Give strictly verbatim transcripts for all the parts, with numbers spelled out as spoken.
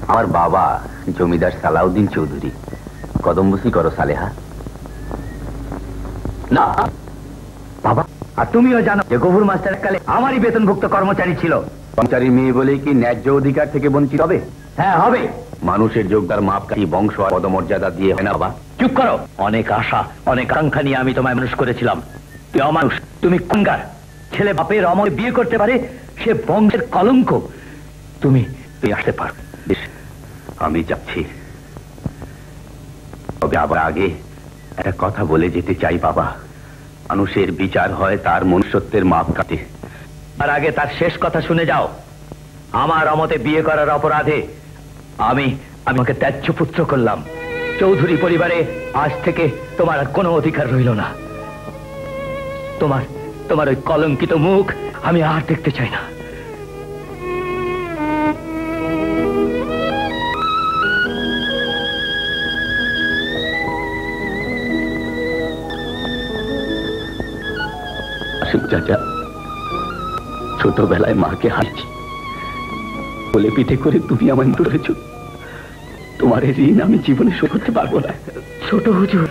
আমার বাবা জমিদার সালাউদ্দিন চৌধুরী। কদমবুসি করো সালেহা। না বাবা, আর তুমিও জানো যে গফুর মাস্টার কালে আমারই বেতনভুক্ত কর্মচারী ছিল। কর্মচারী মেয়ে বলেই কি ন্যায্য অধিকার থেকে বঞ্চিত হবে? হ্যাঁ হবে। মানুষের যোগদার মাপকাঠি বংশ আর পদমর্যাদা দিয়ে হয় না বাবা। চুপ করো। অনেক আশা অনেক আকাঙ্ক্ষা নিয়ে আমি তোমায় মানুষ করেছিলাম। তুমি অমানুষ, তুমি কুঙ্গার। ছেলে বাপের অমরে বিয়ে করতে পারে, সে বংশের কলঙ্ক। তুমি তুমি আসতে পারো। আমি যাচ্ছি, তবে আবার আগে একটা কথা বলে যেতে চাই বাবা। মানুষের বিচার হয় তার মনুষ্যত্বের মাপকাঠি। তার আগে তার শেষ কথা শুনে যাও। আমার অমতে বিয়ে করার অপরাধে আমি আমি ওকে ত্যায্য পুত্র করলাম। চৌধুরী পরিবারে আজ থেকে তোমার আর কোনো অধিকার রইল না। তোমার তোমার ওই কলঙ্কিত মুখ আমি আর দেখতে চাই না। চাচা, ছোটবেলায় মাকে হারিয়েছি, বলে পিঠে করে তুমি আমায় ধরেছ। তোমার ঋণ আমি জীবনে শোধ করতে পারবো না। ছোট হুজুর,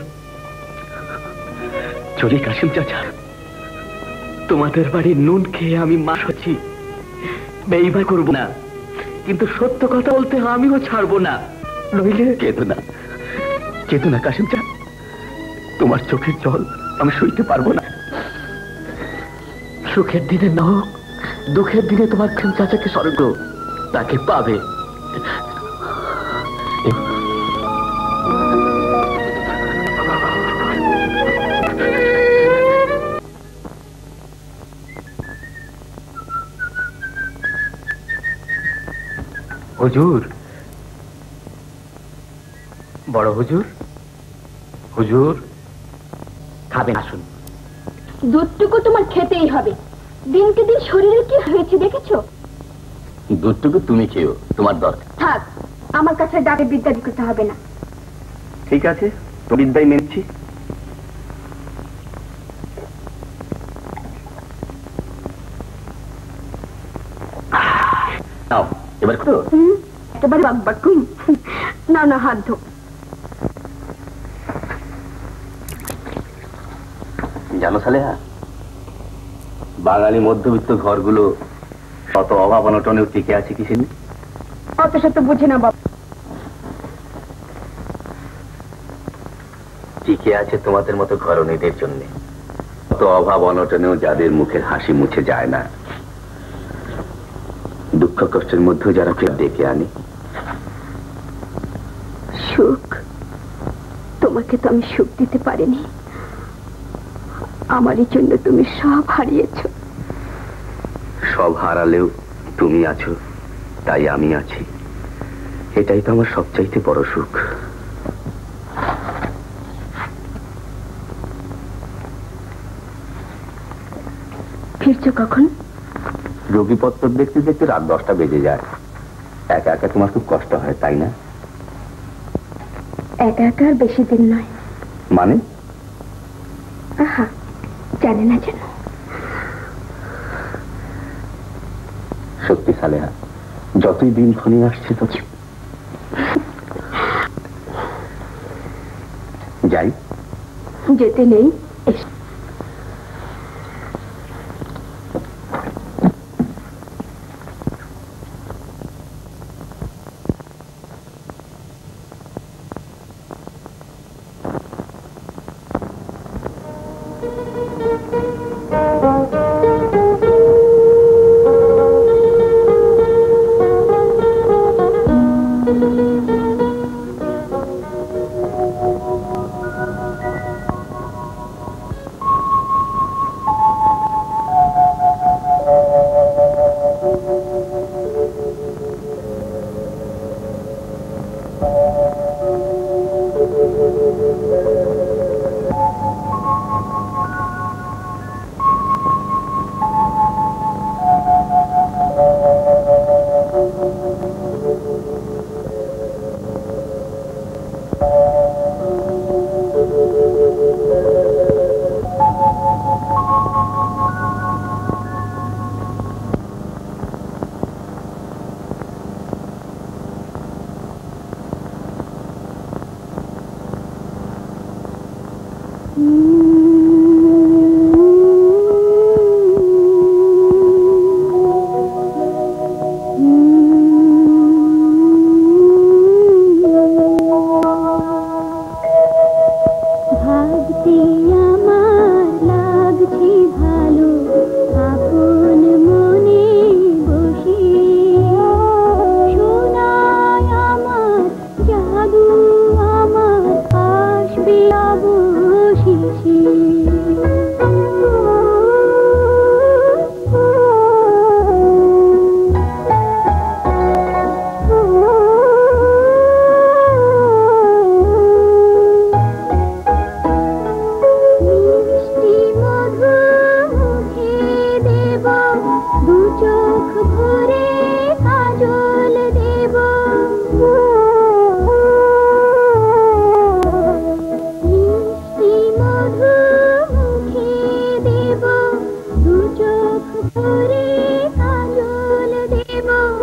চলি কাশিম চাচা। তোমাদের বাড়ির নুন খেয়ে আমি মাস হচ্ছি, বেইমান করবো না, কিন্তু সত্য কথা বলতে আমিও ছাড়বো না। নইলে কেঁদো না, কেঁদো না কাশিম চাচা। তোমার চোখের জল আমি সইতে পারবো না। সুখের দিনে না হোক, দুঃখের দিনে তোমার খান চাচাকে স্বর্গ তাকে পাবে। হুজুর, বড় হুজুর, হুজুর খাবেন, আসুন। দুধটুকু তোমার খেতেই হবে। দিনকে দিন শরীরে কি হয়েছে দেখেছো? দুধটুকু তুমি খেও, তোমার দরকার। থাক, আমার কাছে ডাকে বিদ্যা করতে হবে না। ঠিক আছে, তো বিদ্যাই মেনেছি। নাও এবার তো একেবারে বাকবাকুম। না না, হাত ধো। জানো সালেহা, বাঙালি মধ্যবিত্ত ঘরগুলো শত অভাব অনটনেও টিকে আছে কিসে? অত শত বুঝে না বাবা। টিকে আছে তোমাদের মতো ঘরণীদের জন্য। অত অভাব অনটনেও যাদের মুখের হাসি মুছে যায় না, দুঃখ কষ্টের মধ্যে যারা ডেকে আনে সুখ। তোমাকে তো আমি সুখ দিতে পারিনি, আমারই জন্য তুমি সব হারিয়েছ। সব হারালেও তুমি আছো, তাই আমি আছি। এটাই তো আমার সবচাইতে বড় সুখ। ফিরছো কখন? রোগীপত্র দেখতে দেখতে রাত দশটা বেজে যায়। একা একা তোমার খুব কষ্ট হয়, তাই না? একা একা আর বেশি দিন নয়। মানে? আহা, জানে না যেন। সত্যি সালেহা, যতই দিন ক্ষণে আসছে তো যাই। যেতে নেই,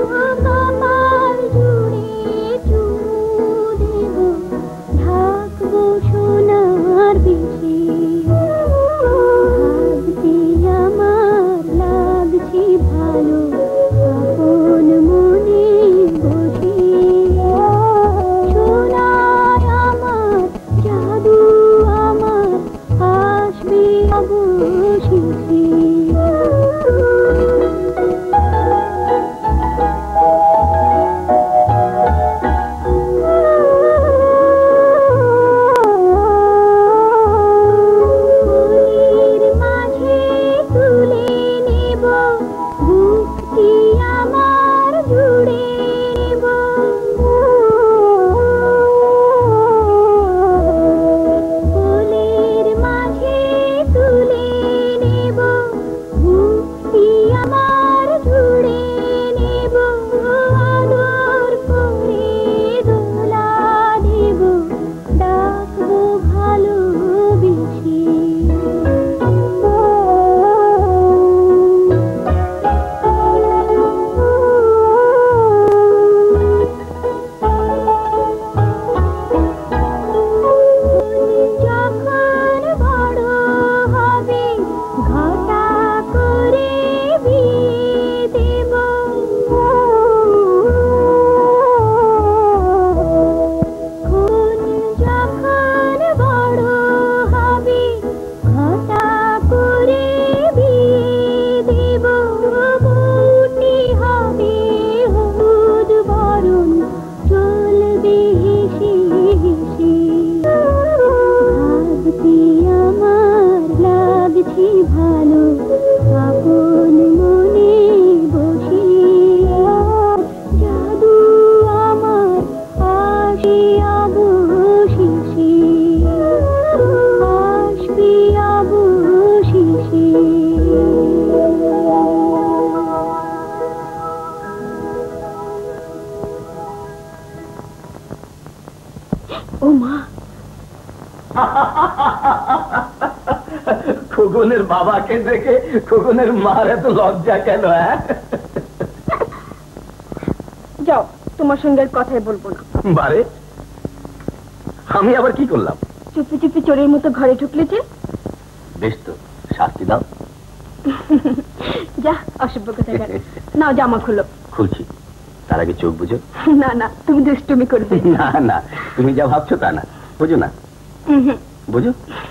কপাল জুড়ে চুমু দেব, থাকবো সোনার বেশি। ভাবতে আমার লাগছে ভালো, আপন মনে বসে। সোনায় আমার জাদু আমার আসবে অবশেষে। ফুলের মাঝে তুলে নেব, বুকটি আমার জুড়ে নেব। ফুলের মাঝে তুলে নেব, বুকটি আমার জুড়ে নেব। আদর করে দোলা দেব, ডাকবো ভালোবেসে। যখন বড় হবে ঘটা করে বিয়ে দেব। খুন যখন বড় হবে ঘটা করে বিয়ে দেব। বউটি হবে হলুদ বরণ, চলবে হেসে হেসে। ভাবতে আমার লাগছে ভালো, আপন মনে বসে। জাদু আমার আসে অবশেষে, আসবে অবশেষে। ও মা, খোকনের বাবাকে দেখে খোকনের মার এত লজ্জা কেন? হ্যাঁ, যাও, তোমার সঙ্গে আর কথাই বলবো না। বারে আমি আবার কি করলাম? চুপি চুপি চোরের মতো ঘরে ঢুকলে যে। বেশ তো, শাস্তি দাও। যা, অসভ্য কথা গেল। নাও জামা খুলো। খুলছি, তার আগে চোখ বুঝো। না না, তুমি দুষ্টুমি করবে। না না, তুমি যা ভাবছো তা না, বুঝো না, উহুম। বুঝো।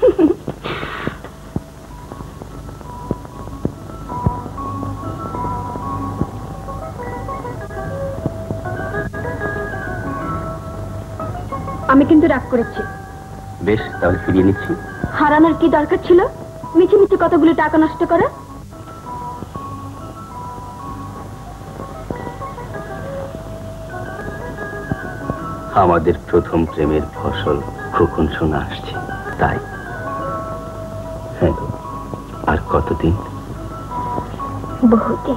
আমি কিন্তু রাগ করেছি। বেশ, তাহলে ফিরিয়ে নিচ্ছি। হারানোর কি দরকার ছিল মিছি মিছি কতগুলো টাকা নষ্ট করা? আমাদের প্রথম প্রেমের ফসল খোকন সোনা আসছে, তাই। হ্যাঁ, আর কতদিন? বহুদিন।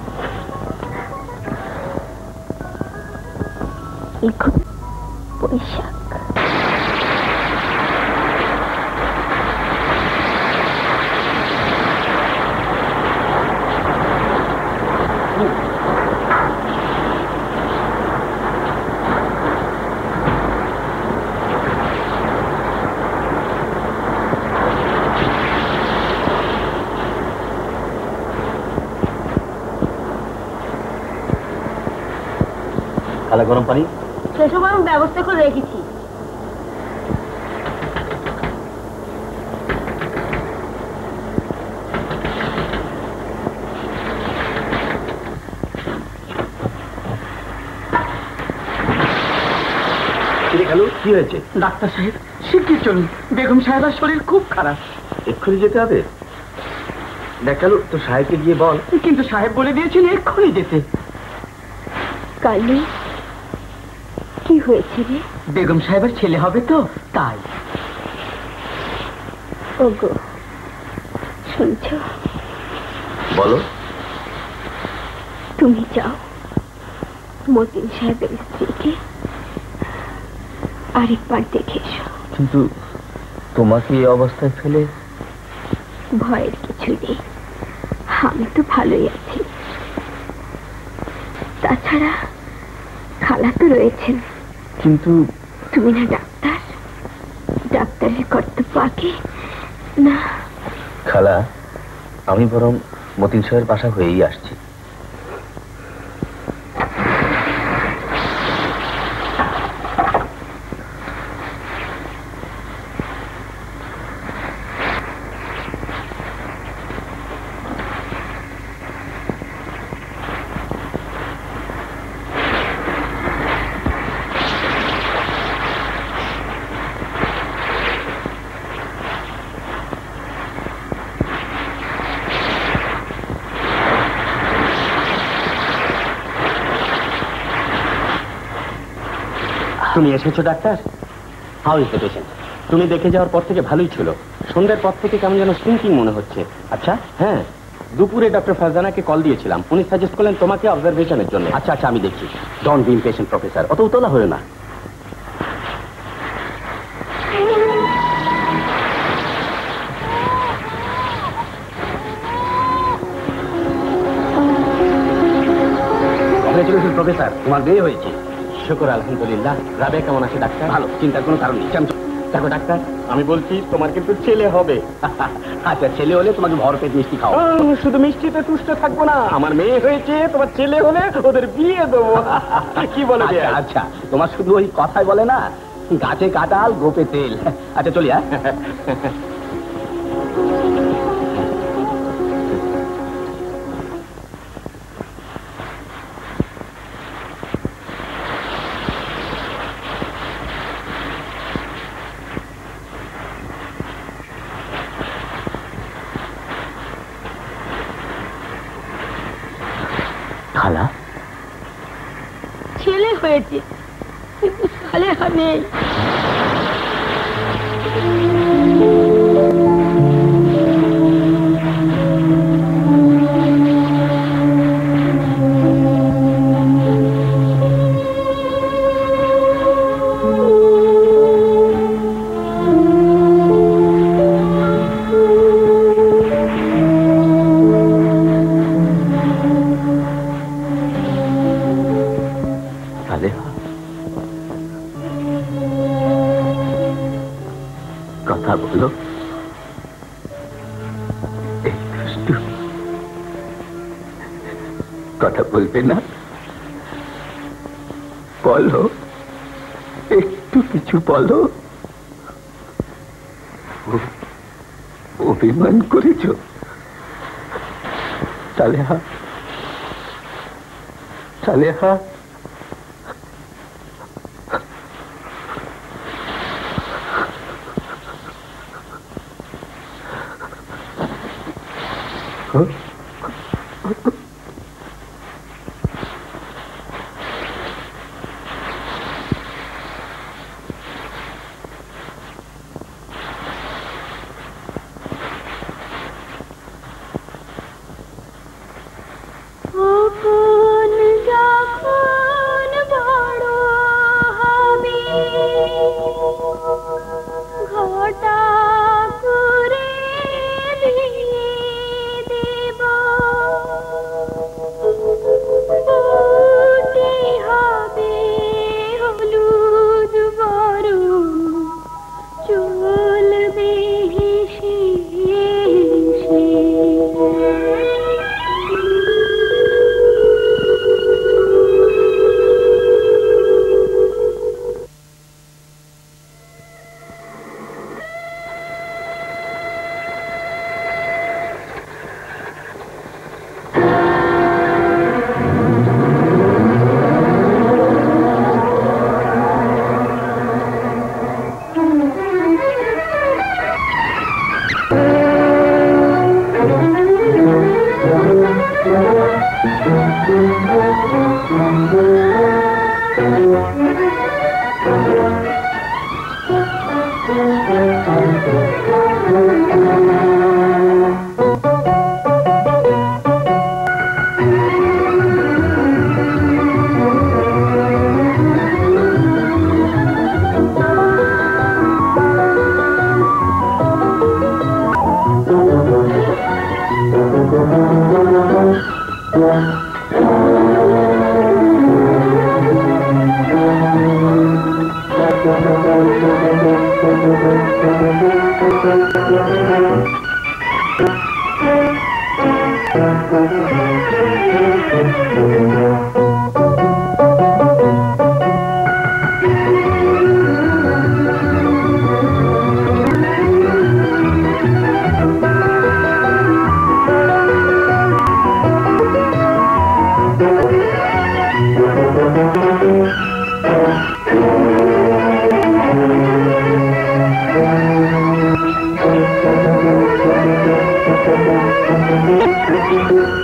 এখন বৈশাখ। খালা গরম পানি? সেসব আমি ব্যবস্থা করে রেখেছি। কি হয়েছে? ডাক্তার সাহেব, শিগগির চলুন, বেগম সাহেবের শরীর খুব খারাপ। এক্ষুনি যেতে হবে? দেখালো তো সাহেবকে গিয়ে বল। কিন্তু সাহেব বলে দিয়েছেন এক্ষুনি যেতে। কালি, কি হয়েছে রে? বেগম সাহেবের ছেলে হবে তো, তাই। ওগো, শুনছ? বলো। তুমি যাও, মতিন সাহেবের স্ত্রীকে আরেকবার দেখে এসো। কিন্তু তোমাকে এই অবস্থায় ফেলে? ভয়ের কিছু নেই, আমি তো ভালোই আছি। তাছাড়া খালা তো রয়েছেন। কিন্তু তুমি না ডাক্তার, ডাক্তারের কর্তব্য আগে না। খালা, আমি বরং মতিন সাহেবের বাসা হয়েই আসছি। তুমি এসেছো doctor? How is the patient? তুমি দেখে যাওয়ার পর থেকে ভালোই ছিল, সন্ধ্যার পর থেকে কেমন যেন সিঙ্কিং মনে হচ্ছে। আচ্ছা, হ্যাঁ, দুপুরে ডক্টর ফারজানাকে কল দিয়েছিলাম, উনি সাজেস্ট করলেন তোমাকে অবজারভেশনের জন্য। আচ্ছা আচ্ছা, আমি দেখছি। ডোন্ট বি ইমপেশেন্ট প্রফেসর, অত উতলা হয়ে না। কংগ্রেচুলেশন প্রফেসর, তোমার বিয়ে হয়েছে। শুকর আলহামদুলিল্লাহ। রাবে কেমন আছে ডাক্তার? ভালো, চিন্তার কোনো কারণ নেই। দেখো ডাক্তার, আমি বলছি তোমার কিন্তু ছেলে হবে। আচ্ছা, ছেলে হলে তোমাকে ভরপেট মিষ্টি খাও। শুধু মিষ্টিতে তুষ্ট থাকবো না, আমার মেয়ে হয়েছে, তোমার ছেলে হলে ওদের বিয়ে দেবো। কি বলে? আচ্ছা, তোমার শুধু ওই কথাই বলে না, গাছে কাঁঠাল গোপে তেল। আচ্ছা চলি। হ্যাঁ, খালা ছেলে হয়েছে, কিন্তু সালে নেই। কথা বলো। কথা বলবে না? বলো, একটু কিছু বলো। অভিমান করেছ সালেহা? সালেহা,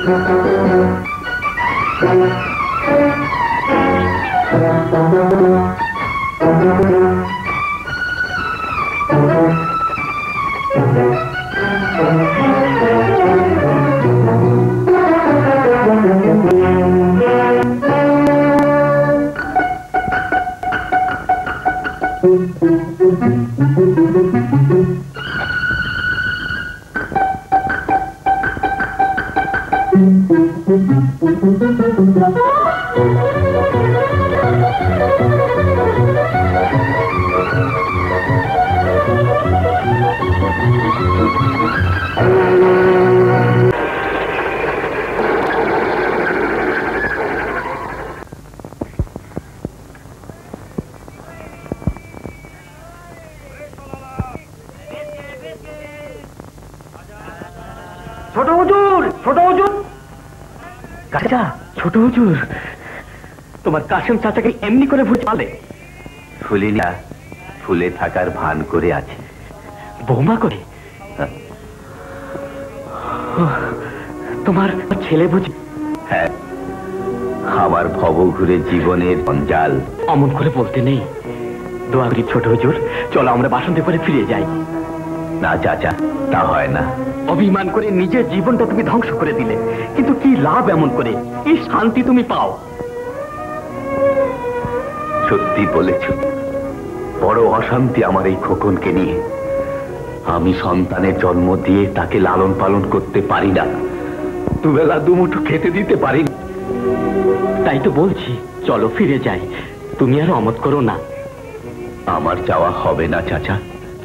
ছোট হুজুর, ছোট হুজুর। কাকা, ছোট হুজুর, তোমার কাশেম চাচাকে এমনি করে ভুলে পালে? ফুলিনা ফুলে থাকার ভান করে আছে। বৌমা করে? তোমার ছেলে বুঝি? হ্যাঁ, আমার ভবঘুরে জীবনের জঞ্জাল। অমন করে বলতে নেই। দোয়া করি ছোট হুজুর, চলো আমরা বাসন্তী করে ফিরে যাই। না চাচা, তা হয় না। অভিমান করে নিজের জীবনটা তুমি ধ্বংস করে দিলে, কিন্তু কি লাভ এমন করে? কি শান্তি তুমি পাও? সত্যি বলেছ, বড় অশান্তি আমার এই খোকনকে নিয়ে। আমি সন্তানের জন্ম দিয়ে তাকে লালন পালন করতে পারি না, দুবেলা দুমুঠো খেতে দিতে পারি না। তাই তো বলছি, চলো ফিরে যাই। তুমি আর অমত করো না। আমার চাওয়া হবে না চাচা,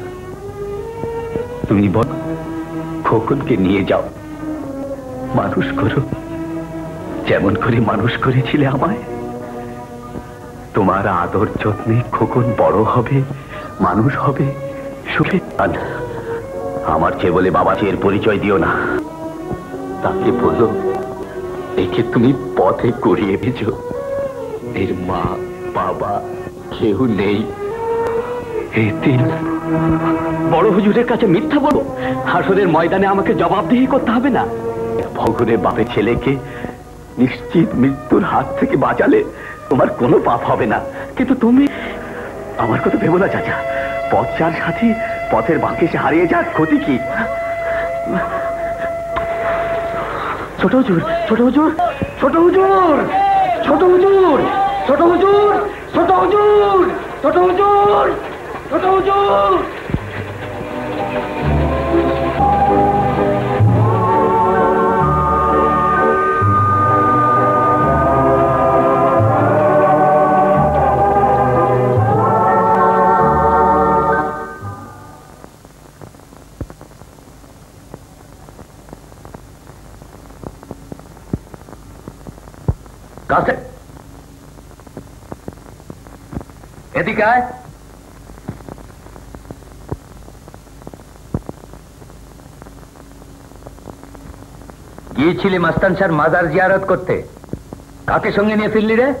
তুমি বল খোকনকে নিয়ে যাও, মানুষ করো যেমন করে মানুষ করেছিলে আমায়। তোমার আদর যত্নে খোকন বড় হবে, মানুষ হবে, সুখে। আমার চেয়ে বলে বাবা চেয়ের পরিচয় দিও না। তাকে বলো একে তুমি পথে করিয়ে ভেজো। এর মা বাবা কেউ নেই। এতিম। বড় হুজুরের কাছে মিথ্যা বলো? হাসরের ময়দানে আমাকে জবাবদিহি করতে হবে না? ভগরে বাপের ছেলেকে নিশ্চিত মৃত্যুর হাত থেকে বাঁচালে তোমার কোনো পাপ হবে না। কিন্তু তুমি আমার কথা ভেবো না চাচা। পথ চার সাথী পথের বাঁকে সে হারিয়ে যাক, ক্ষতি কি? ছোট হুজুর, ছোট হুজুর, ছোট হুজুর, ছোট হুজুর, ছোট হুজুর, ছোট হুজুর, ছোট হুজুর, ছোট হুজুর। এদিকে আয়। গিয়েছিলি মাস্তান স্যার মাজার জিয়ারত করতে, কাকে সঙ্গে নিয়ে ফিরলি রে?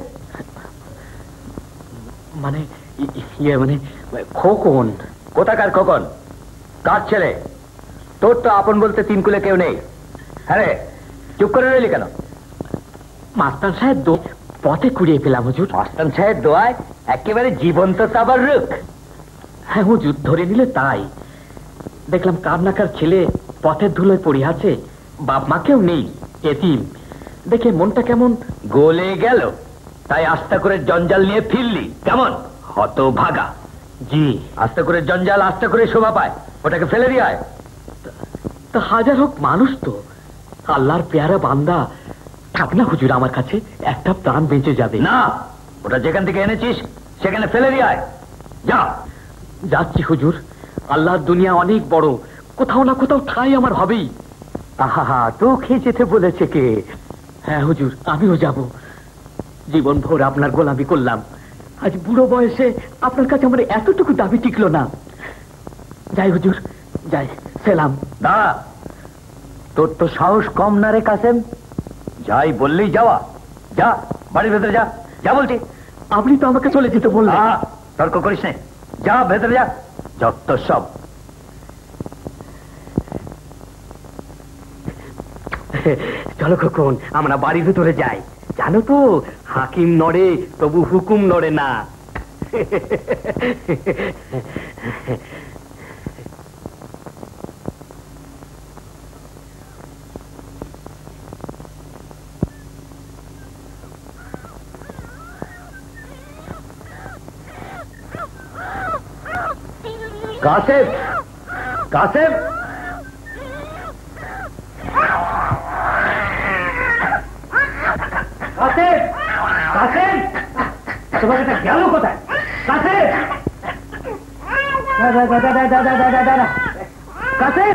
মানে ইয়ে মানে খোকন। কোথাকার খোকন? কার ছেলে? তোর তো আপন বলতে তিন কুলে কেউ নেই। হ্যাঁ রে, চুপ করে রইলি কেন? মাস্টার সাহেব পথে কুড়িয়ে পেলাম হুজুর। মাস্তান সাহেব দোয়ায় একেবারে জীবন্ত তাবার রুখ। হ্যাঁ হুজুর, ধরে নিলে তাই। দেখলাম কান্নাকার ছেলে পথের ধুলোয় পড়ে আছে, বাপ মা কেউ নেই, এতিম। দেখে মনটা কেমন গলে গেল, তাই আস্তে করে জঞ্জাল নিয়ে ফিরলি কেমন? হত ভাগা। জি। আস্তে করে জঞ্জাল আস্তে করে শোভা পায়, ওটাকে ফেলে দিয়ে আয়। তা হাজার হোক মানুষ তো, আল্লাহর পেয়ারা বান্দা। থাক না হুজুর আমার কাছে, একটা প্রাণ বেঁচে যাবে। না, ওটা যেখান থেকে এনেছিস সেখানে ফেলে দিয়ে আয়। যা। যাচ্ছি হুজুর। আল্লাহর দুনিয়া অনেক বড়, কোথাও না কোথাও ঠাঁই আমার হবেই। আহা, তোকে যেতে বলেছে কে? হ্যাঁ হুজুর, আমিও যাব। জীবন ভোর আপনার গোলামি করলাম, আজ বুড়ো বয়সে আপনার কাছে আমার এতটুকু দাবি টিকলো না। যাই হুজুর, যাই। সেলাম। না, তোর তো সাহস কম না রে কাসেম। যাই বললেই যাওয়া। যা, বাড়ির ভেতরে যা। যা বলছি। আপনি তো আমাকে চলে যেতে বললেন। তর্ক করিস না, যা ভেতরে যা। যত সব। চলো খোকন, আমরা বাড়ির ভিতরে যাই। জানো তো, হাকিম নড়ে তবু হুকুম নড়ে না। কাসেম, কাসেম, কাসেম, কাসেম, তোমার এটা গেল কোথায়? কাসেম, দাদা দাদা দাদা দাদা দাদা, কাসেম,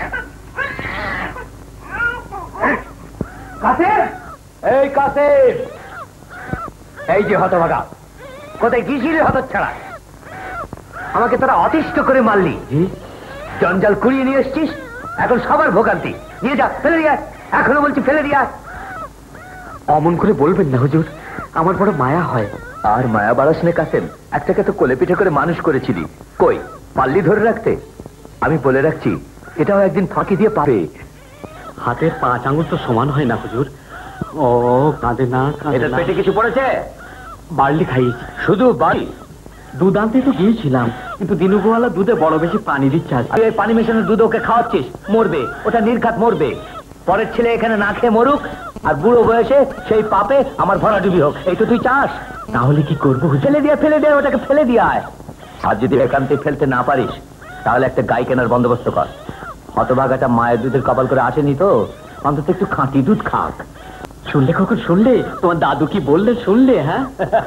কাসেম, এই কাসেম, এই যে হতভাগা, কোথায় গিয়েছিলি হতচ্ছাড়া? আমাকে তোরা অতিষ্ঠ করে মারলি, জঞ্জাল কুড়িয়ে নিয়ে এসছিস, এখন সবার ভোগান্তি। নিয়ে যা, ফেলে দিয়ে আয়। এখনো বলছি ফেলে দিয়ে আয়। অমন করে বলবেন না হুজুর, আমার বড় মায়া হয়। আর মায়া বাড়াস নে কাসেম, একটাকে তো কোলে পিঠে করে মানুষ করেছিলি, কই পাল্লি ধরে রাখতে? আমি বলে রাখছি, এটাও একদিন ফাঁকি দিয়ে পাবে। হাতের পাঁচ আঙুল তো সমান হয় না হুজুর। ও কাঁদে না, এটার পেটে কিছু পড়েছে? বার্লি খাইয়েছি। শুধু বাড়ি? দুধ আনতে তো গিয়েছিলাম, কিন্তু দিনুগোয়ালা দুধে বড় বেশি পানি দিচ্ছে। তুই এই পানি মেশানো দুধ ওকে খাওয়াচ্ছিস, মরবে, ওটা নির্ঘাত মরবে। পরের ছেলে এখানে না খেয়ে মরুক, আর বুড়ো বয়সে সেই পাপে আমার ভরাডুবি হোক, এই তো তুই চাস? তাহলে কি করবো? ফেলে দিয়ে ফেলে দিয়ে ওটাকে ফেলে দিয়ে আয়। আর যদি একান্তে ফেলতে না পারিস, তাহলে একটা গাই কেনার বন্দোবস্ত কর। হতভাগাটা মায়ের দুধের কপাল করে আসেনি তো, অন্তত একটু খাঁটি দুধ খাক। শুনলে কখন শুনলে? তোমার দাদু কি বললে শুনলে? হ্যাঁ,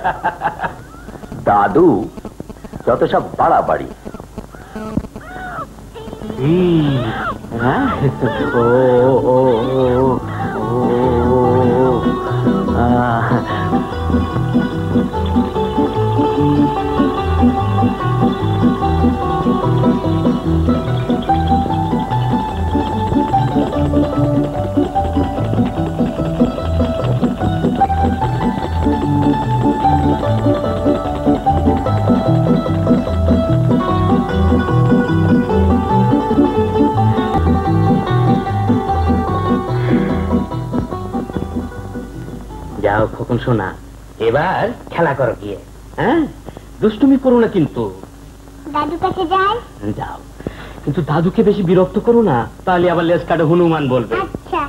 দাদু যত সব বাড়াবাড়ি। হ্যাঁ, ও ও ও আহ যাও খোকন শোনা, এবার খেলা করো গিয়ে। হ্যাঁ, দুষ্টুমি করো না কিন্তু। দাদু কাছে যাই। যাও, কিন্তু দাদুকে বেশি বিরক্ত করো না, তাহলে আবার লেজ কাটে হনুমান বলবে। আচ্ছা।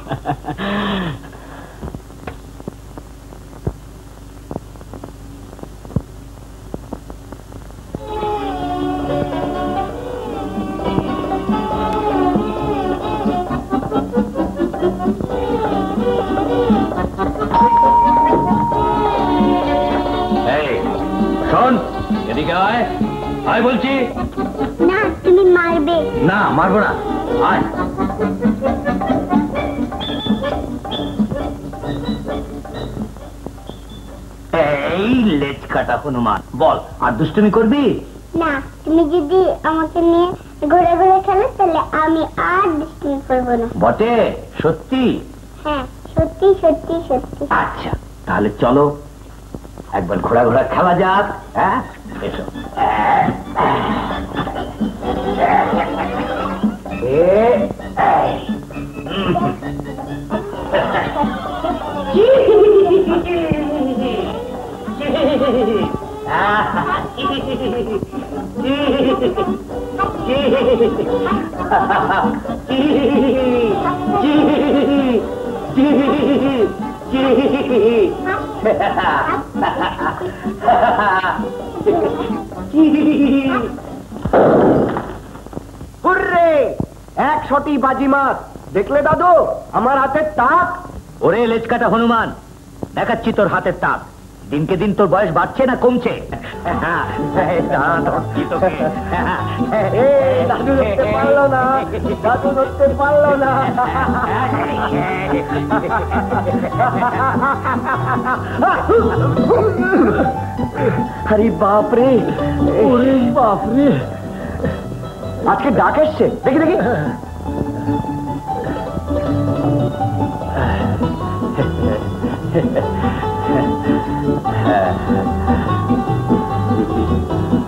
শোন, এদিকে আয়, আয় বলছি। না, তুমি মারবে। না, মারবো না, আয়। এই লেজ কাটা হনুমান, বল আর দুষ্টুমি করবি না, তুমি যদি আমাকে নিয়ে ঘুরে ঘুরে খেলো, তাহলে আমি আর দুষ্টুমি করবো না। বটে? সত্যি? হ্যাঁ, সত্যি সত্যি সত্যি। আচ্ছা, তাহলে চলো একবার ঘোড়া ঘোড়া খেলা যাক। হ্যাঁ, এসো। হুররে, একশোটি বাজিমাত দেখলে দাদু আমার হাতের তাক? ওরে লেজ কাটা হনুমান, দেখাচ্ছি তোর হাতের তাক। দিনকে দিন তোর বয়স বাড়ছে না কমছে? দাদু ধরতে পারলো না, দাদু ধরতে পারলো না। আরে বাপরে, ওরে বাপরে, আজকে ডাক এসছে, দেখি দেখি।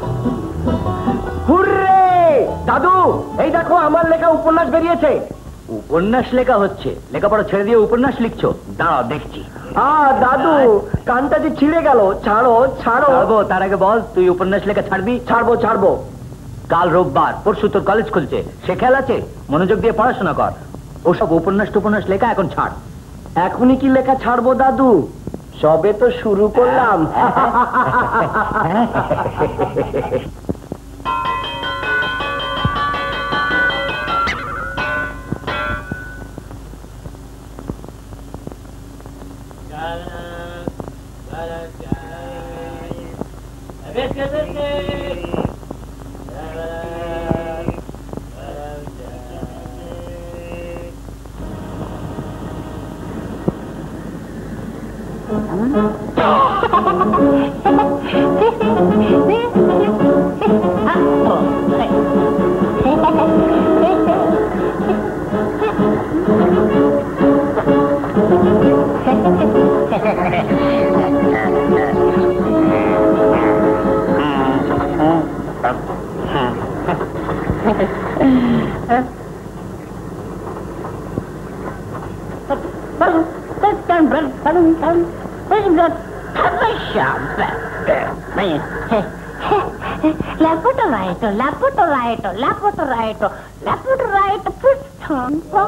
হুররে দাদু, এই দেখো আমার লেখা উপন্যাস বেরিয়েছে। উপন্যাস লেখা হচ্ছে, লেখাপড়া ছেড়ে দিয়ে উপন্যাস লিখছো? দাঁড়াও দেখছি। আ দাদু, কানটা যে ছিঁড়ে গেল, ছাড়ো ছাড়ো। ছাড়বো, তার আগে বল তুই উপন্যাস লেখা ছাড়বি? ছাড়বো ছাড়বো। কাল রোববার, পরশু তোর কলেজ খুলছে, সে খেয়াল আছে? মনোযোগ দিয়ে পড়াশোনা কর। ওসব উপন্যাস টুপন্যাস লেখা এখন ছাড়। এখনই কি লেখা ছাড়বো দাদু? সবে তো শুরু করলাম। Lapotoraito, lapotoraito, lapotoraito, lapotoraito, puttanto.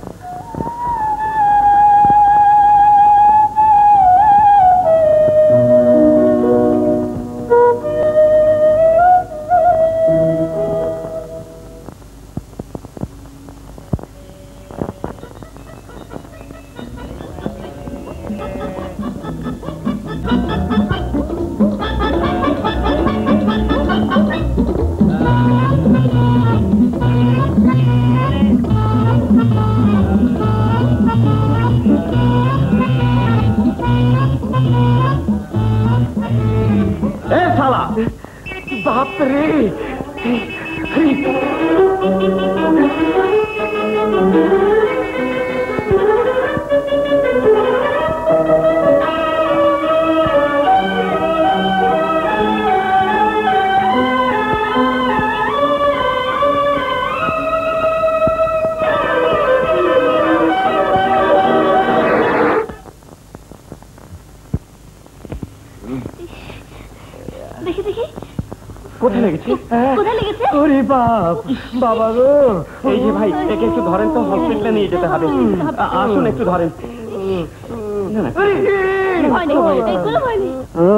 বাপরে, দেখি দেখি কোথায় লেগেছে? কোথায় লেগেছে? ওরে বাপ, বাবা গো। এই যে ভাই, একে একটু ধরেন তো, হসপিটালে নিয়ে যেতে হবে। আসুন একটু ধরেন। হয়নি, এগুলো হয়নি।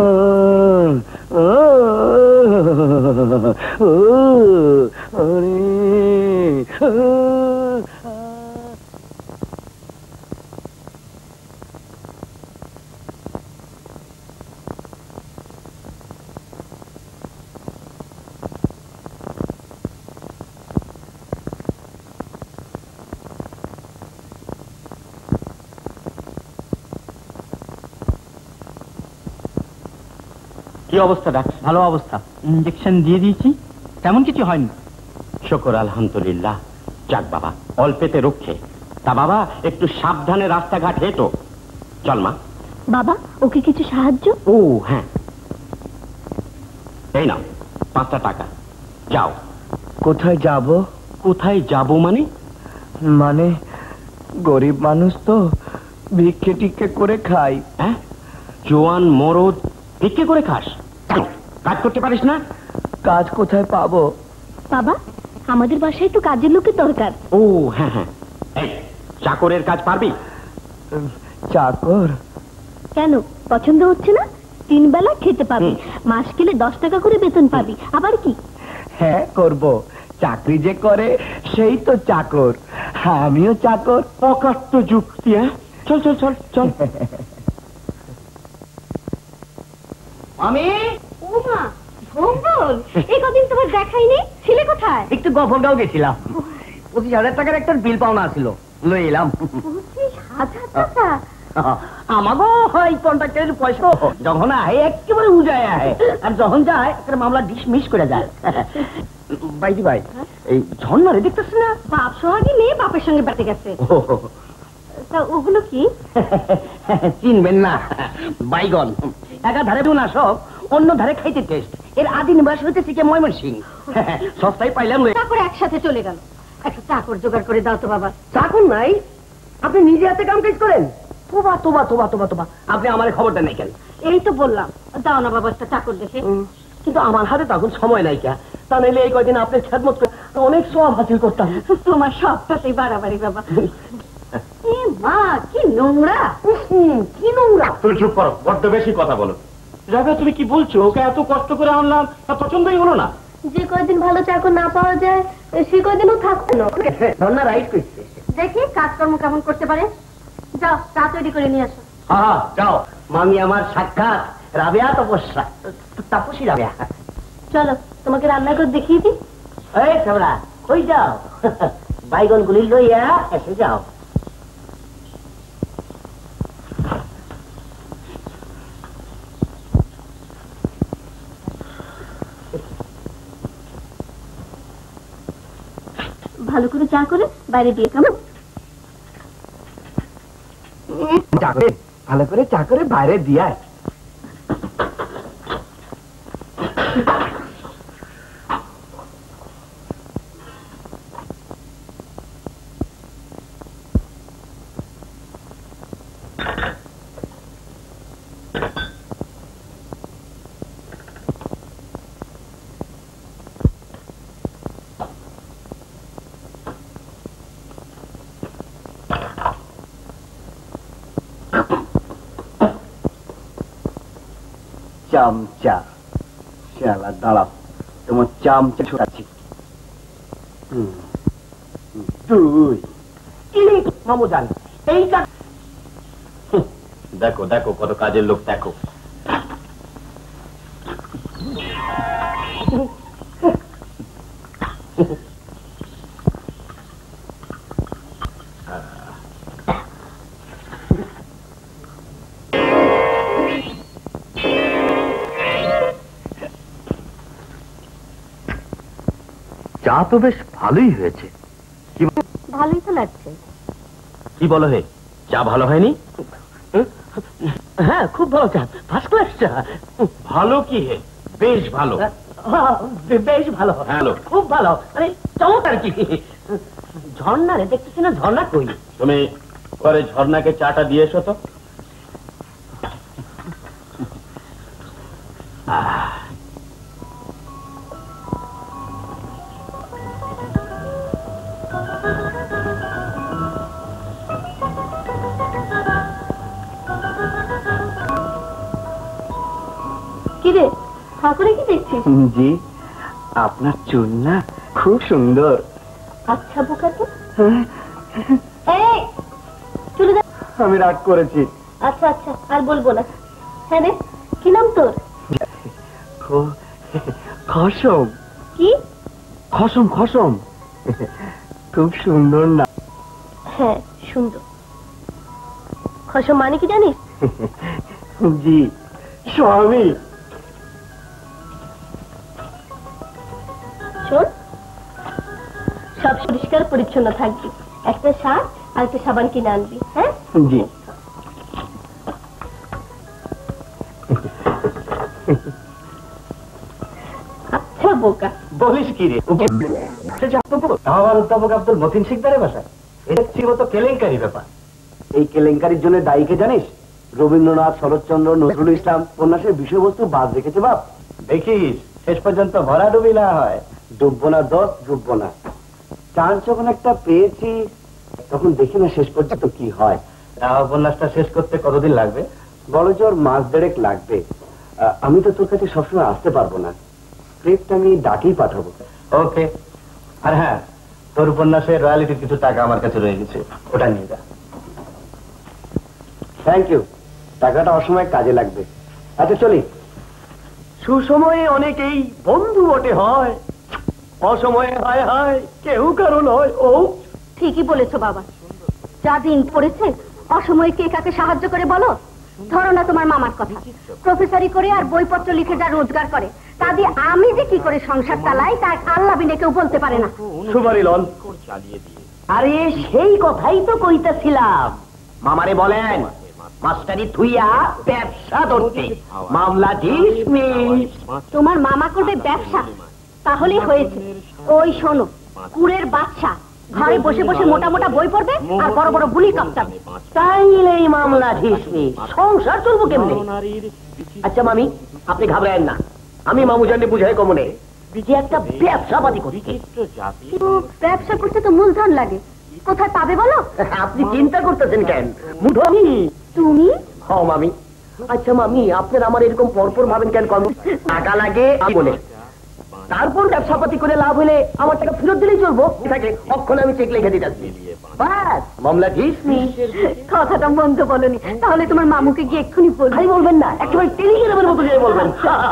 কি অবস্থা ডাক্তার? ভালো অবস্থা, ইঞ্জেকশন দিয়ে দিয়েছি, তেমন কিছু হয়নি। শুকর আলহামদুলিল্লাহ। যাক বাবা, অল্পেতে রক্ষে। তা বাবা, একটু সাবধানে রাস্তাঘাট হেঁটো। চল মা। বাবা, ওকে কিছু সাহায্য? ও হ্যাঁ, এই নাও পাঁচটা টাকা, যাও। কোথায় যাব? কোথায় যাব মানে? মানে গরিব মানুষ তো, ভিক্ষে টিক্ষে করে খাই। হ্যাঁ, জোয়ান মরদ ভিক্ষে করে খাস? কাজ করতে পারিস না? কাজ কোথায় পাবো? বাবা, আমাদের বাসায় তো কাজের লোকের দরকার। ও হ্যাঁ হ্যাঁ, এই চাকরের কাজ পারবি? চাকর? কেন, পছন্দ হচ্ছে না? তিন বেলা খেতে পাবি, মাস গেলে দশ টাকা করে বেতন পাবি। আবার কি? হ্যাঁ করব, চাকরি যে করে সেই তো চাকর, আমিও চাকর। অকাট্য যুক্তি। হ্যাঁ, চল চল চল চল। আমি ও মা, ভোম্বল, এই কদিন তোমার দেখাইনি, ছিলে কোথায়? একটু গফরগাঁও গেছিলাম, পঁচিশ হাজার টাকার একটা বিল পাওনা ছিল, লই এলাম। পঁচিশ হাজার টাকা? আমাগো এই কন্ট্রাক্টরের পয়সা যখন আহে একেবারে উজায় আহে, আর যখন যায় একটা মামলা ডিসমিস করে যায়। বাইদি ভাই, এই ঝর্ণারে দেখতেছ না? বাপ সোহাগী মেয়ে বাপের সঙ্গে বেড়াতে গেছে। তা ওগুলো কি? চিনবেন না, বাইগন। একা ধারে না সব, অন্য ধারে খাইতে টেস্ট। এর আদি নিবাস হইতে শিখে ময়মনসিং, সস্তায় পাইলাম। তারপরে একসাথে চলে গেল। একটা চাকর জোগাড় করে দাও তো বাবা। চাকর নাই? আপনি নিজে হাতে কাম কাজ করেন? তোবা তোবা তোবা তোবা তোবা, আপনি আমার খবরটা নেই কেন? এই তো বললাম, দাও না বাবা একটা চাকর দেখে। কিন্তু আমার হাতে তখন সময় নাই কে, তা নাইলে এই কয়দিন আপনার খেদমত করে অনেক সব হাসিল করতাম। তোমার সবটাতেই বাড়াবাড়ি বাবা। এ মা, কি নোংরা, কি নোংরা! তুমি চুপ করো, বড্ড বেশি কথা বলো। রাবেয়া তুমি কি বলছো? ওকে এত কষ্ট করে আনলাম, তা পছন্দই হলো না? যে কয়দিন ভালো চাকর না পাওয়া যায় সে কয়দিনও থাকবে না। ধন্যা রাইট করছে। দেখি কাজকর্ম কেমন করতে পারে। যাও চা তৈরি করে নিয়ে আসো। হ্যাঁ যাও, মামি আমার সাক্ষাৎ রাবেয়া তপস্যা, তাপসী রাবেয়া। চলো তোমাকে রান্না করে দেখিয়ে দিই। এই তোমরা কই যাও? বাইগন গুলি লইয়া এসে যাও। ভালো করে চা করে বাইরে দিয়ে, কেমন? ভালো করে চা করে বাইরে দিয়া। চামচা, শালা দাঁড়াও, তোমার চামচা ছোটাচ্ছি। তুই মামু জান এইটা দেখো দেখো কত কাজের লোক, দেখো। চা তো বেশ ভালোই হয়েছে। ভালোই তো লাগছে। কি বলো হে, চা ভালো হয়নি? হ্যাঁ খুব ভালো চা, ফার্স্ট ক্লাস চা। ভালো কি হে, বেশ ভালো। বেশ ভালো, ভালো, খুব ভালো, মানে চমৎকার। কি ঝর্ণা রে, দেখতেছি না ঝর্ণা কই? তুমি পরে ঝর্ণাকে চাটা দিয়ে এসো তো। কিরে ঠাকুরে কি দেখছিস? জি, আপনার চুল না খুব সুন্দর। আচ্ছা বোকা তো। এই চলে যা। আমি রাগ করেছি। আচ্ছা আচ্ছা আর বলবো না। হ্যাঁ রে, কি নাম তোর? খসম। কি? খসম খসম। খুব সুন্দর না? হ্যাঁ সুন্দর। খসম মানে কি জানিস? জি, স্বামী। শোন, সব পরিষ্কার পরিচ্ছন্ন থাকবি, একটা শার্ট আর একটা সাবান কিনে আনবি। হ্যাঁ জি। আচ্ছা বোকা। বলিস কি রে? আমার অধ্যাপক আব্দুল মতিন শিকদারের বাসা। এটা ছিল তো কেলেঙ্কারি ব্যাপার। এই কেলেঙ্কারির জন্য দায়ীকে জানিস? রবীন্দ্রনাথ, শরৎচন্দ্র, নজরুল ইসলাম উপন্যাসের বিষয়বস্তু বাদ রেখেছে বাপ। দেখিস শেষ পর্যন্ত ভরা ডুবি না হয়। ডুববো না দোষ, ডুববো না। চান্স যখন একটা পেয়েছি তখন দেখি না শেষ পর্যন্ত কি হয়। উপন্যাসটা শেষ করতে কতদিন লাগবে? বড় জোর মাস দেড়েক লাগবে। আমি তো তোর কাছে সবসময় আসতে পারবো না, স্ক্রিপ্ট আমি ডাকেই পাঠাবো। ওকে। আর হ্যাঁ, তোর উপন্যাসের রয়্যালিটির কিছু টাকা আমার কাছে রয়ে গেছে, ওটা নিয়ে যা। থ্যাংক ইউ, টাকাটা অসময়ে কাজে লাগবে। আচ্ছা চলি। সুসময়ে অনেকেই বন্ধু বটে হয়, অসময়ে হায় হায় কেউ কারো নয়। ও ঠিকই বলেছো বাবা, যা দিন পড়েছে, অসময়ে কে কাকে সাহায্য করে বলো। ধরো না তোমার মামার কথা, প্রফেসরি করে আর বইপত্র লিখে যা রোজগার করে, তা দিয়ে আমি যে কি করে সংসার চালাই তা আল্লাহ বিনে কেউ বলতে পারে না। সুমারি লন। আরে সেই কথাই তো কইতাছিলাম। মামারে বলেন মাস্টারি থুইয়া ব্যবসা ধরতে, মামলা ডিসমিস। তোমার মামা করবে ব্যবসা, তাহলেই হয়েছে। ওই শোনো, কুড়ের বাদশা ঘরে বসে বসে মোটা মোটা বই পড়বে আর বড় বড় গুলি কাঁপতাবে। তাইলে এই মামলা ঢিসমি, সংসার চলবো কেমনে? আচ্ছা মামি, আপনি ঘাবড়ায়েন না, আমি মামু জানলে বুঝাই কমনে যে একটা ব্যবসাপাতি করি। কিন্তু ব্যবসা করতে তো মূলধন লাগে, কোথায় পাবে বলো? আপনি চিন্তা করতেছেন কেন? মুঠো আমি। তুমি? হ্যাঁ মামি। আচ্ছা মামি, আপনার আমার এরকম পরপর ভাবেন কেন? কর্ম টাকা লাগে বলে, তারপর ব্যবসাপাতি করে লাভ হলে আমার টাকা ফেরত দিলেই চলবো। থাকে অক্ষণে আমি চেক লিখে দিতেছি, বাস মামলা ঢিসমি। কথাটা মন্দ বলনি, তাহলে তোমার মামুকে গিয়ে এক্ষুনি বল। ভাই বলবেন না, একেবারে টেলিগ্রামের মতো গিয়ে বলবেন।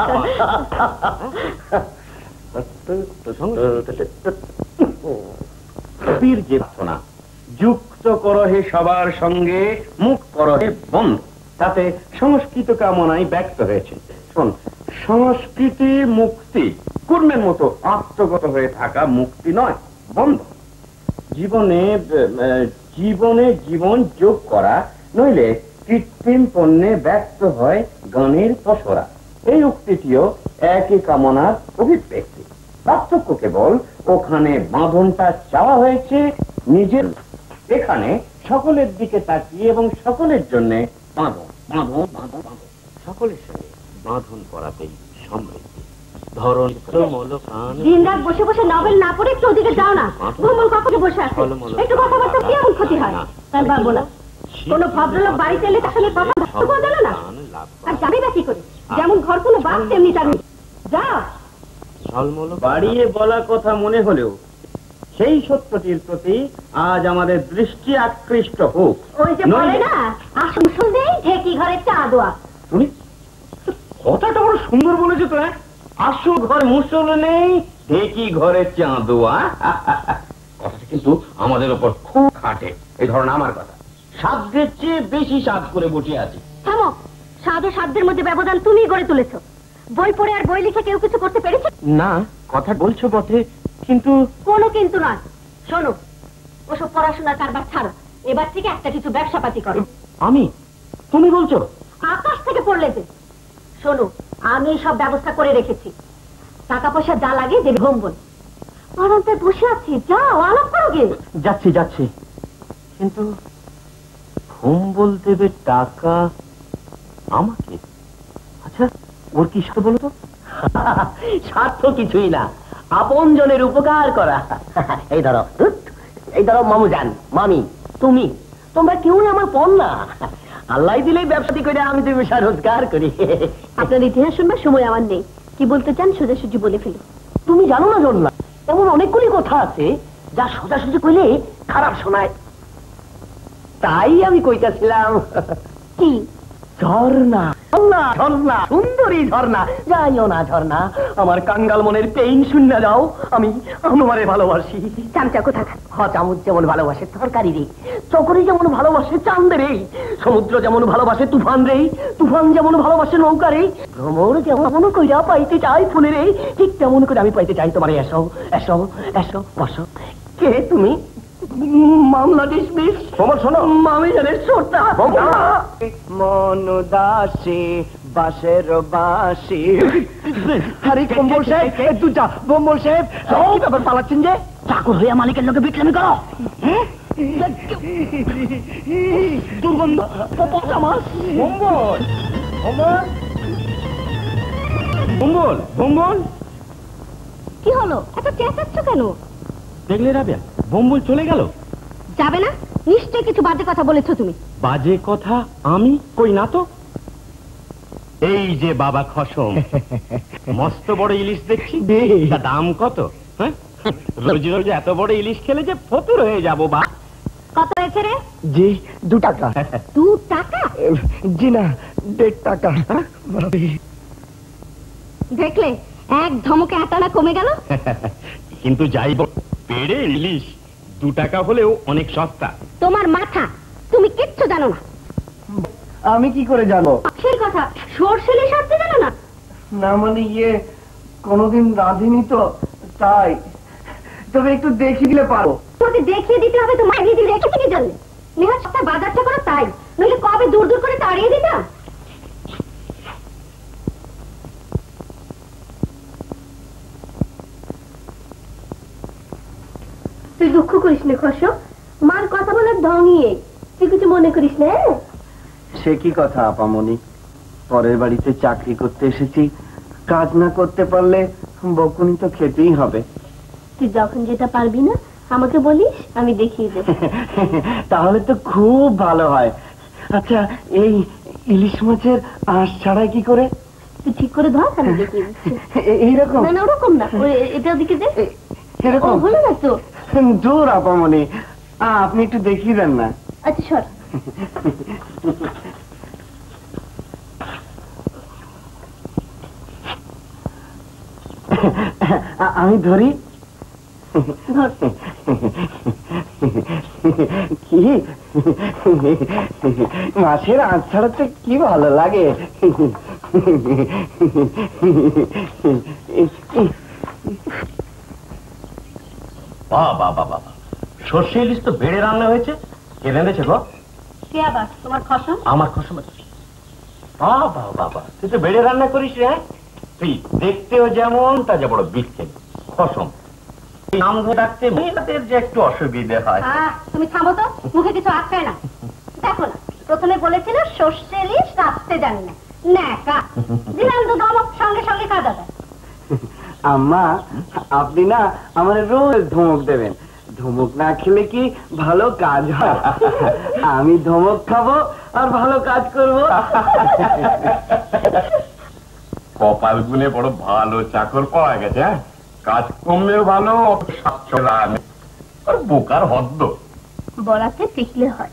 যে না যুক্ত করো হে সবার সঙ্গে, মুখ করো হে বন্ধ, তাতে সংস্কৃত কামনায় ব্যক্ত হয়েছে। শোন, সংস্কৃতি মুক্তি কর্মের মতো আত্মগত হয়ে থাকা মুক্তি নয়, বন্ধ। জীবনে জীবনে জীবন যোগ করা, নইলে কৃত্রিম পণ্যে ব্যক্ত হয় গানের পসরা। এই উক্তিটিও একই কামনার অভিব্যক্তি। পার্থক্য কেবল ওখানে বাঁধনটা চাওয়া হয়েছে নিজের, এখানে সকলের দিকে তাকিয়ে এবং সকলের জন্য বাঁধন বাঁধন বাঁধন বাঁধন সকলের সঙ্গে বাঁধন করাতেই সমৃদ্ধি। ধরন দিন রাত বসে বসে নভেল না পড়ে একটু ওদিকে যাও না। ভ্রমণ কখনো বসে আছে, একটু কথাবার্তা কি এমন ক্ষতি হয়? তার পারবো না। কোন ভদ্রলোক বাড়িতে এলে তার সঙ্গে কথা জানো না, আর জানি না কি করে, যেমন ঘর কোনো বাস তেমনি জানি। যাও। বাড়িয়ে বলা কথা মনে হলেও সেই সত্যটির প্রতি আজ আমাদের দৃষ্টি আকৃষ্ট হোক। ওই যে বলে না, আসুন শুনলেই ঢেকি ঘরে চা দোয়া। তুমি কথাটা বড় সুন্দর বলেছো তো। আসো ঘর মুসল নেই, ঢেকি ঘরে চাঁদোয়া। কথাটা কিন্তু আমাদের উপর খুব খাটে। এই ধরনের আমার কথা, সাধ্যের চেয়ে বেশি সাধ করে বসে আছি। থামো, সাধ ও সাধ্যের মধ্যে ব্যবধান তুমি গড়ে তুলেছো। বই পড়ে আর বই লিখে কেউ কিছু করতে পেরেছে? না, কথা বলছো বটে, কিন্তু কোনো কিন্তু নয়। শোনো, ওসব পড়াশোনার কারবার ছাড়ো, এবার থেকে একটা কিছু ব্যবসাপাতি করো। আমি? তুমি বলছো? আকাশ থেকে পড়লে যে। শোনো, আমি সব ব্যবস্থা করে রেখেছি, টাকা পয়সা যা লাগে দেবে। ঘুম বল, আরামে বসে আছি, যাও আলাপ করো গে। যাচ্ছি যাচ্ছি, কিন্তু ঘুম বল দেবে টাকা আমাকে? আচ্ছা, ওর কি সাথে বলো তো? স্বার্থ কিছুই না, আপন জনের উপকার করা। এই ধরো, এই ধরো মামু জান, মামি, তুমি তোমরা কেউ আমার পণ না। আল্লাহ দিলেই ব্যবসাটি করে আমি দুই পয়সা রোজগার করি। আপনার ইতিহাস শুনবার সময় আমার নেই, কি বলতে চান সোজাসুজি বলে ফেলো। তুমি জানো না জন্না, এমন অনেকগুলি কথা আছে যা সোজাসুজি কইলে খারাপ শোনায়, তাই আমি কইতাছিলাম। কি? ঝর্ণা, ঝর্ণা, ঝর্ণা, সুন্দরী ঝর্ণা। যাইও না ঝর্ণা, আমার কাঙ্গাল মনের পেইন শূন্য যাও। আমি আমারে ভালোবাসি। চামচা কোথাকার? হ, চামচ যেমন ভালোবাসে তরকারি রে, চকরি যেমন ভালোবাসে চাঁদ রে, সমুদ্র যেমন ভালোবাসে তুফান রে, তুফান যেমন ভালোবাসে নৌকা রে, ভ্রমর যেমন কইরা পাইতে চাই ফুলে রে, ঠিক তেমন করে আমি পাইতে চাই তোমারে। এসো এসো এসো, বসো। কে তুমি? মামলা ডিসমিস। খবর শোনো, মামি জানের ছোটটা মন দাসী বাসের বাসি। আরে কম্বল সাহেব, তুই যা। কম্বল সাহেব, কি ব্যাপার পালাচ্ছেন যে? চাকর হইয়া মালিকের লোকে বিক্রমি করো? দুর্গন্ধ পচা মাছ। বম্বল বম্বল বম্বল, কি হলো, এত চেঁচাচ্ছ কেন? দেখলে রাবেয়া, বম্বল চলে গেল। যাবে না? নিশ্চয়ই কিছু বাজে কথা বলেছো তুমি। বাজে কথা আমি কই না তো। এই যে বাবা খসম, মস্ত বড় ইলিশ দেখছি, তা দাম কত? হ্যাঁ, রোজ রোজ এত বড় ইলিশ খেলে যে ফতুর হয়ে যাবো। বা কত হয়েছে রে? জি, দু টাকা। দু টাকা? জি না, দেড় টাকা। দেখলে, এক ধমকে আটানা কমে গেল। কিন্তু যাই বল, পেড়ে ইলিশ দু টাকা হলেও অনেক সস্তা। তোমার মাথা, তুমি কিচ্ছু জানো না। আমি কি করে জানো? মাছের কথা, সর্ষে ইলিশ আনতে জানো না? না মানে ইয়ে, কোনোদিন রাঁধিনি তো, তাই। তবে একটু দেখিয়ে দিলে পারো। তোমাকে দেখিয়ে দিতে হবে তো, মাইনে দিলে রেখে থেকে জানলে। নেহাত সপ্তাহ বাজারটা করো তাই, নইলে কবে দূর দূর করে তাড়িয়ে দিতাম। তুই দুঃখ করিস না খসো, মার কথা বলার ঢঙই এই, তুই কিছু মনে করিস না। সে কি কথা আপামনি, পরের বাড়িতে চাকরি করতে এসেছি, কাজ না করতে পারলে বকুনি তো খেতেই হবে। তুই যখন যেটা পারবি না আমাকে বলিস, আমি দেখিয়ে দেব। তাহলে তো খুব ভালো হয়। আচ্ছা, এই ইলিশ মাছের আঁশ ছাড়াই কি করে? তুই ঠিক করে ধর, আমি দেখিয়ে দিচ্ছি। এইরকম না না, ওরকম না, এটা দিকে দে। এরকম হলো না তো? জোর আপামনি, আপনি একটু দেখিয়ে দেন না। আচ্ছা সর। আমি ধরি। কি মাছের আঁচ ছাড়াতে কি ভালো লাগে। বাবা বাবা, সর্ষে ইলিশ তো বেড়ে রান্না হয়েছে। কে রেঁধেছে গো? কে আবার? তোমার খসম। আমার খসম? বাবা বাবা, তুই তো বেড়ে রান্না করিস রে। তুই দেখতেও যেমন, তা যে বড় বিচ্ছেদ খসম। নাম ধরে ডাকতে মেয়েদের যে একটু অসুবিধে হয়। তুমি থামো তো, মুখে কিছু আটকায় না। দেখো না, প্রথমে বলেছিল সর্ষে ইলিশ রাখতে জানি না, ন্যাকা দিলাম তো ধমক, সঙ্গে সঙ্গে কাজা দেয়। আম্মা, আপনি না আমার রোজ ধমক দেবেন। ধমক না খেলে কি ভালো কাজ হয়? আমি ধমক খাবো আর ভালো কাজ করবো। কপাল গুনে বড় ভালো চাকর পাওয়া গেছে। কাজ কমলেও ভালো, বোকার হদ্দ। বলাতে শিখলে হয়।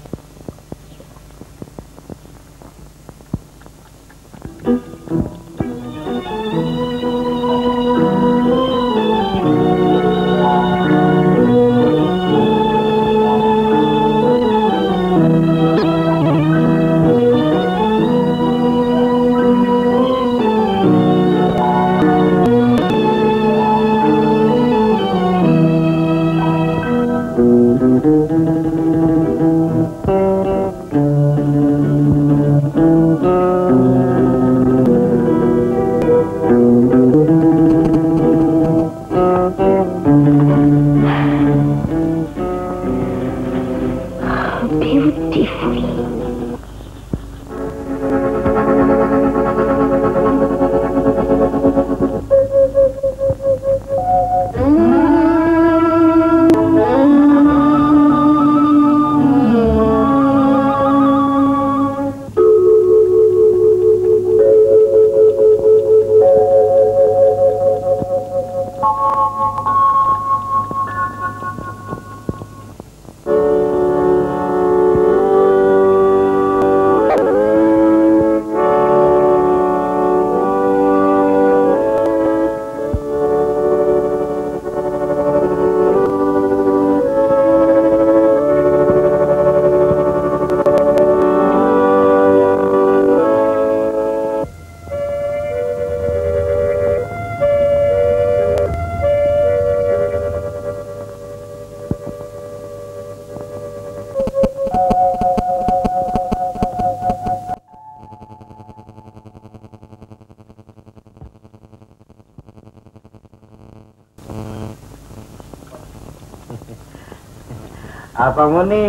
আপামনি,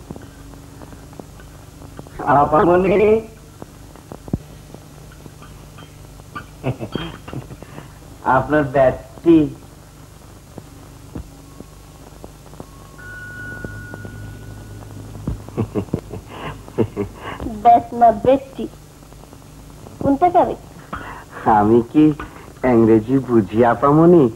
আপামনি, আপনার ব্যাটটি। ব্যাট না বেটটি, কোনটা খাবে? আমি কি ইংরেজি বুঝি আপামনি?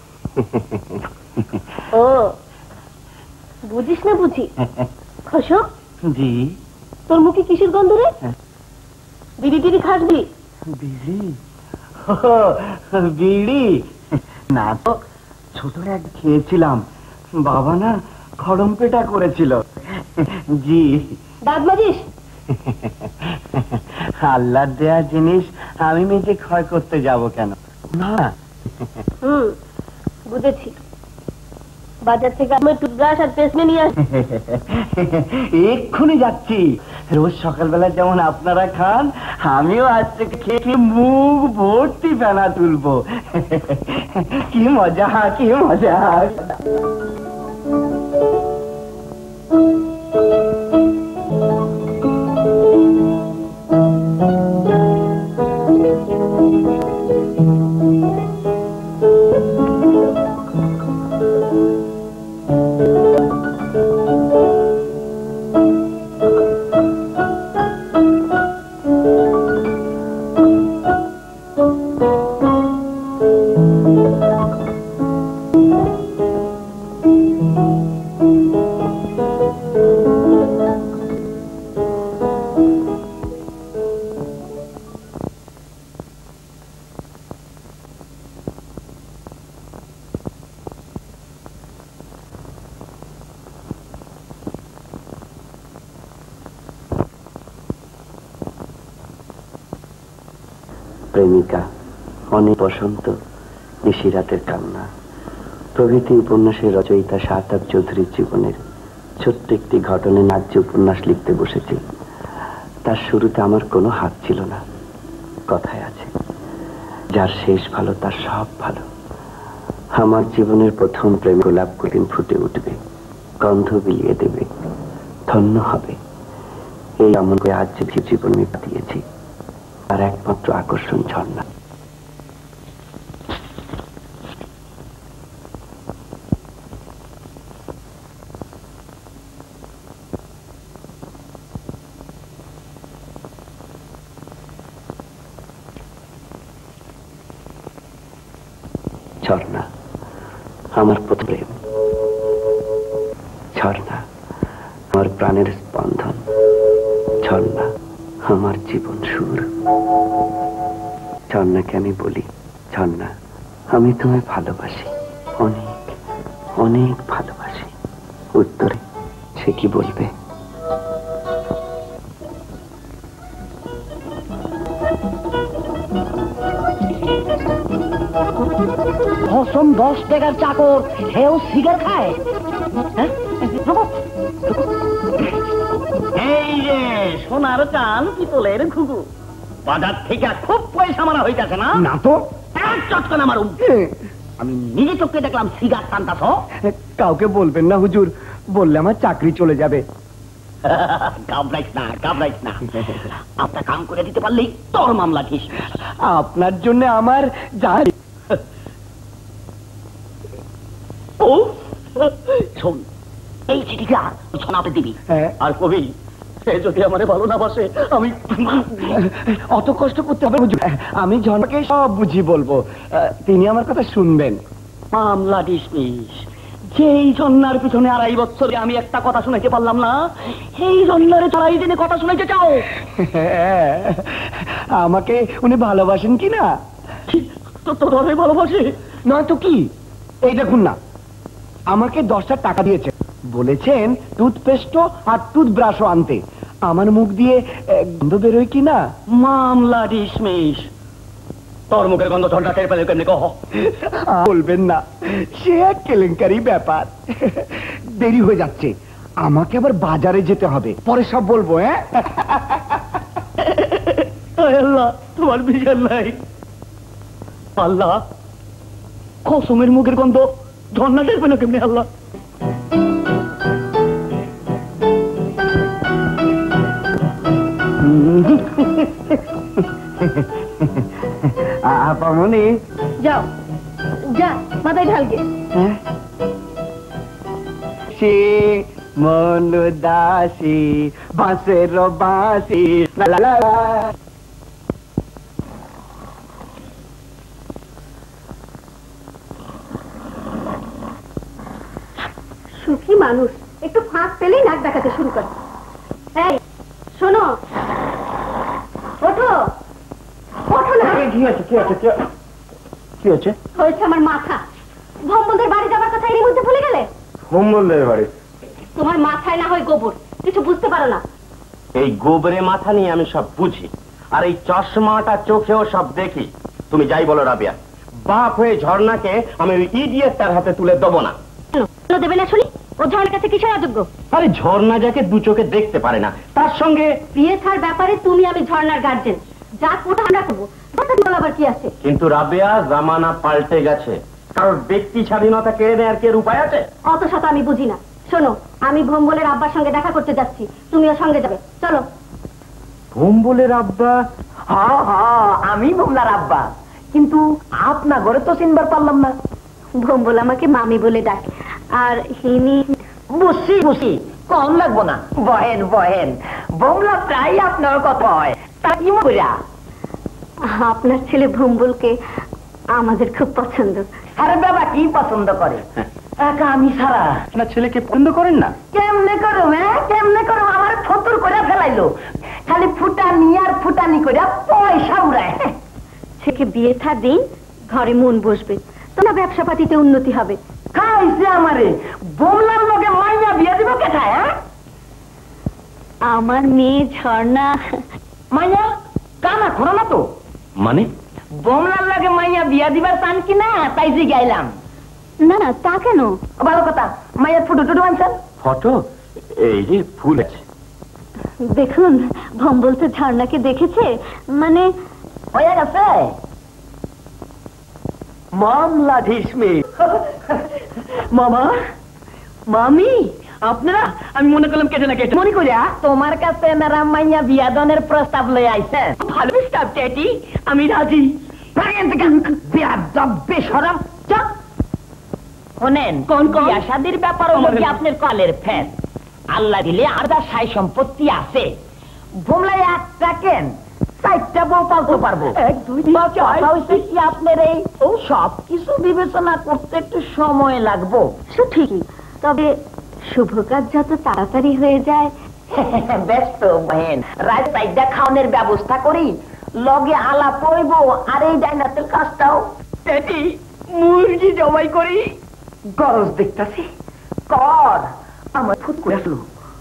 ও বুঝিস না বুঝি। খসো, জি। তোর মুখে কিসের গন্ধ রে? বিড়ি টিড়ি খাসবি? বিড়ি? বিড়ি না তো, ছোট এক খেয়েছিলাম। বাবা না খড়ম পেটা করেছিল। জি। দাঁত মাজিস? আল্লাহর দেয়া জিনিস আমি নিজে ক্ষয় করতে যাব কেন? না। হুম, বুঝেছি। বাজার থেকে আমি টুথব্রাশ আর পেস্ট নিয়ে আসি। এক্ষুনি যাচ্ছি। রোজ সকালবেলা যেমন আপনারা খান, আমিও আজ থেকে খেয়ে মুখ ভর্তি ফেনা তুলবো। কি মজা, কি মজা। প্রেমিকা, অনেক বসন্ত, নিশিরাতের কান্না প্রভৃতি উপন্যাসের রচয়িতা শাহতাব চৌধুরীর জীবনের ছোট্ট একটি ঘটনা ন্যায্য উপন্যাস লিখতে বসেছি। তার শুরুতে আমার কোনো হাত ছিল না। কথায় আছে, যার শেষ ভালো তার সব ভালো। আমার জীবনের প্রথম প্রেম গোলাপ কদিন ফুটে উঠবে, গন্ধ বিলিয়ে দেবে, ধন্য হবে। এই এমন করে আজ যে জীবন আমি পাঠিয়েছি, আর একমাত্র আকর্ষণ ঝর্ণা। ঝর্ণা আমার প্রথম প্রেম, ঝর্ণা আমার প্রাণের স্পন্দন, ঝর্ণা আমার জীবন সুর। ঝর্ণাকে আমি বলি, ঝর্ণা আমি তোমায় ভালোবাসি, অনেক অনেক ভালোবাসি। উত্তরে সে কি বলবে? অসম দশ টাকার চাকর হেও সিগার খায়। এই যে সোনার চাল পিতলের ঘুঘু, বাজার থেকে খুব পয়সা মারা হইতেছে না? না তো। এক চটকান আমার আমি নিজে চোখে দেখলাম সিগার টানতাছ। কাউকে বলবেন না হুজুর, বললে আমার চাকরি চলে যাবে। ঘাবড়াইস না, ঘাবড়াইস না। আপনার কাম করে দিতে পারলেই তোর মামলা ঠিক। আপনার জন্য আমার যা। ও শোন, এই চিঠিটা শোনাতে দিবি, আর কবি সে যদি আমারে ভালো না বাসে আমি অত কষ্ট করতে হবে হুজুর। আমি ঝর্ণাকে সব বুঝি বলবো, তিনি আমার কথা শুনবেন। মামলা ডিসমিস। যেই জন্নার পিছনে আড়াই বছরে আমি একটা কথা শুনাইতে পারলাম না, এই জন্নারে চড়াই দিনে কথা শুনাইতে চাও? আমাকে উনি ভালোবাসেন কি না? তোরে ভালোবাসে নয় তো কি? এই দেখুন না, আমাকে দশটা টাকা দিয়েছে, বলেছেন টুথপেস্টও আর টুথব্রাশও আনতে। আমার মুখ দিয়ে গন্ধ বেরোয় কি না? মামলা ডিসমিস। তোর মুখের গন্ধ ঝন্ডা টের পেলে কেমনি কহ? বলবেন না, সে এক কেলেঙ্কারি ব্যাপার। দেরি হয়ে যাচ্ছে, আমাকে আবার বাজারে যেতে হবে, পরে সব বলবো। হ্যাঁ আল্লাহ, তোমার বিচার নাই। আল্লাহ, কসমের মুখের গন্ধ ঝর্ণা টের পেল কেমনি? আল্লাহ, আপামনি যাও, যা মাথায় ঢালকে। সে মন দাসী বাঁশের বাঁশি। সুখী মানুষ একটু ফাঁক পেলেই নাক দেখাতে শুরু করে। এই শোনো, ওঠো ওঠো না। কি আছে কি আছে কি আছে? হয়েছে আমার মাথা। ভম্বলদের বাড়ি যাবার কথা এর মধ্যে ভুলে গেলে? হোমবলদের বাড়ি? তোমার মাথায় না হয় গোবর, কিছু বুঝতে পারো না। এই গোবরে মাথা নিয়ে আমি সব বুঝি, আর এই চশমাটা চোখেও সব দেখি। তুমি যাই বলো রাবিয়া, বাপ হয়ে ঝর্ণাকে আমি ওই ইডিয়েটটার হাতে তুলে দেবো না। কেন দেবে না শুনি? ও ঝর্ণার কাছে কিসের অযোগ্য? আরে ঝর্ণা যাকে দু চোখে দেখতে পারে না, তার সঙ্গে বিয়ে ছাড় ব্যাপারে তুমি আমি ঝর্ণার গার্জেন, যা কোটা আমরা করবো, আবার কি আছে? কিন্তু রাবিয়া, জামানা পাল্টে গেছে। কারণ ব্যক্তি স্বাধীনতা কেড়ে নেওয়ার কি উপায় আছে? অত শত আমি বুঝি না। শোনো, আমি ভোম্বলের আব্বার সঙ্গে দেখা করতে যাচ্ছি, তুমিও সঙ্গে যাবে, চলো। ভোম্বলের আব্বা? হা হা, আমি ভোমলার আব্বা, কিন্তু আপনা ঘরে তো চিনবার পারলাম না। ভোম্বল আমাকে মামি বলে ডাকে, আর হিনি। বুঝছি বুঝছি, কম লাগবো না, বহেন বহেন। ভোমলা প্রায় আপনার কথা হয়, তা কি মজা। আপনার ছেলে ভোম্বলকে আমাদের খুব পছন্দ। আরে বাবা কি পছন্দ করে? একা আমি ছাড়া আপনার ছেলেকে পছন্দ করেন না? কেমনে করো? হ্যাঁ কেমনে করো? আমার ফতুর করে ফেলাইলো, খালি ফুটানি আর ফুটানি করে পয়সা উড়ায়। ছেকে বিয়ে থা দিন, ঘরে মন বসবে, তোমার ব্যবসা পাতিতে উন্নতি হবে। খাইছে আমারে, বোমলার লগে মাইয়া বিয়ে দিব কেথায়? হ্যাঁ আমার মেয়ে ঝর্ণা। মাইয়া কানা খোরা না তো? মানে বোমলার লগে মাইয়া বিয়া দিবার চান কিনা তাই যে গাইলাম। না না, তা কেন? ভালো কথা, মাইয়ার ফটো টুটু আনছেন? ফটো? এই যে ফুল আছে। দেখুন, ভোম্বল তো ঝর্ণাকে দেখেছে, মানে হয়ে গেছে। মামলা ঢিসমে। মামা মামি আপনারা, আমি মনে করলাম কেটে না কেটে মনে করিয়া তোমার কাছে এনারা মাইয়া বিয়াদনের প্রস্তাব লয়ে আইছেন। ভালো প্রস্তাব চেটি, আমি রাজি। বেসরম শোনেন, কোন বিয়া শাদির ব্যাপার হলো কি আপনার কলের ফ্যান। আল্লাহ দিলে আর যা সাই সম্পত্তি আছে, ভোমলায় একটা কেন চারটা বউ পালতে পারবো। এক দুই কথা হইছে কি আপনার এই সব কিছু বিবেচনা করতে একটু সময় লাগবো। সে ঠিকই, তবে শুভ কাজ যত তাড়াতাড়ি হয়ে যায়। ব্যস্ত বহেন, রাত চারটা খাওয়ানোর ব্যবস্থা করি, লগে আলা পড়ব, আর এই ডাইনাতের কাজটাও পেটি মুরগি জবাই করি। গরজ দেখতাছি, কর আমার ফুট করে আসলো।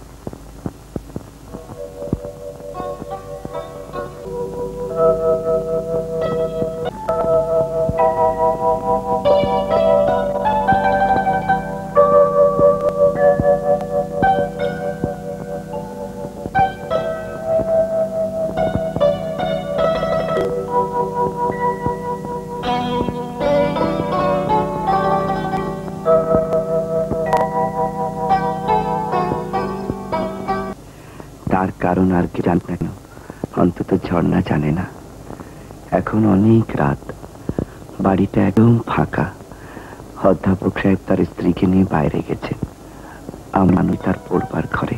তার কারণ আর কি জান না, অন্তত ঝর্ণা জানে না। এখন অনেক রাত, বাড়িটা একদম ফাঁকা। অধ্যাপক সাহেব তার স্ত্রীকে নিয়ে বাইরে গেছে, আমি তার পড়বার ঘরে।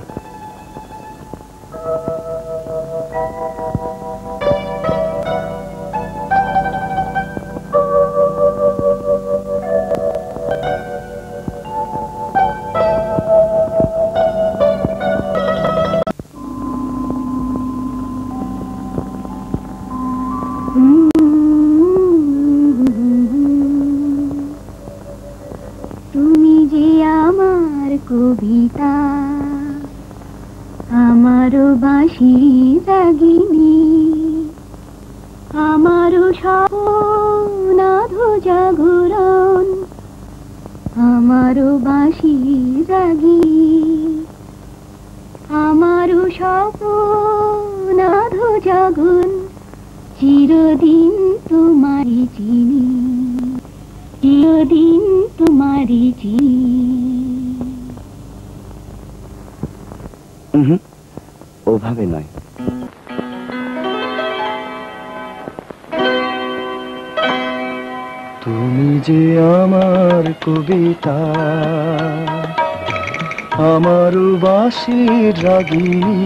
কবিতা আমারও বাঁশি রাগিনী, আমারও স্বপ্নাধো জাগরণ, আমারও বাঁশি রাগিনী, আমারও স্বপ্নাধো জাগরণ, চিরদিন তোমারি চিনি, চিরদিন তোমারি চিনি। ওভাবে নয়। তুমি যে আমার কবিতা, আমার বাঁশির রাগিনী,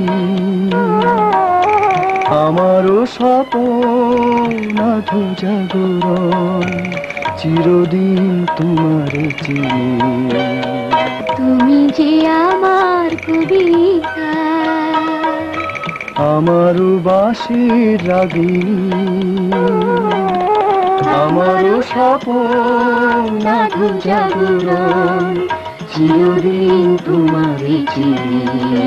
আমারও স্বপ্নাধো জাগরণ, চিরদিন তোমার চিনি। তুমি যে আমার কবিতা, আমার বাঁশির রাগিনী, আমারও স্বপ্নাধো জাগরণ, চিরদিন তোমার চিনি।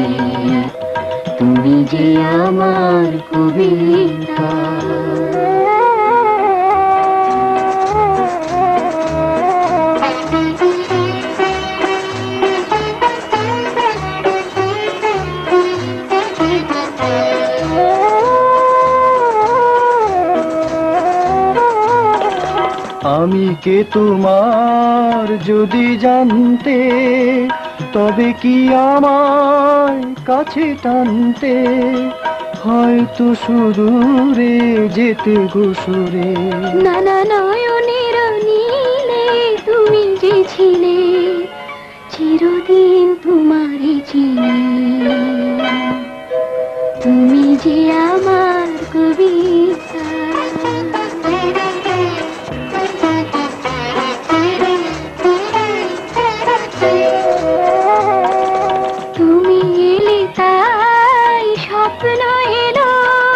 তুমি যে আমার কবিতা। আমি কে তোমার যদি জানতে, তবে কি আমায় কাছে টানতে হয়তো সুদূরে যেতে গোসরে। নানা নয়নের নীলে তুমি যে ছিলে চিরদিন তোমারই চিনি, তুমি যে আমার কবিতা। তুমি এলে তাই স্বপ্ন এলো,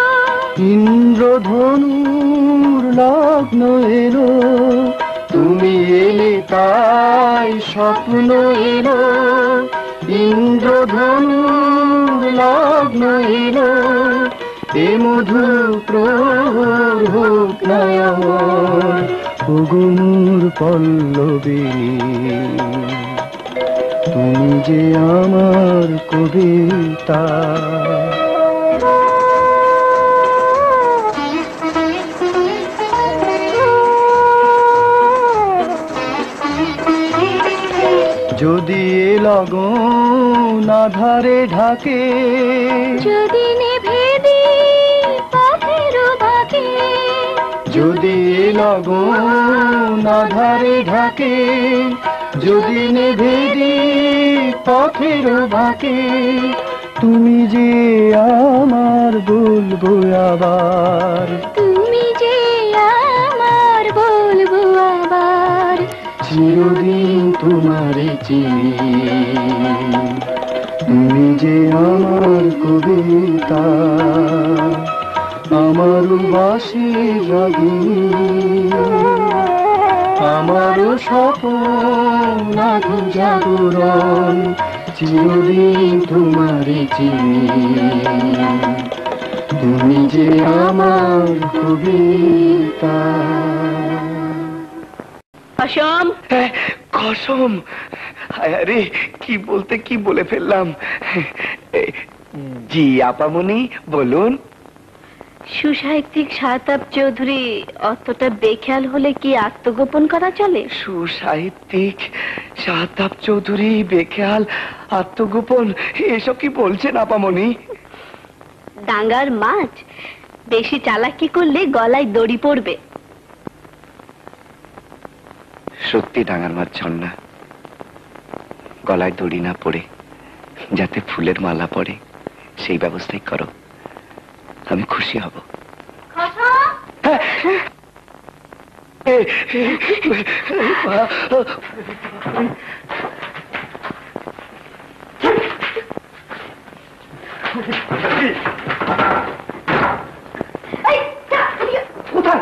ইন্দ্রধনুর লগ্ন এলো, তুমি এলে তাই স্বপ্ন এলো, ইন্দ্রধনুর লগ্ন এলো, এ মধু প্রহর হোক না আমার ওগোর পল্লবিনী, তুমি যে আমার কবিতা। যদি এ লগন আধারে ঢাকে, যদি নেভে দিই পথের বাঁকে, যদি এ লগন আধারে ঢাকে, যদি নেভে দিই পথের বাঁকে, তুমি যে আমার বলবো আবার, তুমি যে আমার বলবো আবার, চিরদিন তোমারে চিনি, তুমি যে আমার কবিতা, আমার বাঁশির রাগিনী, আমার স্বপ্ন জাগরণ, চিরদিন তোমারে চিনি, তুমি যে আমার কবিতা। অসম, কসম, আরে কি বলতে কি বলে ফেললাম। জি আপামনি বলুন। সুসাহিত্যিক শাহতাব চৌধুরী অতটা বেখেয়াল হলে কি আত্মগোপন করা চলে? সুসাহিত্যিক শাহতাব চৌধুরী বেখেয়াল আত্মগোপন এসব কি বলছেন আপামনি? ডাঙ্গার মাছ বেশি চালাকি করলে গলায় দড়ি পড়বে। সত্যি ডাঙার মাছ ঝর্ণা, গলায় দড়ি না পড়ে যাতে ফুলের মালা পড়ে সেই ব্যবস্থাই করো, আমি খুশি হব। কোথায়?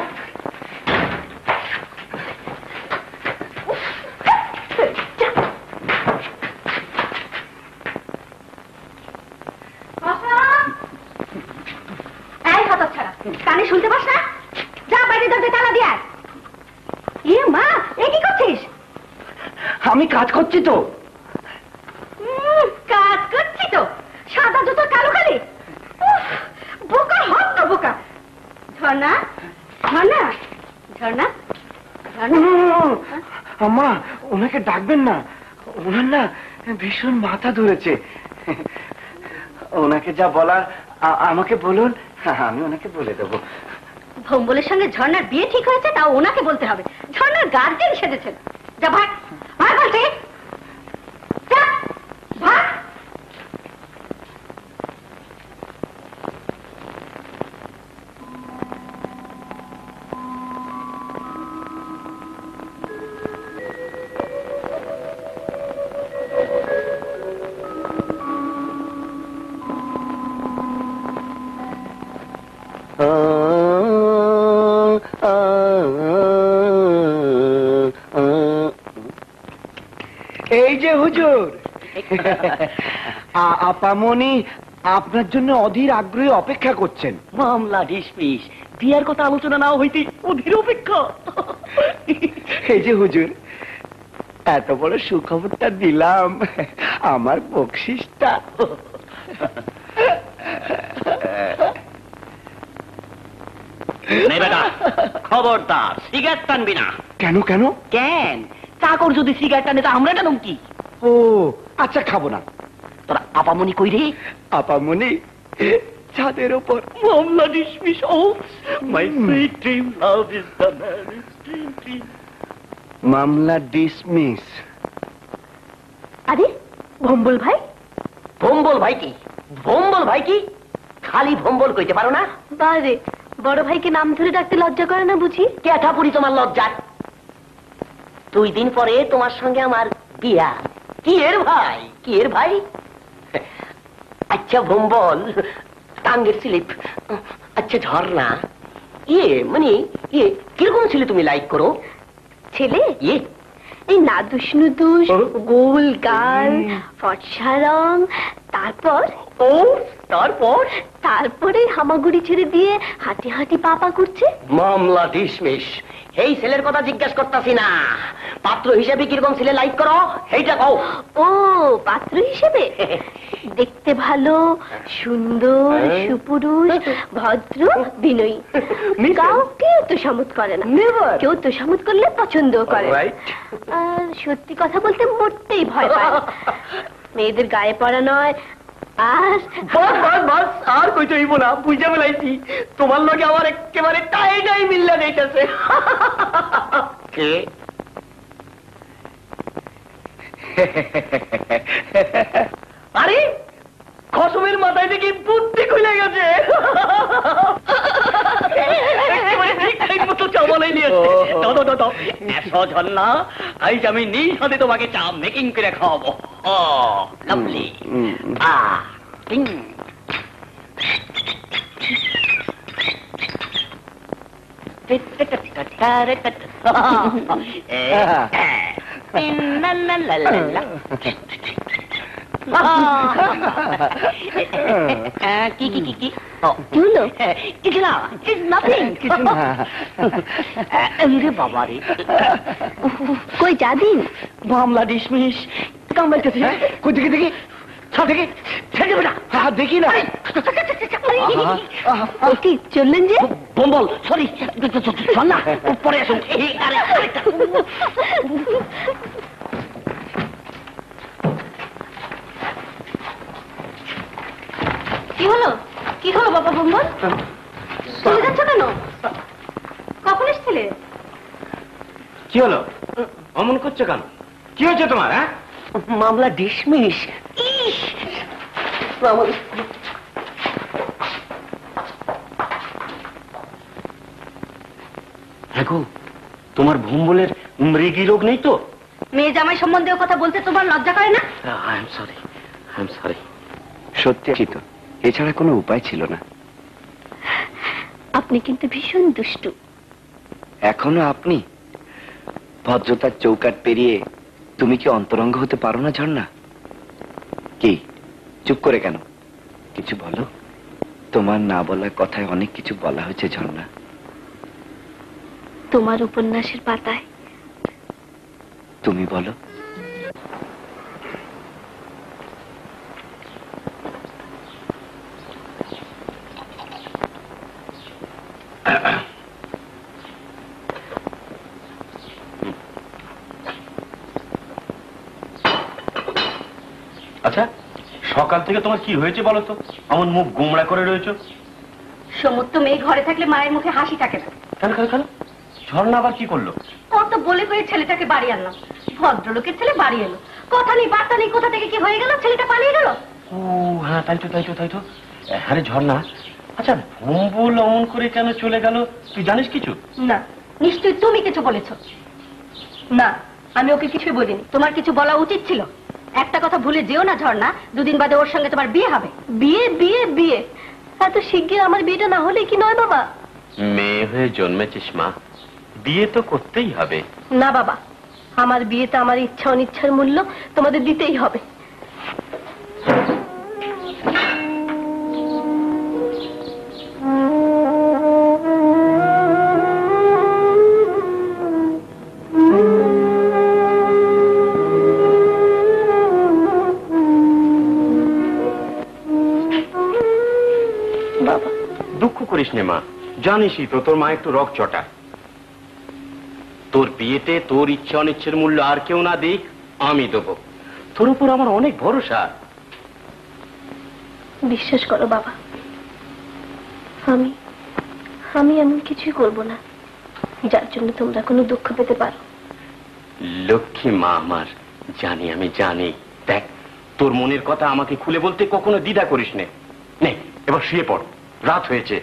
কানে শুনতে পাস না? যা বাইরে দরজা তালা দিয়ে আয়। এ মা, এ কি করছিস? আমি কাজ করছি তো। কাজ করছি তো? সাদা জুতো কালো কালি, বোকা হত তো বোকা। ঝর্ণা, ঝর্ণা, ঝর্ণা, ঝর্ণা। আম্মা, ওনাকে ডাকবেন না, ওনার না ভীষণ মাথা ধরেছে। ওনাকে যা বলার আমাকে বলুন, আমি ওনাকে বলে দেবো। ভম্বলের সঙ্গে ঝর্ণার বিয়ে ঠিক হয়েছে, তাও ওনাকে বলতে হবে। ঝর্ণার গার্জেন সেজেছেন। যা ভাগ, ভাগ বলছি, যা ভাগ। এই যে হুজুর, আপামনি আপনার জন্য অধীর আগ্রহে অপেক্ষা করছেন। মামলা ডিসমিস, বিয়ার কথা আলোচনা না হইতে অধীর অপেক্ষা। এই যে হুজুর, এত বড় সুখবরটা দিলাম, আমার বকশিসটা। খবরদার সিগারেট টানবি না। কেন কেন? কেন? চাকর যদি সিগারেট টানে তা আমরা টানুম কি? ও আচ্ছা খাবো না। তোরা আপামনি কই রে? আপামনি ছাদের ওপর। মামলা dismiss. Oh my sweet dream love is the marriage dream dream. মামলা ডিসমিস। আরে ভম্বল ভাই। ভম্বল ভাই কি? ভম্বল ভাই কি? খালি ভম্বল কইতে পারো না? বারে বড় ভাইকে নাম ধরে ডাকতে লজ্জা করে না বুঝি? কেঠা পুরি তোমার লজ্জা? দুই দিন পরে তোমার সঙ্গে আমার বিয়া। কি এর ভাই? কি এর ভাই? আচ্ছা ভম্বল, টাঙ্গের স্লিপ। আচ্ছা ঝর্ণা, ইয়ে মানে ইয়ে কিরকম ছেলে তুমি লাইক করো? ছেলে ইয়ে এই নাদুস নুদুস, গোল গাল, ফর্সা রং, তারপর ও তারপর তারপরে হামাগুড়ি ছেড়ে দিয়ে হাঁটি হাঁটি পাপা করছে। মামলা ডিসমিস। এই ছেলের কথা জিজ্ঞাসা করতেছি না, পাত্র হিসেবে কিরকম ছেলে লাইক করো এইটা কও। ও পাত্র হিসেবে দেখতে ভালো, সুন্দর, সুপুরুষ, ভদ্র, বিনয়ী। কাউকে তো সামুদ করে না, কেউ তো সামুদ করলে পছন্দ করে। আর সত্যি কথা বলতে মোটেই ভয় পায় না। মেয়েদের গায়ে পড়া নয়। আর বস বস বস আর কই তো না, বুঝে বেলাইছি তোমার লগে আমার একেবারে টাই টাই মিল্লা যাইতেছে। কে? আরে খসমের মাথায় দেখি বুদ্ধি খুলে গেছে। ঝর্ণা আজ আমি নিজ হাতে তোমাকে চা মেকিং করে খাওয়াবো। ও লাভলি। আহ কি কি কি কি কিছু না, কিছু না। বাবা রে, কই যাদিন? মামলা ডিসমিস। কামাল কাছে কই দেখি দেখি দেখি ছেড়ে দেবে না, দেখি না। কি চললেন যে? বম্বল সরি, চল না পরে আসুন। কি হলো কি হলো বাবা ভম্বল? চলে যাচ্ছ কেন? কখন এসছিলে? কি হলো? অমন করছো কেন? কি হয়েছে তোমার? হ্যাঁ মামলা ডিসমিস। ইস হ্যাঁ গো, তোমার ভম্বলের মৃগী রোগ নেই তো? মেয়ে জামাই সম্বন্ধে কথা বলতে তোমার লজ্জা করে না? I am sorry, I am sorry. সত্যি তো, এছাড়া কোনো উপায় ছিল না। আপনি কিন্তু ভীষণ দুষ্টু। এখনো আপনি? ভদ্রতার চৌকাট পেরিয়ে তুমি কি অন্তরঙ্গ হতে পারো না ঝর্ণা? কি চুপ করে কেন? কিছু বলো। তোমার না বলা কথায় অনেক কিছু বলা হয়েছে ঝর্ণা। তোমার উপন্যাসের পাতায়। তুমি বলো। আচ্ছা সকাল থেকে তোমার কি হয়েছে বলো তো? আমার মুখ গোমড়া করে রয়েছে। সমস্ত মেয়ে ঘরে থাকলে মায়ের মুখে হাসি থাকে না। কেন কেন কেন? ঝর্ণা আবার কি করলো? কত বলে করে ছেলেটাকে বাড়ি আনলাম, ভদ্রলোকের ছেলে বাড়ি এলো, কথা নেই বার্তা নেই, কোথা থেকে কি হয়ে গেল, ছেলেটা পালিয়ে গেল। ও হ্যাঁ তাই তো তাই তো তাই তো আরে ঝর্ণা, আচ্ছা ভম্বল অমন করে কেন চলে গেল তুই জানিস কিছু? না, নিশ্চয়ই তুমি কিছু বলেছ। না, আমি ওকে কিছুই বলিনি। তোমার কিছু বলা উচিত ছিল। একটা কথা ভুলে যেও না ঝর্ণা, দুদিন বাদে ওর সঙ্গে তোমার বিয়ে হবে। বিয়ে বিয়ে বিয়ে এত শিগগির আমার বিয়েটা না হলে কি নয় বাবা? মেয়ে হয়ে জন্মেছিস মা, বিয়ে তো করতেই হবে। না বাবা, আমার বিয়েতে আমার ইচ্ছা অনিচ্ছার মূল্য তোমাদের দিতেই হবে। দুঃখ করিস নে মা, জানিসই তো তোর মা একটু রক চটা। তোর বিয়েতে তোর ইচ্ছা অনিচ্ছের মূল্য আর কেউ না দিক, আমি দেবো। তোর উপর আমার অনেক ভরসা। বিশ্বাস করো বাবা, আমি আমি এমন কিছুই করব না যার জন্য তোমরা কোনো দুঃখ পেতে পারো। লক্ষ্মী মা আমার, জানি আমি জানি। দেখ, তোর মনের কথা আমাকে খুলে বলতে কখনো দ্বিধা করিস নে। নে এবার শুয়ে পড়, রাত হয়েছে।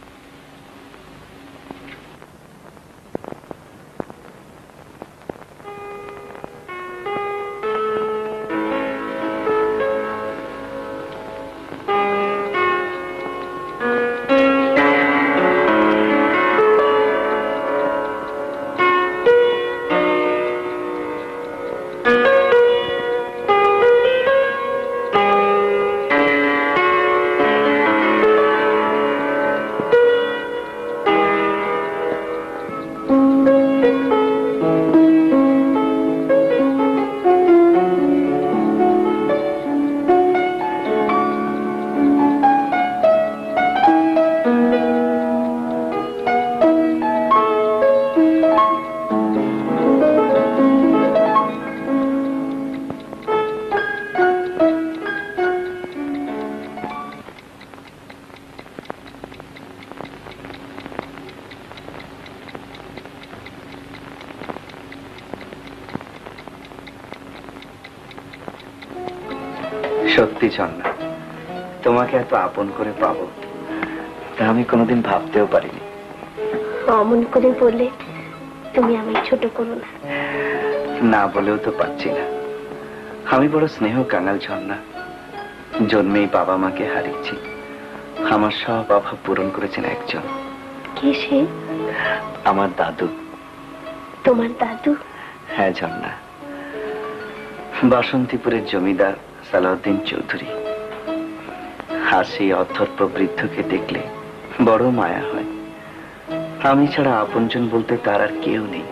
সত্যি ঝর্ণা, তোমাকে এত আপন করে পাবো তা আমি কোনোদিন ভাবতেও পারিনি। অমন করে বললে তুমি আমায় ছোট করো না। না বলেও তো পারছি না। আমি বড় স্নেহ কাঙাল ঝর্ণা। জন্মেই বাবা মাকে হারিয়েছি। আমার সব অভাব পূরণ করেছেন একজন। কে সে? আমার দাদু। তোমার দাদু? হ্যাঁ ঝর্ণা, বাসন্তীপুরের জমিদার সালাউদ্দিন চৌধুরী। আর সেই অধ্যর্প বৃদ্ধকে দেখলে বড় মায়া হয়। আমি ছাড়া আপনজন বলতে তার আর কেউ নেই।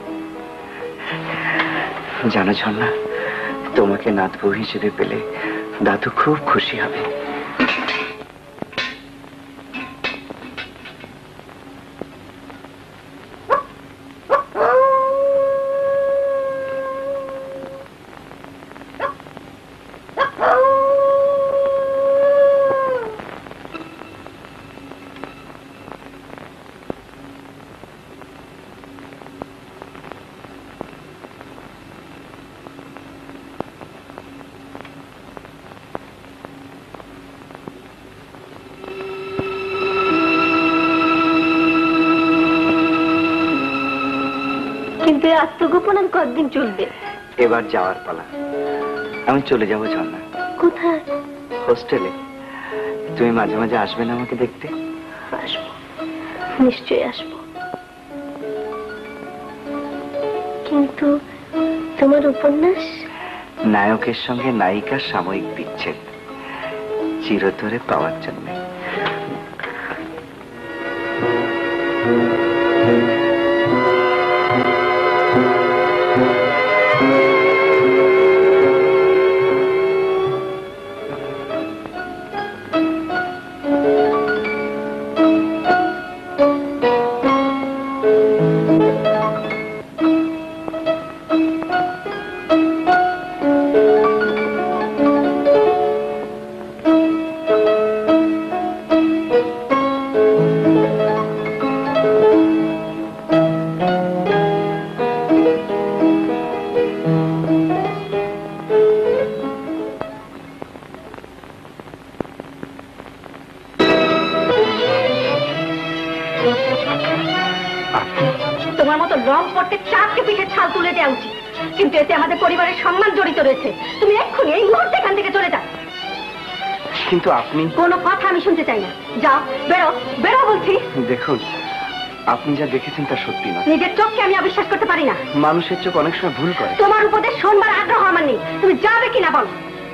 জানো ঝর্ণা, তোমাকে নাতবউ হিসেবে পেলে দাদু খুব খুশি হবে। কিন্তু আত্মগোপন আর কতদিন চলবে? এবার যাওয়ার পালা। আমি চলে যাবো ঝর্ণা। কোথায়? হোস্টেলে। তুমি মাঝে মাঝে আসবে না আমাকে দেখতে? আসবো, নিশ্চয়ই আসবো। কিন্তু তোমার উপন্যাস? নায়কের সঙ্গে নায়িকার সাময়িক বিচ্ছেদ, চিরতরে পাওয়ার জন্য। তোমার মতো রং পড়তে চারটে পিঠে ছাল তুলে দেওয়া উচিত, কিন্তু এতে আমাদের পরিবারের সম্মান জড়িত রয়েছে। তুমি এক্ষুনি এই মুহূর্তে এখান থেকে চলে যাও। কিন্তু আপনি? কোনো কথা আমি শুনতে চাই না। যাও, বেরো বেরো বলছি। দেখুন, আপনি যা দেখেছেন তা সত্যি নয়। নিজের চোখকে আমি অবিশ্বাস করতে পারি না। মানুষের চোখ অনেক সময় ভুল করে। তোমার উপদেশ শোনবার আগ্রহ আমার নেই। তুমি যাবে কিনা বলো।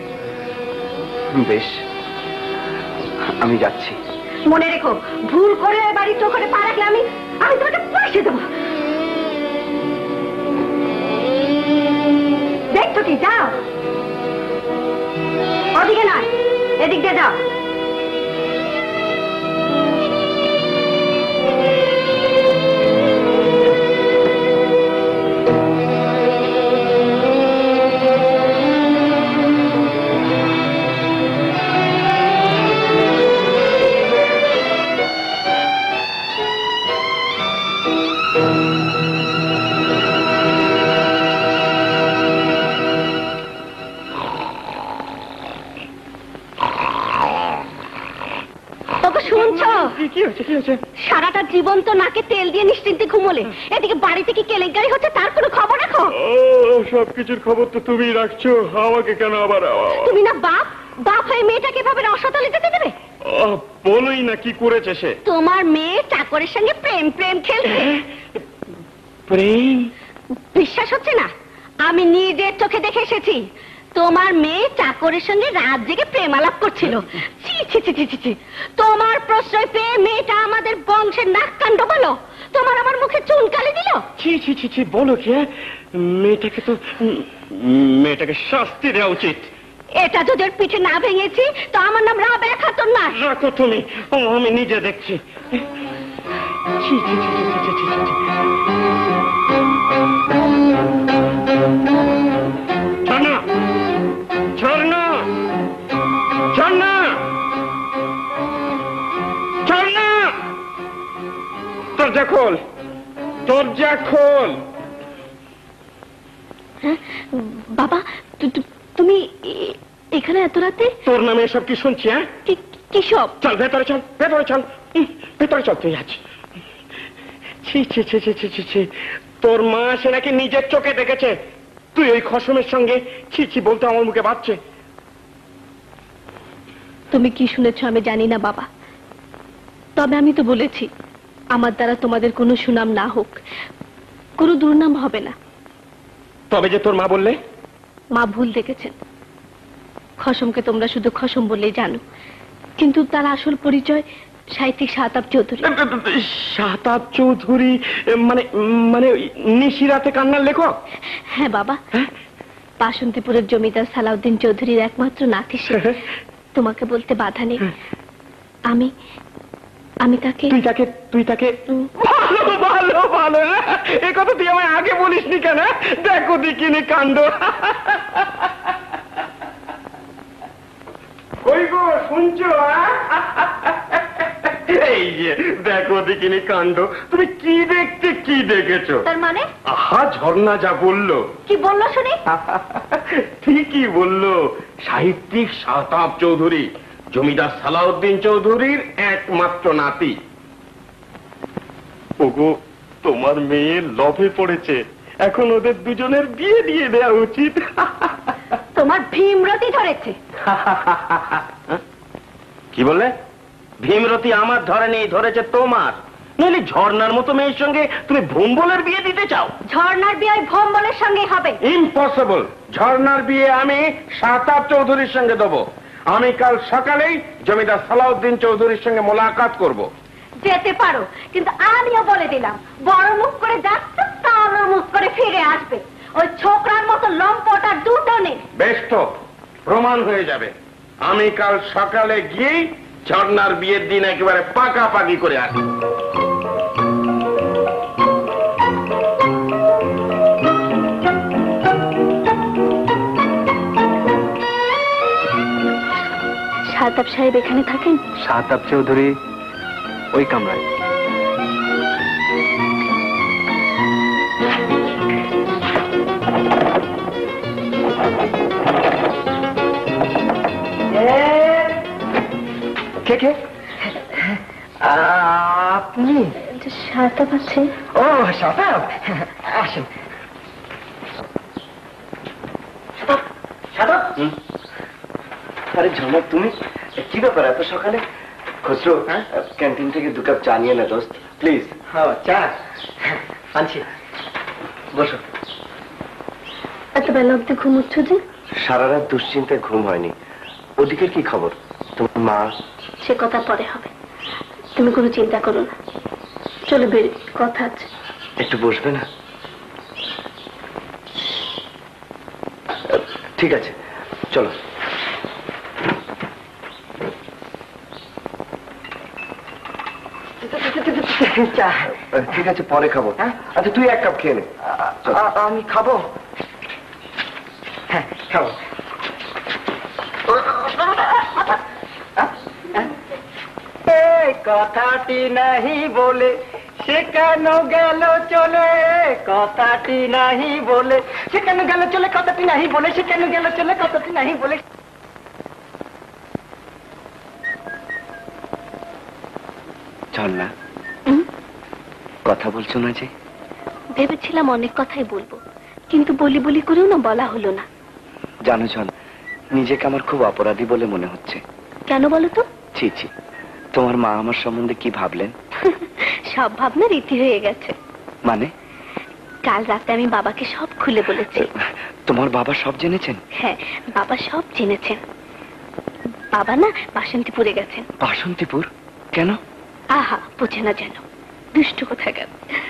বেশ, আমি যাচ্ছি। মনে রেখো, ভুল করে বাড়ির চোখে পা রাখলে আমি আমি তোমাকে পয়সা দেবো। দেখছো কি? যাও, ওদিকে নয়, এদিক দিয়ে যাও। হয়েছে? সারাটা জীবন তো নাকে তেল দিয়ে নিশ্চিন্তে ঘুমোলে, এদিকে বাড়িতে কি কেলেঙ্কারি হচ্ছে তার কোনো খবর রাখো? সবকিছুর খবর তো তুমি রাখছো, আমাকে কেন আবার? তুমি না বাপ, বাপ হয়ে মেয়েটাকে এভাবে রসতলে যেতে দেবে? বলোই না কি করেছে সে। তোমার মেয়ে চাকরের সঙ্গে প্রেম প্রেম খেলছে। প্রেম? বিশ্বাস হচ্ছে না? আমি নিজের চোখে দেখে এসেছি। তোমার মেয়ে চাকরের সঙ্গে রাত জেগে প্রেম আলাপ করছিল। ছি ছি ছি ছি ছি। তোমার প্রশ্রয় পেয়ে মেয়েটা আমাদের বংশের নাক কাণ্ড বলো, তোমার আমার মুখে চুনকালি দিল। ছি ছি ছি ছি, বলো কি? মেয়েটাকে তো মেয়েটাকে শাস্তি দেওয়া উচিত। এটা যদি ওর পিঠে না ভেঙেছি তো আমার নাম রাবেয়া খাতুন না। রাখো তুমি, আমি নিজে দেখছি। ছি ছি ছি ছি ছি ছি ছি। ঝর্ণা, ঝর্ণা, ঝর্ণা, ঝর্ণা, দরজা খোল, দরজা খোল। বাবা, তুমি এখানে এত রাতে? তোর নামে এসব কি শুনছি? হ্যাঁ, কি সব? চল ভেতরে চল, ভেতরে চল, ভেতরে চল তুই আজ। ছি ছি ছি ছি ছি ছি, তোর মা সে নাকি নিজের চোখে দেখেছে তুই ওই খসমের সঙ্গে ছি ছি বলতে আমার মুখে বাজছে। তুমি কি শুনেছ আমি জানি না বাবা, তবে আমি তো বলেছি আমার দ্বারা তোমাদের কোনো সুনাম না হোক, কোনো দুর্নাম হবে না। তবে যে তোর মা বললে? মা ভুল দেখেছেন। খসমকে তোমরা শুধু খসম বললেই জানো, কিন্তু তার আসল পরিচয় সাহিত্যিক শাহতাব চৌধুরী। শাহতাব চৌধুরী মানে মানে নিশিরাতে কান্নার লেখক? হ্যাঁ বাবা, বাসন্তীপুরের জমিদার সালাউদ্দিন চৌধুরীর একমাত্র নাতি সে। তোমাকে বলতে বাধা নেই, আমি আমি তাকে তুই তাকে তুই তাকে ভালো ভালো ভালো এ কথা তুই আমায় আগে বলিসনি কেন? দেখো দেখিনি কাণ্ড। ওই গো শুনছো? এই যে দেখো দেখিনি কাণ্ড। তুমি কি দেখতে কি দেখেছো? তার মানে? আহা, ঝর্ণা যা বললো। কি বললো শুনি? ঠিকই বললো। সাহিত্যিক শাহতাব চৌধুরী জমিদার সালাউদ্দিন চৌধুরীর একমাত্র নাতি। ওগো, তোমার মেয়ে লভে পড়েছে, এখন ওদের দুজনের বিয়ে দিয়ে দেওয়া উচিত। তোমার ভীমরতি ধরেছে। কি বললে? ভীমরতি আমার ধরে নেই, ধরেছে তোমার। নইলে ঝর্ণার মতো মেয়ের সঙ্গে তুমি ভোম্বলের বিয়ে দিতে চাও? ঝর্ণার বিয়ে ওই ভোম্বলের সঙ্গে হবে। ইম্পসিবল। ঝর্ণার বিয়ে আমি শাহতাব চৌধুরীর সঙ্গে দেবো। আমি কাল সকালেই জমিদার সালাউদ্দিন চৌধুরীর সঙ্গে মোলাকাত করব। যেতে পারো, কিন্তু আমিও বলে দিলাম বড় মুখ করে যাচ্ছে, তাহলে মুখ করে ফিরে আসবে। ওই ছোকরার মতো লম্পট আর দুটো নেই। বেশ তো, প্রমাণ হয়ে যাবে। আমি কাল সকালে গিয়েই ঝর্ণার বিয়ের দিন একেবারে পাকাপাকি করে আসি। শাহতাব সাহেব এখানে থাকেন? শাহতাব চৌধুরী ওই কামরায়। কে কে? আপনি? শাহতাব আছে। ও শাহতাব, আসেন। শাহতাব, আরে ঝলক তুমি কি ব্যাপার এত সকালে? খসরু, ক্যান্টিন থেকে দু কাপ চা নিয়ে না দোস্ত প্লিজ। হ্যাঁ, চা আনছি, বসো। এত বেলা অব্দি ঘুমোচ্ছ যে? সারা রাত দুশ্চিন্তায় ঘুম হয়নি। ওদিকের কি খবর? তোমার মা? সে কথা পরে হবে, তুমি কোনো চিন্তা করো না। চলো বেরিয়ে, কথা আছে। একটু বসবে না? ঠিক আছে, চলো। ঠিক আছে, পরে খাবো। আচ্ছা তুই এক কাপ খেয়ে নে। আমি খাবো। হ্যাঁ খাবো। কথাটি নাহি বলে সে কেন গেল চলে, কথাটি নাহি বলে সে কেন গেল চলে, কথাটি নাহি বলে সে কেন গেল চলে, কথাটি নাহি বলে। ঝর্ণা, কথা বলছো না যে? ভেবেছিলাম অনেক কথাই বলবো, কিন্তু বলি বলি করেও না বলা হলো না। জানো জন, নিজেকে আমার খুব অপরাধী বলে মনে হচ্ছে। কেন বলো তো? ছি ছি, তোমার মা আমার সম্বন্ধে কি ভাবলেন? সব ভাবনা রীতি হয়ে গেছে। মানে? কাল রাতে আমি বাবাকে সব খুলে বলেছি। তোমার বাবা সব জেনেছেন? হ্যাঁ, বাবা সব জেনেছেন। বাবা না বাসন্তীপুরে গেছেন। বাসন্তীপুর? কেন? আহা, বোঝে না যেন, দুষ্টু কোথাকার।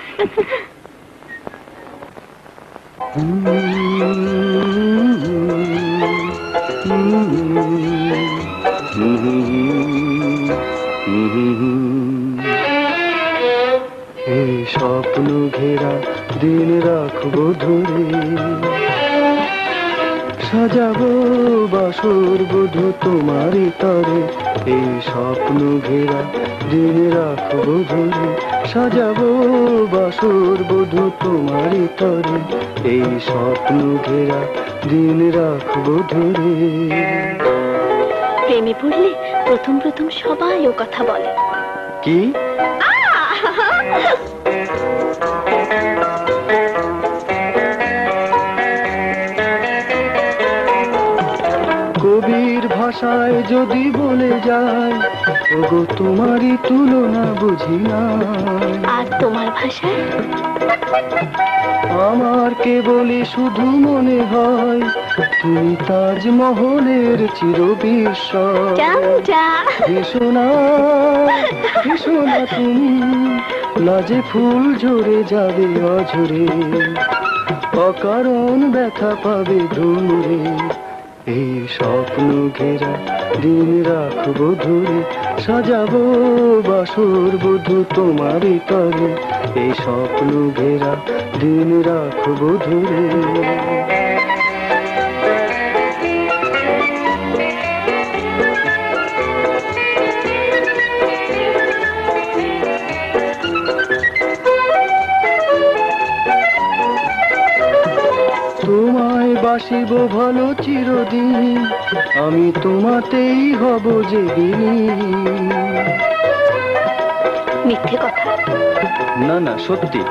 এই স্বপ্ন ঘেরা দিন রাখবো ধরে, সাজাবো বাসর বধূ তোমারই তরে। এই স্বপ্ন ঘেরা দিন রাখবো ধরে, সাজাবো বাসর বধূ তোমারই তরে। এই স্বপ্ন ঘেরা দিন রাখবো ধরে। প্রেমে পড়লে প্রথম প্রথম সবাই ও কথা বলে। কি? কবির ভাষায় যদি বলে যায়, ওগো তোমারই তুলনা বুঝি না। আর তোমার ভাষায়? আমার কেবলই শুধু মনে হয় তুমি তাজমহলের চিরবিস্ময়। ভীষণা ভীষণা তুমি, লাজে ফুল ঝরে যাবে অঝরে, অকারণ ব্যথা পাবে ধুমরে। এই স্বপ্ন ঘেরা দিন রাখবো ধরে, সাজাবো বাসর বধূ তোমারই তরে। এই স্বপ্ন ঘেরা দিন রাখবো ধরে। তোমায় বাসিব ভালো চিরদিন, আমি তোমাতেই হব যেদিন। মিথ্যে কথা? না না, সত্যি।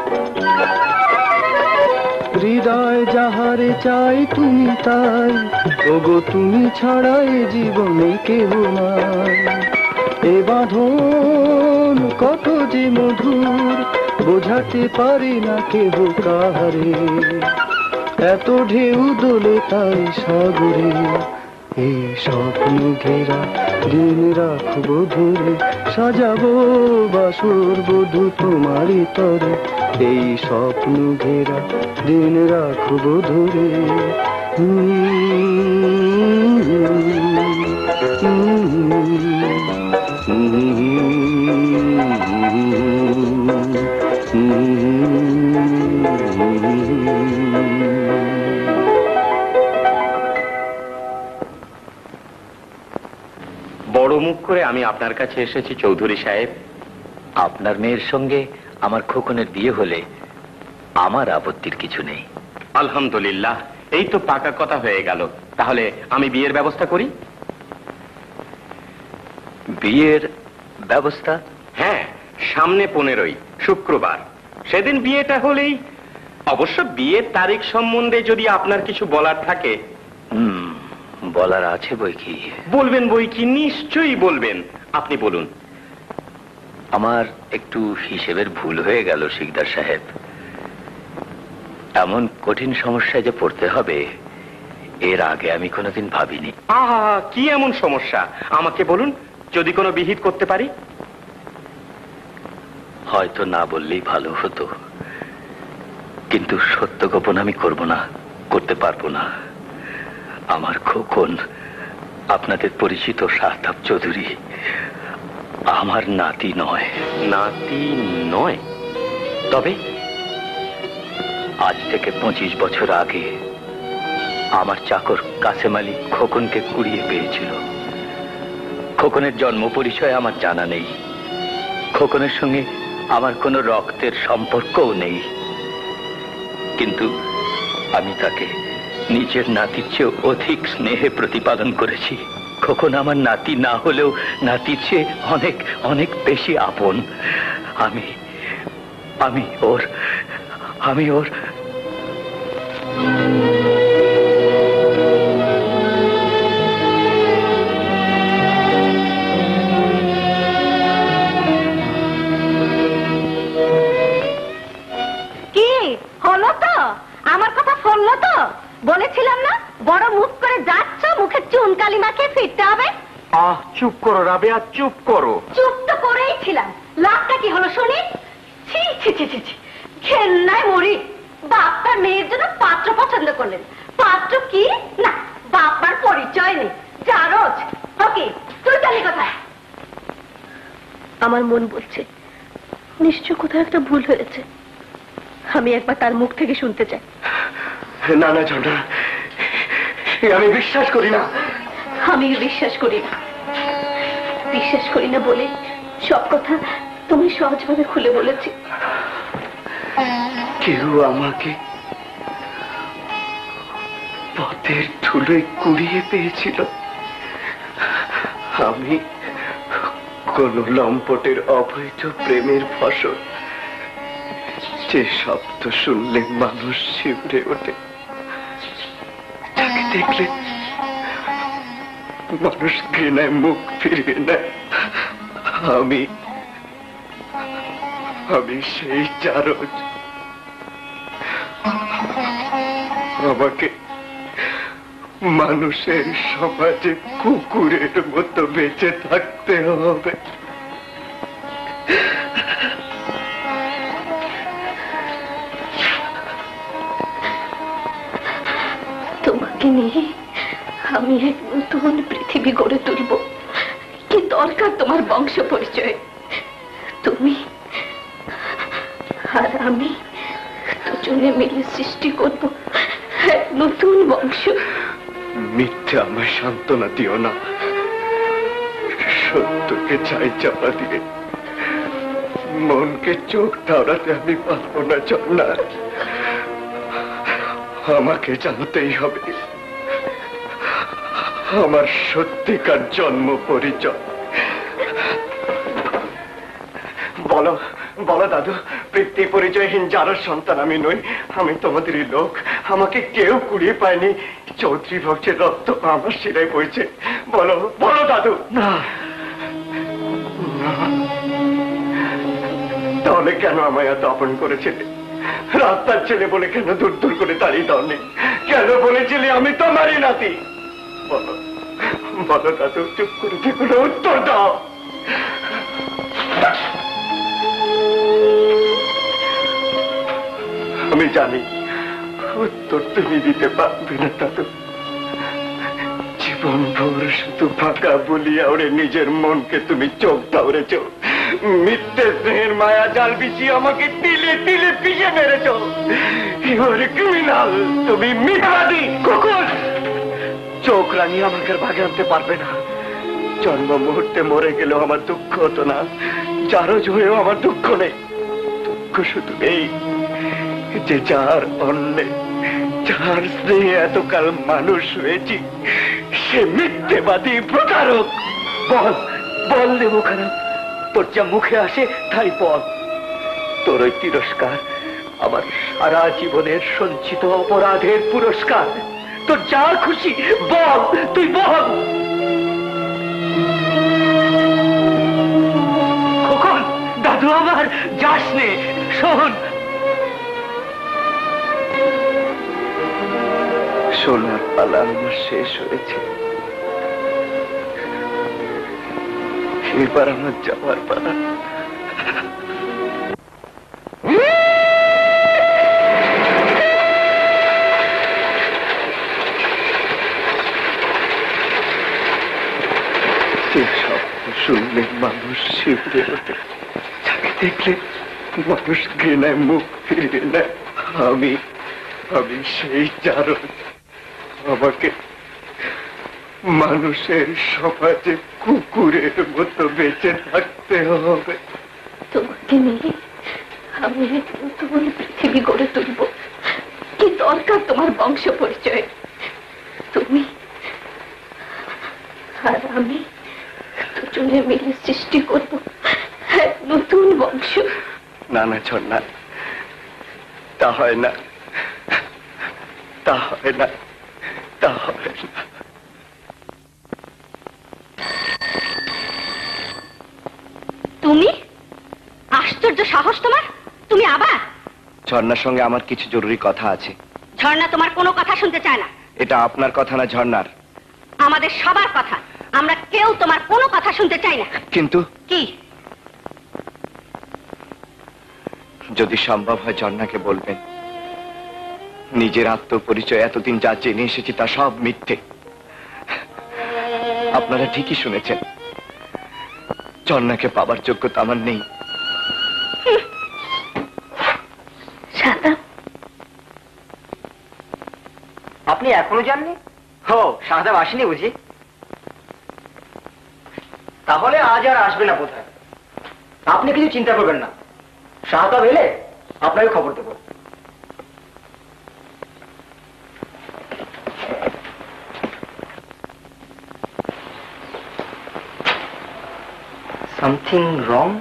হৃদয় যাহারে চাই তুমি তাই, ওগো তুমি ছাড়া এ জীবনে কেহ নাই। এ বাঁধন কত যে মধুর, বোঝাতে পারি না কেহ কাহারে। এত ঢেউ দোলে তাই সাগরে। এই স্বপ্ন ঘেরা দিন রাখবো ধরে, সাজাবো বাসর বধূ তোমারই তরে। এই স্বপ্ন ঘেরা দিন রাখবো ধরে। বড় মুখ করে আমি আপনার কাছে এসেছি চৌধুরী সাহেব। আপনার মেয়ের সঙ্গে আমার খোকনের বিয়ে হলে আমার আপত্তির কিছু নেই। আলহামদুলিল্লাহ, এই তো পাকা কথা হয়ে গেল। তাহলে আমি বিয়ের ব্যবস্থা করি? বিয়ের ব্যবস্থা? হ্যাঁ, সামনে পনেরোই শুক্রবার, সেদিন বিয়েটা হলেই। অবশ্য বিয়ের তারিখ সম্বন্ধে যদি আপনার কিছু বলার থাকে। হুম, বলার আছে বই কি। বলবেন বই কি, নিশ্চয়ই বলবেন। আপনি বলুন। আমার একটু হিসেবের ভুল হয়ে গেল শিকদার সাহেব। এমন কঠিন সমস্যায় যে পড়তে হবে এর আগে আমি কোনোদিন ভাবিনি। আহা, কি এমন সমস্যা আমাকে বলুন, যদি কোনো বিহিত করতে পারি। হয়তো না বললেই ভালো হতো, কিন্তু সত্য গোপন আমি করব না, করতে পারবো না। আমার খোকন আপনাদের পরিচিত শাহতাব চৌধুরী আমার নাতি নয়। নাতি নয়? তবে আজ থেকে পঁচিশ বছর আগে আমার চাকর কাসেম আলী খোকনকে কুড়িয়ে পেয়েছিল। খোকনের জন্ম পরিচয় আমার জানা নেই, খোকনের সঙ্গে আমার কোনো রক্তের সম্পর্কও নেই, কিন্তু আমি তাকে নিজের নাতির চেয়ে অধিক স্নেহে প্রতিপালন করেছি। খোকন আমার নাতি না হলেও নাতির চেয়ে অনেক অনেক বেশি আপন। আমি আমি ওর আমি ওর কি হলো তো? আমার কথা শুনলো তো? বলেছিলাম না বড় মুখ করে যাচ্ছ, মুখে চুন কালি মাখিয়ে ফিরতে হবে। আহ চুপ করো রাবেয়া, চুপ করো। চুপ তো করেই ছিলাম। লাভটা কি হলো শুনি? ছি ছি ছি ছি ছি, ঘেন্নায় মরি। বাপ্পার মেয়ের জন্য পাত্র পছন্দ করলেন। পাত্র কি না, বাপ্পার পরিচয় নেই। যা রোজ ওকে, তুই জানি কোথায়? আমার মন বলছে নিশ্চয় কোথাও একটা ভুল হয়েছে। আমি একবার তার মুখ থেকে শুনতে চাই। না না ঝন্ডা, আমি বিশ্বাস করি না। আমি বিশ্বাস করি না। বিশ্বাস করি না বলে সব কথা তুমি সহজভাবে খুলে বলেছি। কেউ আমাকে পথের ধুলোয় কুড়িয়ে পেয়েছিল। আমি কোন লম্পটের অবৈধ প্রেমের ফসল, যে শব্দ শুনলে মানুষ শিউরে ওঠে, যাকে দেখলে মানুষ ঘৃণায় মুখ ফিরিয়ে নেয়। আমি আমি সেই জারজ। আমাকে মানুষের সমাজে কুকুরের মতো বেঁচে থাকতে হবে। তোমাকে নিয়ে আমি এক নতুন পৃথিবী গড়ে তুলব। কি দরকার তোমার বংশ পরিচয়? তুমি আর আমি দুজনে মিলে সৃষ্টি করব এক নতুন বংশ। মিথ্যে আমার সান্ত্বনা দিও না। সত্যকে চাই চাপা দিয়ে মনকে চোখ ধাওড়াতে আমি পারবো না চন্না। আমাকে জানতেই হবে আমার সত্যিকার জন্ম পরিচয়। বলো বলো দাদু, পিতৃ পরিচয়হীন যার সন্তান আমি নই। আমি তোমাদেরই লোক। আমাকে কেউ কুড়িয়ে পায়নি। চৌধুরী বংশের রক্ত আমার শিরায় বইছে। বলো বলো দাদু। না, তাহলে কেন আমায় এত আপন করেছিলে? রাস্তার ছেলে বলে কেন দূর দূর করে তাড়িয়ে দাওনি? কেন বলেছিলে আমি তোমারই নাতি? বলো বলো দাদু, চুপ করে থেকো না, উত্তর দাও। আমি জানি উত্তর তুমি দিতে পারবে না দাদু। জীবন ভোর শুধু ফাঁকা বলিয়া ওরে নিজের মনকে তুমি চোখ দাউড়েছ। মিথ্যে স্নেহের মায়া জাল বিছিয়ে আমাকে তিলে তিলে পিষে মেরেছ। ইউর ক্রিমিনাল, তুমি মিথ্যাবাদী কুকুর। চোখ রাঙিয়ে আমাকে ভাগে আনতে পারবে না। জন্ম মুহূর্তে মরে গেলেও আমার দুঃখ হতো না, জারজ হয়েও আমার দুঃখ নেই। দুঃখ শুধু এই যে যার অন্যে যার স্নেহে এতকাল মানুষ হয়েছি সে মিথ্যেবাদী প্রতারক। বল বল দেব খারাপ, তোর যা মুখে আসে তাই বল। তোর ওই তিরস্কার আমার সারা জীবনের সঞ্চিত অপরাধের পুরস্কার। তোর যা খুশি বল, তুই বল। খোকন, দাদু আমার যাস নে, শোন। সোনার পালা আমার শেষ হয়েছে। এবার আমার যাওয়ার পালা। সে শব্দ শুনলে মানুষ শিউরে ওঠে, যাকে দেখলে মানুষ ঘৃণায় মুখ ফিরিয়ে নেয়। আমি আমি সেই জারজ। আমাকে মানুষের সমাজে কুকুরের মতো বেঁচে থাকতে হবে। তোমাকে নিয়ে আমি এক নতুন পৃথিবী গড়ে তুলব। কি দরকার তোমার বংশ পরিচয়? তুমি আর আমি দুজনে মিলে সৃষ্টি করব এক নতুন বংশ। না না না ঝর্ণা, তা হয় না, তা হয় না, তা হয় না। তুমি? আশ্চর্য সাহস তোমার! তুমি আবার? ঝর্ণার সঙ্গে আমার কিছু জরুরি কথা আছে। ঝর্ণা তোমার কোনো কথা শুনতে চায় না। এটা আপনার কথা না ঝর্ণার, আমাদের সবার কথা। আমরা কেউ তোমার কোনো কথা শুনতে চাই না। কিন্তু কি? যদি সম্ভব হয় ঝর্ণাকে বলবেন নিজের আত্মপরিচয় এতদিন যা জেনে এসেছি তা সব মিথ্যে। আপনারা ঠিকই শুনেছেন, ঝর্ণাকে পাবার যোগ্যতা আমার নেই। আপনি এখনো জাননি? হো, শাহজাব আসেনি বুঝি? তাহলে আজ আর আসবে না বোধহয়। আপনি কিছু চিন্তা করবেন না, শাহজাব এলে আপনাকে খবর দেব। Something wrong?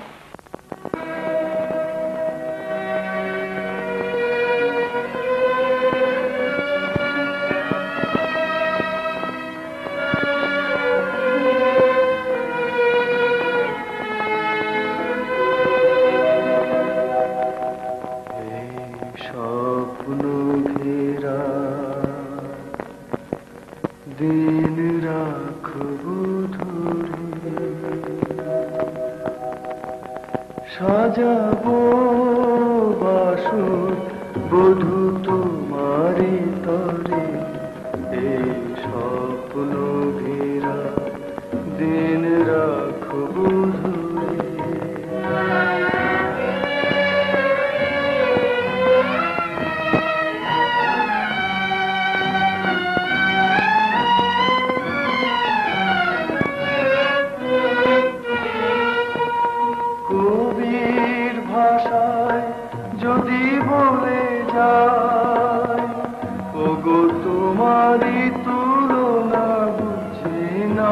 সাজাবো বাসর বধূ তোমারে তরে, এই স্বপ্ন ঘেরা দিন রাখবো ধরে। কবির ভাষায় যদি বলে যায়, ওগো তোমারই তুলনা বুঝি না।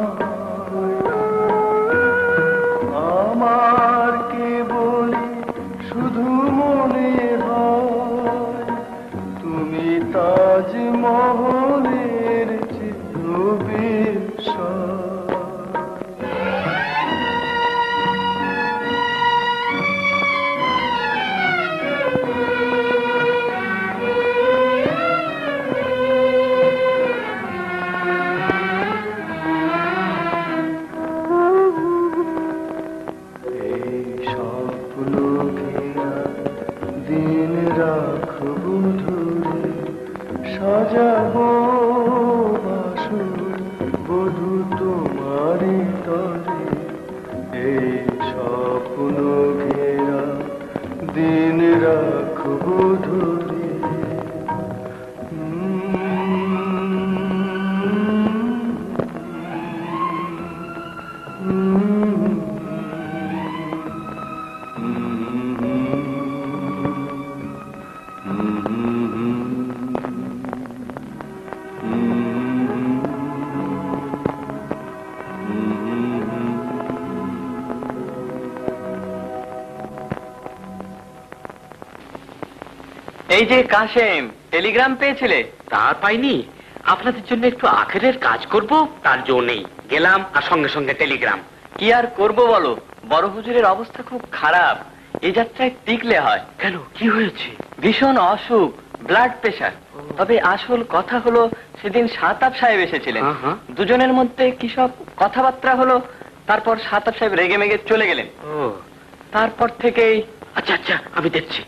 আমার কে বলি শুধু মনে হয়, তুমি তাজমহলের চিরবিস্ময়। সাজাবো বাসর বধূ তোমারি তরে, এই স্বপ্ন ঘেরা দিন রাখবো ধরে। এই যে কাশেম, টেলিগ্রাম পেয়েছিলে? তার পাইনি। আপনাদের জন্য একটু আখেরের কাজ করব, তার জন্য নেই গেলাম, আর সঙ্গে সঙ্গে টেলিগ্রাম। কি আর করব বলো, বড় হুজুরের অবস্থা খুব খারাপ। এই যাত্রায় টিকলে হয়। কেন, কি হয়েছে? ভীষণ অসুখ, ব্লাড প্রেশার। তবে আসল কথা হলো, সেদিন সাতাব সাহেব এসেছিলেন, দুজনের মধ্যে কি সব কথাবার্তা হলো, তারপর সাতাব সাহেব রেগে মেগে চলে গেলেন। ও, তারপর থেকেই। আচ্ছা আচ্ছা, আমি দেখছি।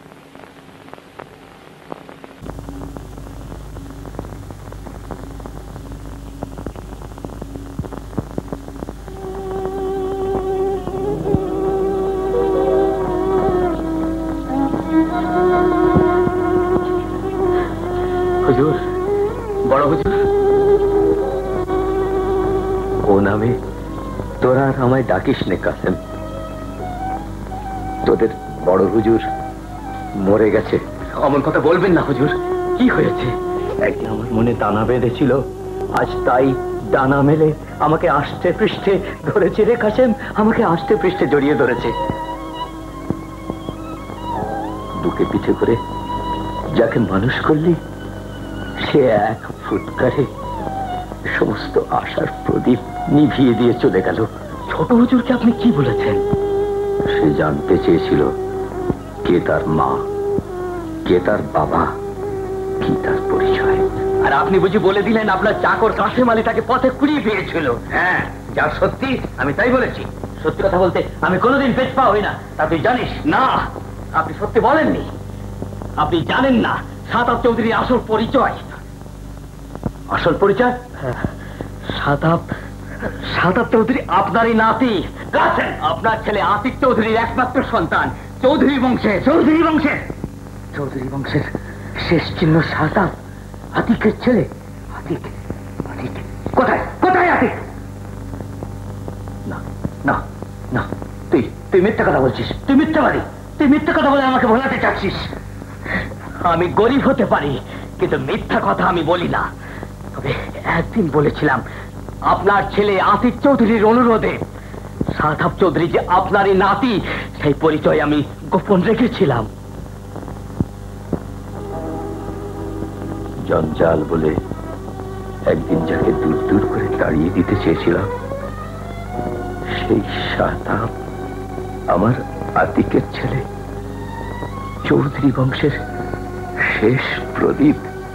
হুজুর, বড় হুজুর, ও নামে তোরা আর আমায় ডাকিস নে কাসেম। তোদের বড় হুজুর মরে গেছে। অমন কথা বলবেন না হুজুর। কি হয়েছে? একদিন আমার মনে দানা বেঁধেছিল, আজ তাই ডানা মেলে আমাকে আষ্টে পৃষ্ঠে ধরেছে রে কাসেম, আমাকে আষ্টে পৃষ্ঠে জড়িয়ে ধরেছে। বুকে পিঠে করে যাকে মানুষ করলি সে এক ফুটকারে সমস্ত আশার প্রদীপ নিভিয়ে দিয়ে চলে গেল। ছোট হুজুরকে আপনি কি বলেছেন? সে জানতে চেয়েছিল কে তার মা, কে তার বাবা, কি তার পরিচয়। আর আপনি বুঝি বলে দিলেন আপনার চাকর কাসেম আলী তাকে পথে কুড়িয়ে পেয়েছিল? হ্যাঁ, যা সত্যি আমি তাই বলেছি। সত্যি কথা বলতে আমি কোনোদিন পেট পা হই না, তা তুই জানিস না। আপনি সত্যি বলেননি, আপনি জানেন না সাতাব চৌধুরীর আসল পরিচয়। আসল পরিচয়? সাতাব সাতাব চৌধুরী আপনারই নাতি কাসেম, আপনার ছেলে আতিক চৌধুরীর একমাত্র সন্তান। চৌধুরী বংশে চৌধুরী বংশে চৌধুরী বংশের শেষ চিহ্ন সাতাব, আতিকের ছেলে। আতিক আতিক কোথায় কোথায় আতিক? না না না, তুই তুই মিথ্যা কথা বলছিস, তুই মিথ্যাবাদী, তুই মিথ্যা কথা বলে আমাকে ভোলাতে চাচ্ছিস। আমি গরিব হতে পারি কিন্তু মিথ্যা কথা আমি বলি না। তবে একদিন বলেছিলাম আপনার ছেলে আতিক চৌধুরীর অনুরোধে সাতাব চৌধুরী যে আপনারই নাতি সেই পরিচয় আমি গোপন রেখেছিলাম। জঞ্জাল বলে একদিন যাকে দূর দূর করে তাড়িয়ে দিতে চেয়েছিলাম সেই সাতাব আমার আতিকের ছেলে, চৌধুরী বংশের শেষ প্রদীপ।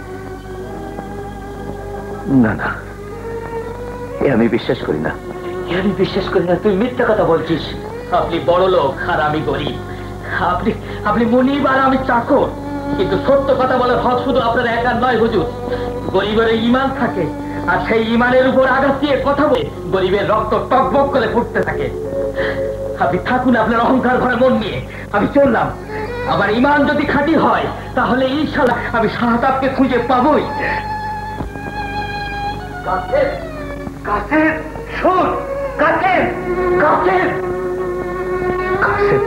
না না, এ আমি বিশ্বাস করি না, এ আমি বিশ্বাস করি না। তুই মিথ্যা কথা বলছিস। আপনি বড় লোক আর আমি গরিব, আপনি আপনি মুনিব আর আমি চাকর। কিন্তু সত্য কথা বলার হক শুধু আপনার একার নয় হুজুর। গরিবের ইমান থাকে আর সেই ইমানের উপর আঘাত দিয়ে কথা বলে গরিবের রক্ত টকবক করে ফুটতে থাকে। আপনি থাকুন আপনার অহংকার ভরা মন নিয়ে, আমি চললাম। আবার ইমান যদি খাঁটি হয় তাহলে ইনশাআল্লাহ আমি সাহাতাবকে খুঁজে পাবই। কাসেম কাসেম শোন, কাসেম কাসেম কাসেম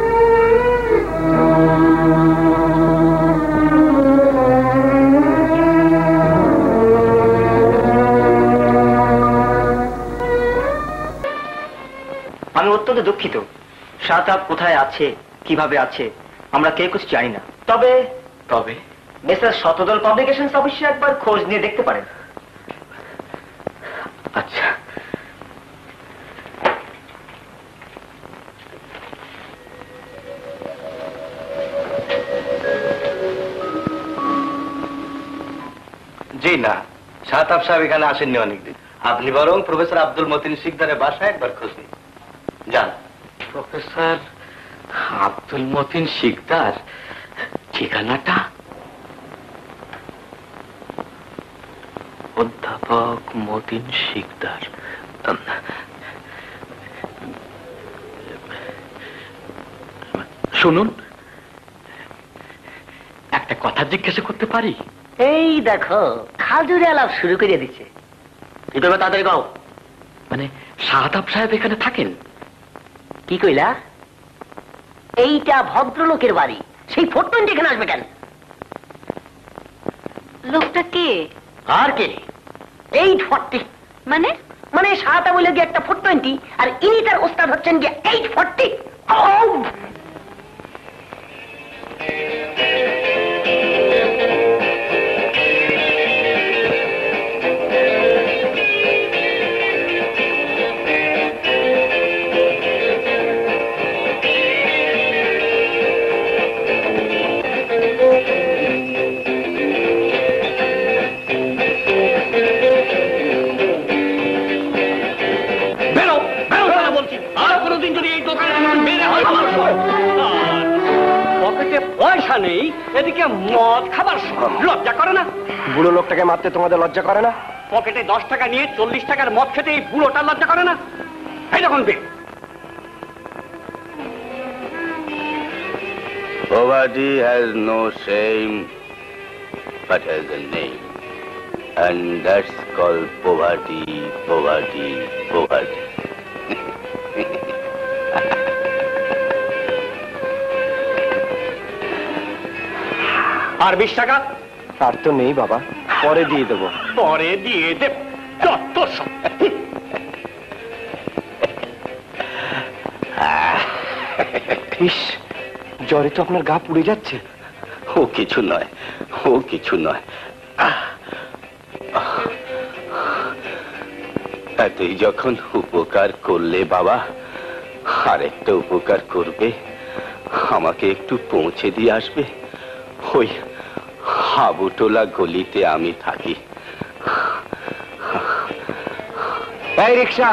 আমি অত্যন্ত দুঃখিত, সাতাব কোথায় আছে, কিভাবে আছে আমরা কেউ কিছু জানি না। তবে তবে মেসার শতদল পাবলিকেশনস অবশ্যই একবার খোঁজ নিয়ে দেখতে পারেন। আচ্ছা, জি না, সাতাব সাহেব এখানে আসেননি অনেকদিন। আপনি বরং প্রফেসর আব্দুল মতিন শিকদারের বাসায় একবার খোঁজ নিন। যান। প্রফেসর আব্দুল মতিন শিকদার, ঠিকানাটা? অধ্যাপক মতিন শিকদার। শুনুন, একটা কথা জিজ্ঞাসা করতে পারি? এই দেখো খাজুরে আলাপ শুরু করে দিচ্ছে। কি করবে তাড়াতাড়ি কও। মানে সাহাতাব সাহেব এখানে থাকেন? কি কইলা? এইটা ভদ্রলোকের বাড়ি, সেই ফোরটোয়েন্টি এখানে আসবে কেন? লোকটা কে? আর কে? Eight forty. মানে মানে সাহাতা বলে গিয়ে একটা ফোরটোয়েন্টি আর ইনি তার ওস্তাদ হচ্ছেন গিয়ে এইট ফর্টি। পয়সা নেই, এদিকে মদ খাবার লজ্জা করে না? বুড়ো লোকটাকে মারতে তোমাদের লজ্জা করে না? পকেটে দশ টাকা নিয়ে চল্লিশ টাকার মদ খেতে এই বুড়োটার লজ্জা করে না? এই দেখুন বে। Poverty has no shame but has a name, and that's called poverty, poverty, poverty. আর বিশ টাকা? আর তো নেই বাবা, পরে দিয়ে দেবো। পরে দিয়ে দেব? যত সব। ইস, জ্বরে তো আপনার গা পুড়ে যাচ্ছে। ও কিছু নয়, ও কিছু নয়। তুই যখন উপকার করলে বাবা, আরেকটা উপকার করবে, আমাকে একটু পৌঁছে দিয়ে আসবে। ওই হাবুটোলা গলিতে আমি থাকি। এই রিক্সা।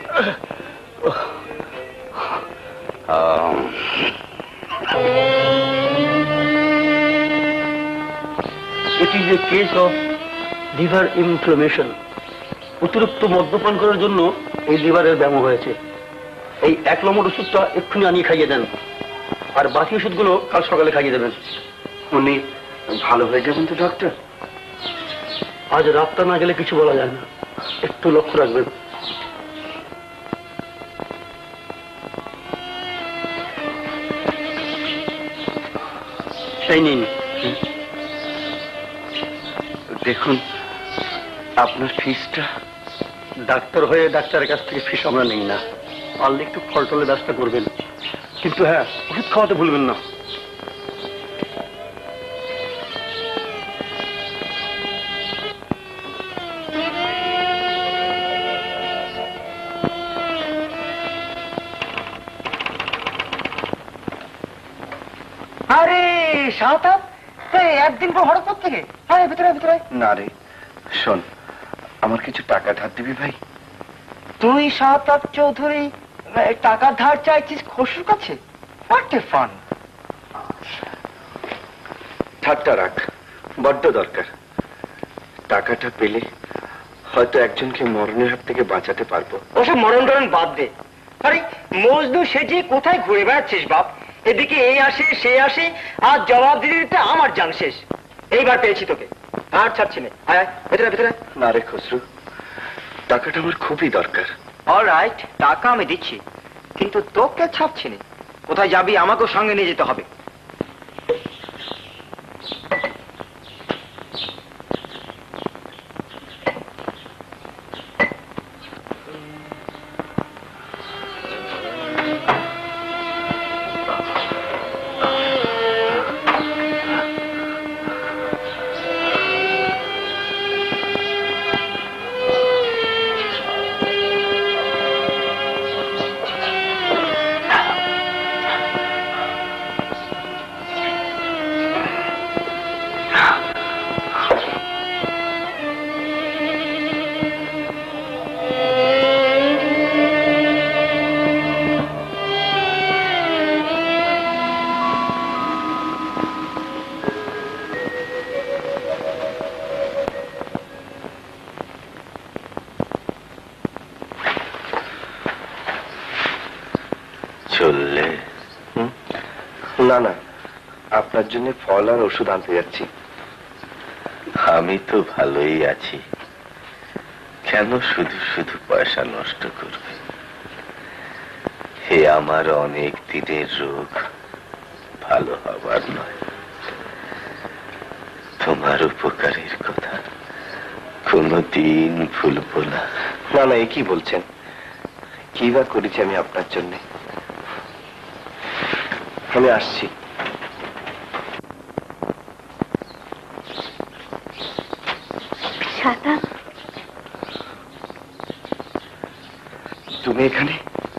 It is a case of liver inflammation. অতিরিক্ত মদ্যপান করার জন্য এই লিভারের ব্যামো হয়েছে। এই এক নম্বর ওষুধটা এক্ষুনি আনিয়ে খাইয়ে দেন, আর বাকি ওষুধগুলো কাল সকালে খাইয়ে দেবেন। উনি ভালো হয়ে যাবেন তো ডক্টর? আজ রাতটা না গেলে কিছু বলা যায় না, একটু লক্ষ্য রাখবেন। সেই নিন। দেখুন আপনার ফিসটা। ডাক্তার হয়ে ডাক্তারের কাছ থেকে ফিস আমরা নেই না, পারলে একটু ফলটলে ব্যবস্থা করবেন, কিন্তু হ্যাঁ ওষুধ খাওয়াতে ভুলবেন না। আরে শাহতাব, একদিন পর হঠাৎ থেকে ভিতরে ভিতরে। না রে শোন, আমার কিছু টাকা ধার দিবি ভাই? তুই শাহতাব চৌধুরী টাকা ধার চাইছিস খসরুর কাছে? What a fun. ঠাট্টা রাখ, বড্ড দরকার। টাকাটা পেলে হয়তো একজনকে মরণের হাত থেকে বাঁচাতে পারবো। ওসব মরণ টরণ বাদ দে। আরে মজনু সেজে কোথায় ঘুরে বেড়াচ্ছিস বাপ? এদিকে এই আসে সে আসে, আর জবাব দিতে দিতে আমার জান শেষ। এইবার পেয়েছি তোকে, আর ছাড়ছি না। আয় ভেতরে ভেতরে। না রে খসরু, টাকাটা আমার খুবই দরকার। অলরাইট, টাকা আমি দিচ্ছি, কিন্তু তোকে ছাড়ছি না। কোথায় যাবি আমাকেও সঙ্গে নিয়ে যেতে হবে। না না, আপনার জন্য ফল আর ওষুধ আনতে যাচ্ছি। আমি তো ভালোই আছি, কেন শুধু শুধু পয়সা নষ্ট করবে? হে আমার অনেক দিনের রোগ, ভালো হবার নয়। তোমার উপকারের কথা কোনদিন ভুলবো না। না না, এ কি বলছেন? কি বা করেছি আমি আপনার জন্য? আমি আসছি। তুমি এখানে?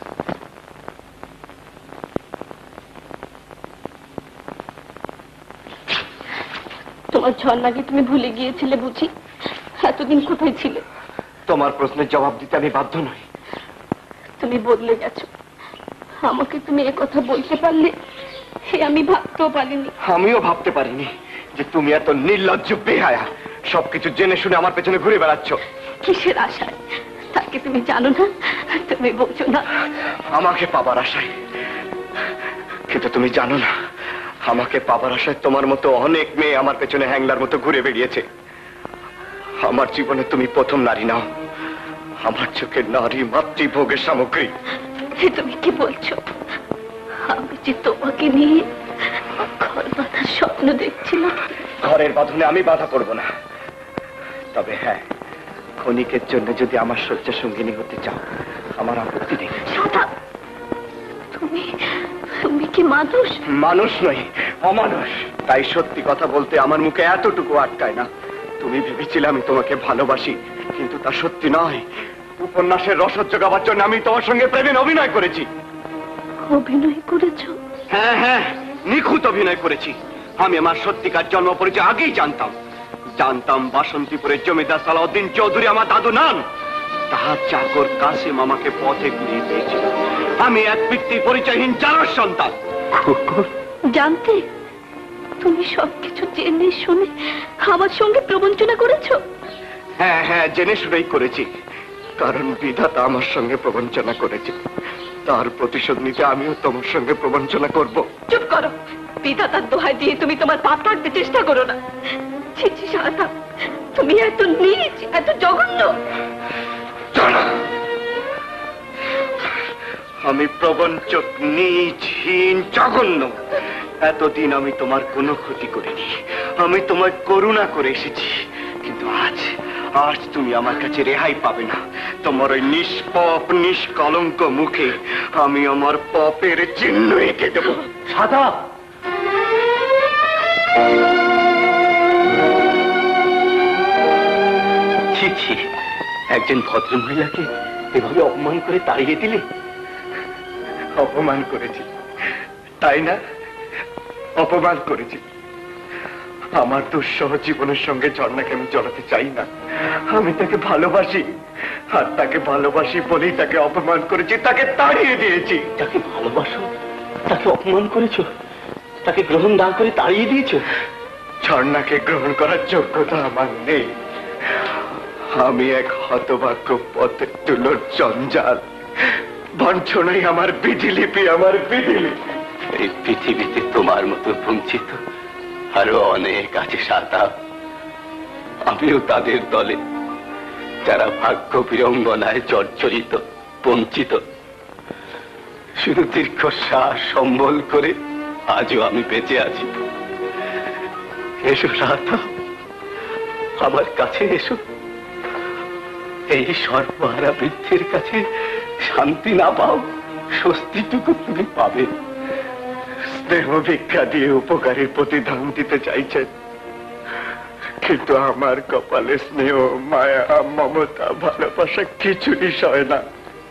তোমার ঝর্ণাকে তুমি ভুলে গিয়েছিলে বুঝি? এতদিন কোথায় ছিলে? তোমার প্রশ্নের জবাব দিতে আমি বাধ্য নই। তুমি বদলে গেছো, আমাকে তুমি এ কথা বলতে পারলে সে আমি ভাবতেও পারিনি। আমিও ভাবতে পারিনি যে তুমি এত নির্লজ্জ বেহায়া, সবকিছু জেনে শুনে আমার পেছনে ঘুরে বেড়াচ্ছ। কিসের আশায়? তাকে তুমি জানো না, তুমি বোঝো না। আমাকে পাবার আশায়? কিন্তু তুমি জানো না, আমাকে পাবার আশায় তোমার মতো অনেক মেয়ে আমার পেছনে হ্যাংলার মতো ঘুরে বেরিয়েছে। আমার জীবনে তুমি প্রথম নারী নাও, আমার চোখের নারী মাতৃভোগের সামগ্রী। তুমি কি বলছো? আমি যে তোমাকে নিয়ে ঘর বাঁধার স্বপ্ন দেখছিলাম। ঘরের বাঁধনে আমি বাধা করব না, তবে হ্যাঁ, ক্ষণিকের জন্য যদি আমার শয্যা সঙ্গিনী হতে চাও, আমার আপত্তি নেই। তুমি তুমি কি মানুষ? মানুষ নই, অমানুষ। তাই সত্যি কথা বলতে আমার মুখে এতটুকু আটকায় না। তুমি ভেবেছিলে আমি তোমাকে ভালোবাসি, কিন্তু তা সত্যি নয়। উপন্যাসের রসদ জোগাবার জন্য আমি তোমার সঙ্গে প্রেমে অভিনয় করেছি। অভিনয় করেছো? হ্যাঁ হ্যাঁ, নিখুঁত অভিনয় করেছি। আমি আমার সত্যিকার জন্ম পরিচয় আগেই জানতাম। জানতাম বাসন্তীপুরের জমিদার সালাউদ্দিন চৌধুরী আমার দাদু নান। তাহার চাকর কাসিম আমাকে পথে ঘুরিয়ে দিয়েছিল। আমি এক পিতৃ পরিচয়হীন চারর সন্তান। জানতে তুমি সবকিছু জেনে শুনে আমার সঙ্গে প্রবঞ্চনা করেছো? হ্যাঁ হ্যাঁ, জেনে শুনেই করেছি। কারণ বিধাতা আমার সঙ্গে প্রবঞ্চনা করেছে, তার প্রতিশোধ নিতে আমিও তোমার সঙ্গে প্রবঞ্চনা করব। চুপ করো। বিধাতার দোহাই দিয়ে তুমি তোমার পাপ কাটতে চেষ্টা করো না। ছি ছি শারদা, তুমি এত নীচ, এত জঘন্য। আমি প্রবঞ্চক, নীচহীন, জঘন্য। এতদিন আমি তোমার কোনো ক্ষতি করিনি। আমি তোমায় করুণা করে এসেছি, কিন্তু আজ আজ তুমি আমার কাছে রেহাই পাবে না। তোমার ওই নিষ্পাপ নিষ্কলঙ্ক মুখে আমি আমার পাপের চিহ্ন এঁকে দেব। সাদা, ছি ছি, একজন ভদ্র মহিলাকে এভাবে অপমান করে তাড়িয়ে দিলে? অপমান করেছি, তাই না? অপমান করেছি। আমার দুঃসহ জীবনের সঙ্গে ঝর্ণাকে আমি জড়াতে চাই না। আমি তাকে ভালোবাসি, আর তাকে ভালোবাসি বলেই তাকে অপমান করেছি, তাকে তাড়িয়ে দিয়েছি। তাকে ভালোবাসো, তাকে অপমান করেছো, তাকে গ্রহণ না করে তাড়িয়ে দিয়েছো? ঝর্ণাকে গ্রহণ করার যোগ্যতা আমার নেই। আমি এক হতভাগ্য পথের তুলোর জঞ্জাল। বঞ্চনাই আমার বিধিলিপি, আমার বিধিলিপি। এই পৃথিবীতে তোমার মতো বঞ্চিত আরো অনেক আছে সাদা। আমিও তাদের দলে, যারা ভাগ্য বিড়ম্বনায় জর্জরিত, বঞ্চিত। শুধু দীর্ঘশ্বাস সম্বল করে আজও আমি বেঁচে আছি। এসো সাদা, আমার কাছে এসো। এই সর্বহারা বৃদ্ধের কাছে শান্তি না পাও, স্বস্তিটুকু তুমি পাবে। স্নেহ ভিক্ষা দিয়ে উপকারের প্রতিদান দিতে চাইছেন, কিন্তু আমার কপালে স্নেহ, মায়া, মমতা, ভালোবাসা কিছুই সয় না।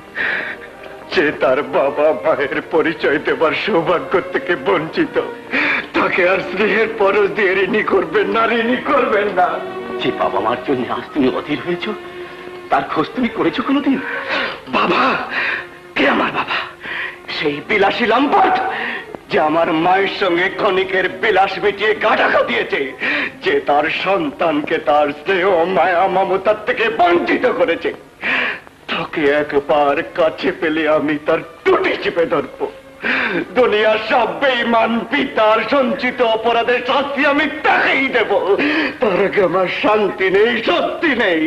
যে তার বাবা মায়ের পরিচয় দেবার সৌভাগ্য থেকে বঞ্চিত, তাকে আর স্নেহের পরশ দিয়ে ঋণী করবেন না, ঋণী করবেন না। যে বাবা মার জন্য আজ তুমি অধীর হয়েছ, তার খোঁজ তুমি করেছো কোনোদিন? বাবা? কে আমার বাবা? সেই বিলাসী লম্পট যে আমার মায়ের সঙ্গে ক্ষণিকের বিলাস মিটিয়ে গা ঢাকা দিয়েছে, যে তার সন্তানকে তার স্নেহ, মায়া, মমতার থেকে বঞ্চিত করেছে। তাকে একবার কাছে পেলে আমি তার টুটি চেপে ধরবো। দুনিয়ার সব বেঈমান পিতার সঞ্চিত অপরাধের শাস্তি আমি তাকেই দেব। তার আগে আমার শান্তি নেই, সত্যি নেই।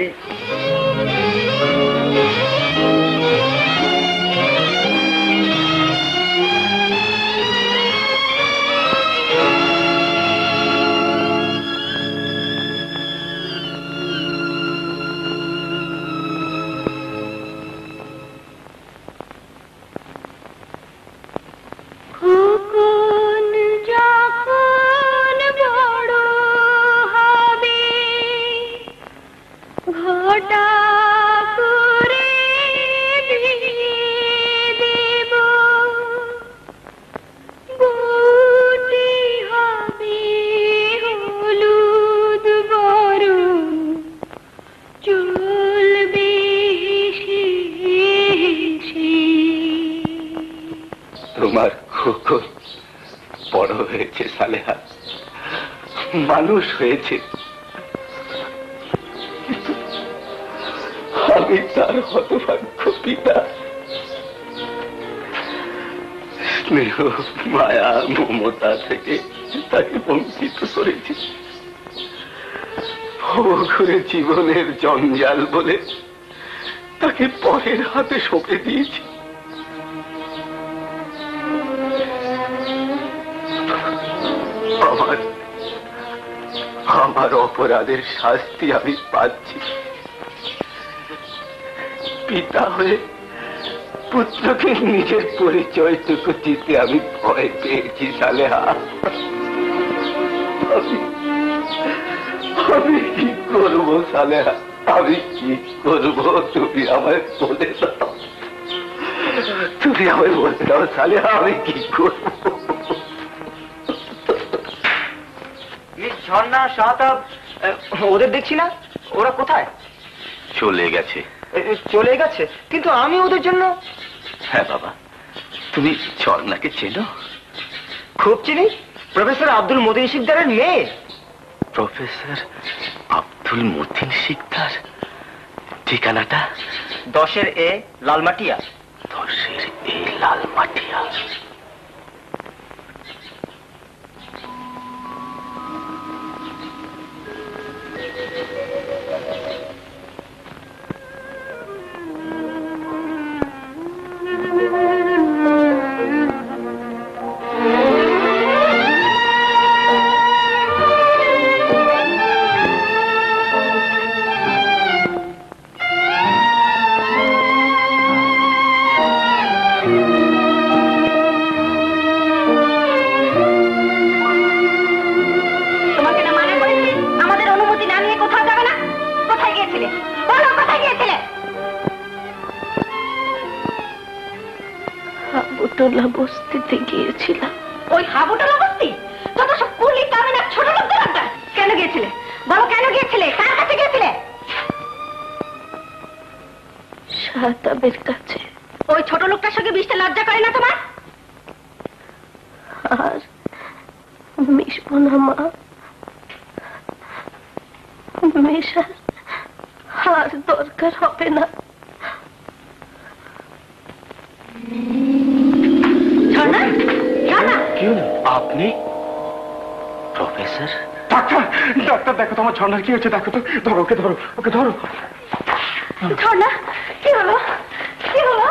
তোমার খোকন বড় হয়েছে সালেহা, মানুষ হয়েছে। আমি তার হতভাগ্য পিতা। স্নেহ, মায়া, মমতা থেকে তাকে বঞ্চিত করেছি। ঘুরে জীবনের জঞ্জাল বলে তাকে পরের হাতে সঁপে দিয়েছি। আমার আমার অপরাধের শাস্তি আমি পাচ্ছি। পিতা হয়ে পুত্রকে নিজের পরিচয়টুকু দিতে আমি ভয় পেয়েছি সালেহা। আমি কি করবো সালেহা, আমি কি করবো? তুমি আমায় বলে দাও, তুমি আমায় বলে দাও সালেহা, আমি কি করবো? ঝর্ণা শাহতাব ওদের দেখছি না, ওরা কোথায়? চলে গেছে। চলে গেছে? কিন্তু আমি ওদের জন্য। হ্যাঁ বাবা, তুমি ঝর্ণাকে চেনো? খুব চিনি, প্রফেসর আব্দুল মতিন শিকদারের মেয়ে। প্রফেসর আব্দুল মতিন শিকদার? ঠিকানাটা? দশের এ লালমাটিয়া। দশের এ লালমাটিয়া। হাবুটোলা বস্তিতে গিয়েছিলাম। ওই হাবুটোলা বস্তি? যত সব কুলি কামিন আর ছোট লোকদের আড্ডা। কেন গিয়েছিলে বলো, কেন গিয়েছিলে? কার কাছে গিয়েছিলে? শাহতাবের কাছে। ওই ছোট লোকটার সঙ্গে মিশতে লজ্জা করে না তোমার? আর মিশবো না মা, মেশার আর দরকার হবে না। আপনি প্রফেসর? ডাক্তার, ডাক্তার দেখো তোমার ঝর্ণার কি হয়েছে, দেখো তো। ধরো ওকে, ধরো ওকে, ধরো। ঝর্ণা, কি হলো? কি হলো?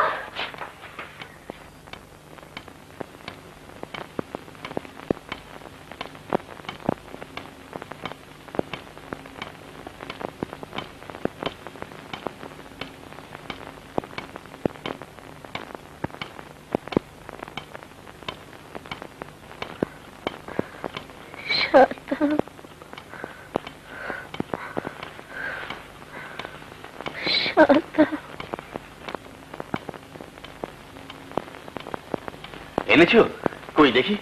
এনেছো? কই দেখি।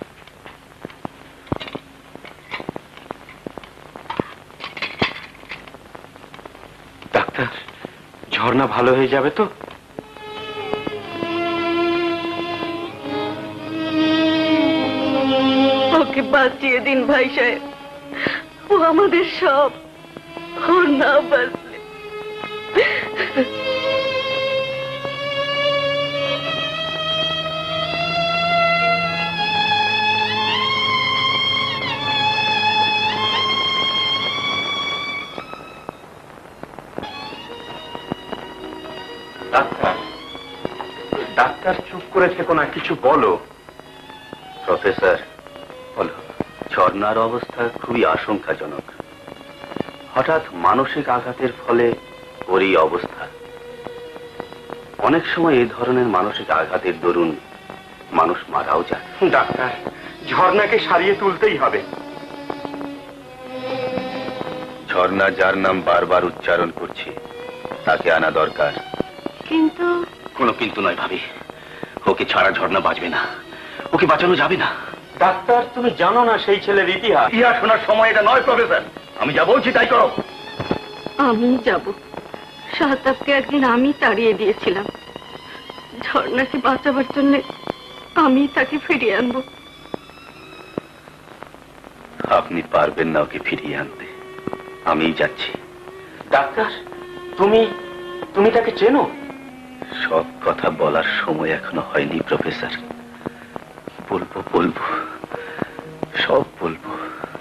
ডাক্তার, ঝর্ণা ভালো হয়ে যাবে তো? ওকে বাঁচিয়ে দিন ভাই সাহেব, ও আমাদের সব। ও না বাঁচলে ডাক্তার, ডাক্তার চুপ করে থেকো না, কিছু বলো। প্রফেসর বলো। ঝর্ণার অবস্থা খুবই আশঙ্কাজনক। হঠাৎ মানসিক আঘাতের ফলে ওর এই অবস্থা। অনেক সময় এই ধরনের মানসিক আঘাতের দরুন মানুষ মারাও যায়। ডাক্তার, ঝর্ণাকে সারিয়ে তুলতেই হবে। ঝর্ণা যার নাম বারবার উচ্চারণ করছে তাকে আনা দরকার। কিন্তু কোনো কিন্তু নয় ভাবি, ওকে ছাড়া ঝর্ণা বাঁচবে না, ওকে বাঁচানো যাবে না। ডাক্তার, তুমি জানো না সেই ছেলের ইতিহাস? ইতিহাস শোনার সময় এটা নয় প্রফেসর, আমি যা বলছি তাই করো। আমি যাব। শাহতাবকে একদিন আমি তাড়িয়ে দিয়েছিলাম, ঝর্ণাকে বাঁচাবার জন্য আমি তাকে ফিরিয়ে আনবো। আপনি পারবেন না ওকে ফিরিয়ে আনতে, আমিই যাচ্ছি। ডাক্তার, তুমি তুমি তাকে চেনো? সব কথা বলার সময় এখনো হয়নি প্রফেসর। বলবো বলবো সব বলবো।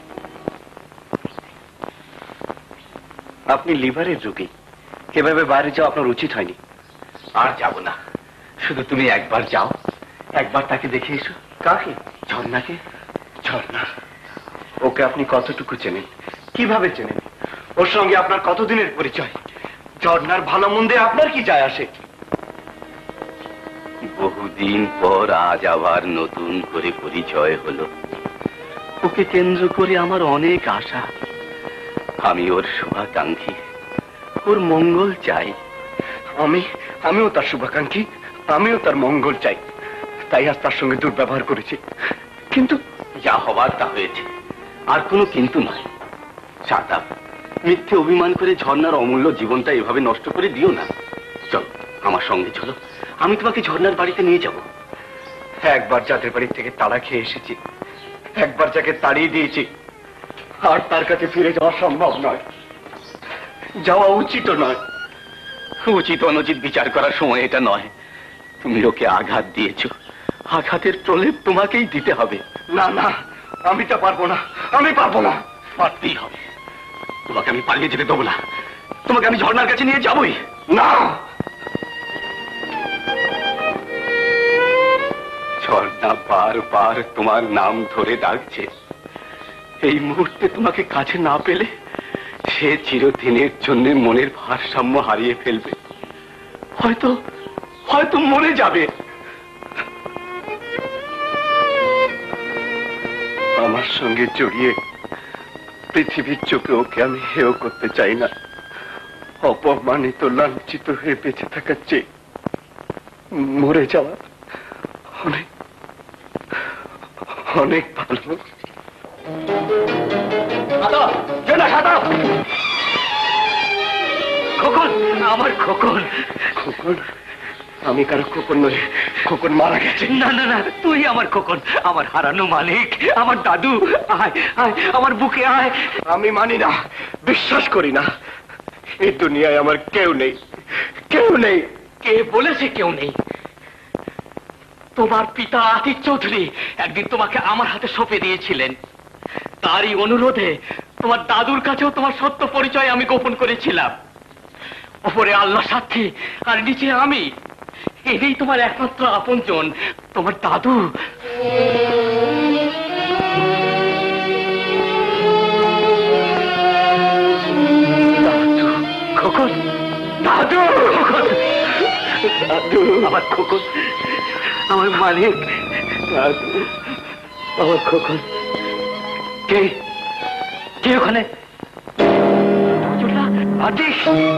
আপনি লিভারের রোগী, এভাবে বাইরে যাওয়া আপনার উচিত হয়নি। আর যাব না, শুধু তুমি একবার যাও, একবার তাকে দেখে এসো। কাকে? ঝর্ণাকে। ঝর্ণা? ওকে আপনি কতটুকু চেনেন? কিভাবে চেনেন? ওর সঙ্গে আপনার কতদিনের পরিচয়? ঝর্ণার ভালো মন্দে আপনার কি যায় আসে? বহুদিন পর আজ আবার নতুন করে পরিচয় হলো। ওকে কেন্দ্র করে আমার অনেক আশা। আমি ওর শুভাকাঙ্ক্ষী, ওর মঙ্গল চাই। আমি আমিও তার শুভাকাঙ্ক্ষী, আমিও তার মঙ্গল চাই, তাই আজ তার সঙ্গে দুর্ব্যবহার করেছি। কিন্তু যা হবার তা হয়েছে, আর কোনো কিন্তু নয়। সাতাপ, মিথ্যে অভিমান করে ঝর্ণার অমূল্য জীবনটা এভাবে নষ্ট করে দিও না। চলো আমার সঙ্গে চলো, আমি তোমাকে ঝর্ণার বাড়িতে নিয়ে যাব। একবার যাদের বাড়ি থেকে তাড়া খেয়ে এসেছি, একবার যাকে তাড়িয়ে দিয়েছি, আর তার কাছে ফিরে যাওয়া সম্ভব নয়, যাওয়া উচিত নয়। উচিত অনুচিত বিচার করার সময় এটা নয়। তুমি ওকে আঘাত দিয়েছো, আঘাতের প্রলেপ তোমাকেই দিতে হবে। না না, আমি তা পারবো না, আমি পারবো না। পারতেই হবে। তোমাকে আমি পালিয়ে যেতে দেবো না, তোমাকে আমি ঝর্ণার কাছে নিয়ে যাবই। না, ঝর্ণা বারবার তোমার নাম ধরে ডাকছে। এই মুহূর্তে তোমাকে কাছে না পেলে সে চিরদিনের জন্য মনের ভারসাম্য হারিয়ে ফেলবে, হয়তো হয়তো মরে যাবে। আমার সঙ্গে জড়িয়ে পৃথিবীর চোখে ওকে আমি হেয় করতে চাই না। অপমানিত লাঞ্ছিত হয়ে বেঁচে থাকার চেয়ে মরে যাওয়া অনেক অনেক ভালো। খোকন, আমার খোকন। খোকন? আমি কারো খোকন নই, খোকন মারা গেছে। না না না, তুই আমার খোকন, আমার হারানো মালিক, আমার দাদু। আয় আয়, আমার বুকে আয়। আমি মানি না, বিশ্বাস করি না, এই দুনিয়ায় আমার কেউ নেই, কেউ নেই। কে বলেছে কেউ নেই? তোমার পিতা আতিক চৌধুরী একদিন তোমাকে আমার হাতে সঁপে দিয়েছিলেন। তারই অনুরোধে তোমার দাদুর কাছেও তোমার সত্য পরিচয় আমি গোপন করেছিলাম। উপরে আল্লাহ সাক্ষী আর নিচে আমি, এটাই তোমার একমাত্র আপনজন, তোমার দাদু। খোকন, দাদু, দাদু, আমার খোকন, আমার মালিক, দাদু, আমার খোকন। কে কে ওখানে? আতিক,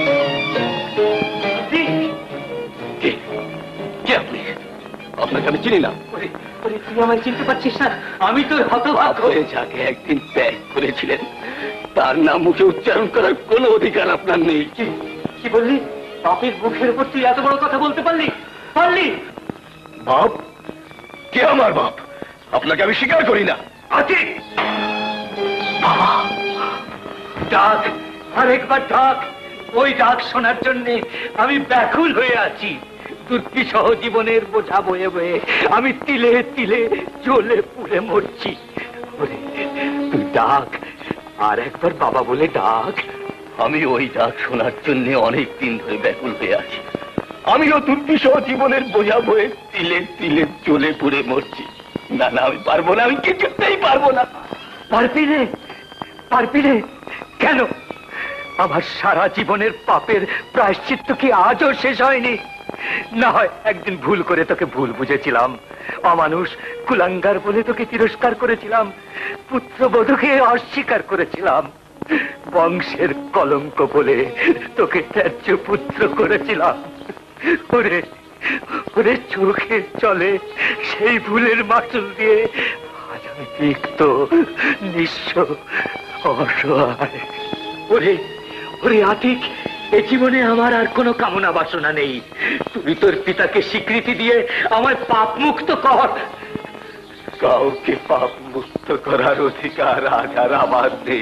কে কে আপনি? আপনাকে আমি চিনি না। তুই আমায় চিনতে পারছিস না? আমি তো হতভাগ হয়ে যাকে একদিন ত্যাগ করেছিলেন, তার নাম মুখে উচ্চারণ করার কোনো অধিকার আপনার নেই। কি বললি? বাপের মুখের উপর তুই এত বড় কথা বলতে পারলি? পারলি? বাপ? কে আমার বাপ? আপনাকে আমি স্বীকার করি না। আতিক, বাবা, ডাক, আরেকবার ডাক। ওই ডাক শোনার জন্য আমি ব্যাকুল হয়ে আছি। দুর্বিষহ জীবনের বোঝা বয়ে বয়ে আমি তিলে তিলে জ্বলে পুড়ে মরছি। তুই ডাক, আর একবার বাবা বলে ডাক। আমি ওই ডাক শোনার জন্য অনেক দিন ধরে ব্যাকুল হয়ে আছি। আমিও দুর্বিষহ জীবনের বোঝা বয়ে তিলে তিলে জ্বলে পুড়ে মরছি। না না, আমি পারবো না, আমি কিছুতেই পারবো না। পারবি রে? পারবি রে? কেন? আমার সারা জীবনের পাপের প্রায়শ্চিত্ত কি আজও শেষ হয়নি? না হয় একদিন ভুল করে তোকে ভুল বুঝেছিলাম, অমানুষ কুলাঙ্গার বলে তোকে তিরস্কার করেছিলাম, পুত্রবধূকে অস্বীকার করেছিলাম, বংশের কলঙ্ক বলে তোকে ত্যায্য পুত্র করেছিলাম। ওরে ওরে, চোখে চলে সেই ভুলের মাসুল দিয়ে আজ আমি তিক্ত, নিঃস্ব, অসহায়। ওরে ওরে আতিক, এ জীবনে আমার আর কোনো কামনা বাসনা নেই। তুই তোর পিতাকে স্বীকৃতি দিয়ে আমার পাপ মুক্ত কর। কাউকে পাপ মুক্ত করার অধিকার আজ আর আমার নেই।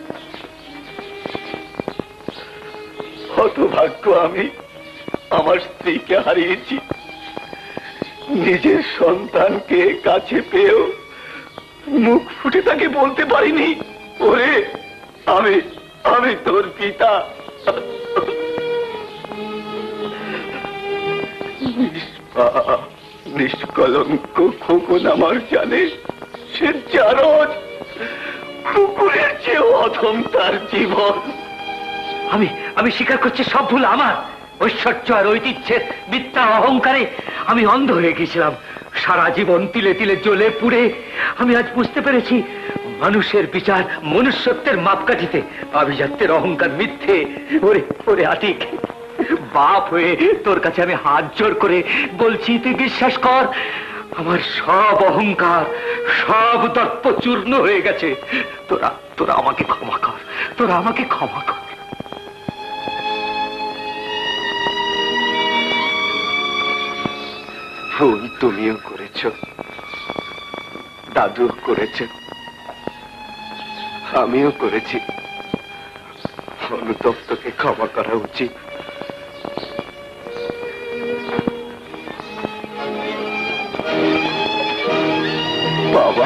হতভাগ্য আমি, আমার স্ত্রীকে হারিয়েছি। নিজের সন্তানকে কাছে পেয়েও মুখ ফুটে তাকে বলতে পারিনি, ওরে আমি আমি তোর পিতা। নিষ্কলঙ্ক খোকন আমার জানে, সে জারজ, কুকুরের চেয়েও অধম তার জীবন। আমি আমি স্বীকার করছি, সব ভুল আমার। ঐশ্বর্য আর ঐতিহ্যের মিথ্যা অহংকারে আমি অন্ধ হয়ে গেছিলাম। সারা জীবন তিলে তিলে জ্বলে পুড়ে আমি আজ বুঝতে পেরেছি মানুষের বিচার মনুষ্যত্বের মাপকাঠিতে, আভিজাত্যের অহংকার মিথ্যে। ওরে ওরে আতিক, বাপ হয়ে তোর কাছে আমি হাত জোড় করে বলছি, তুই বিশ্বাস কর, আমার সব অহংকার, সব দর্প চূর্ণ হয়ে গেছে। তোরা তোরা আমাকে ক্ষমা কর, তোরা আমাকে ক্ষমা কর। ভুল তুমিও করেছ, দাদু করেছে, আমিও করেছি। অনুতপ্তকে ক্ষমা করা উচিত। বাবা,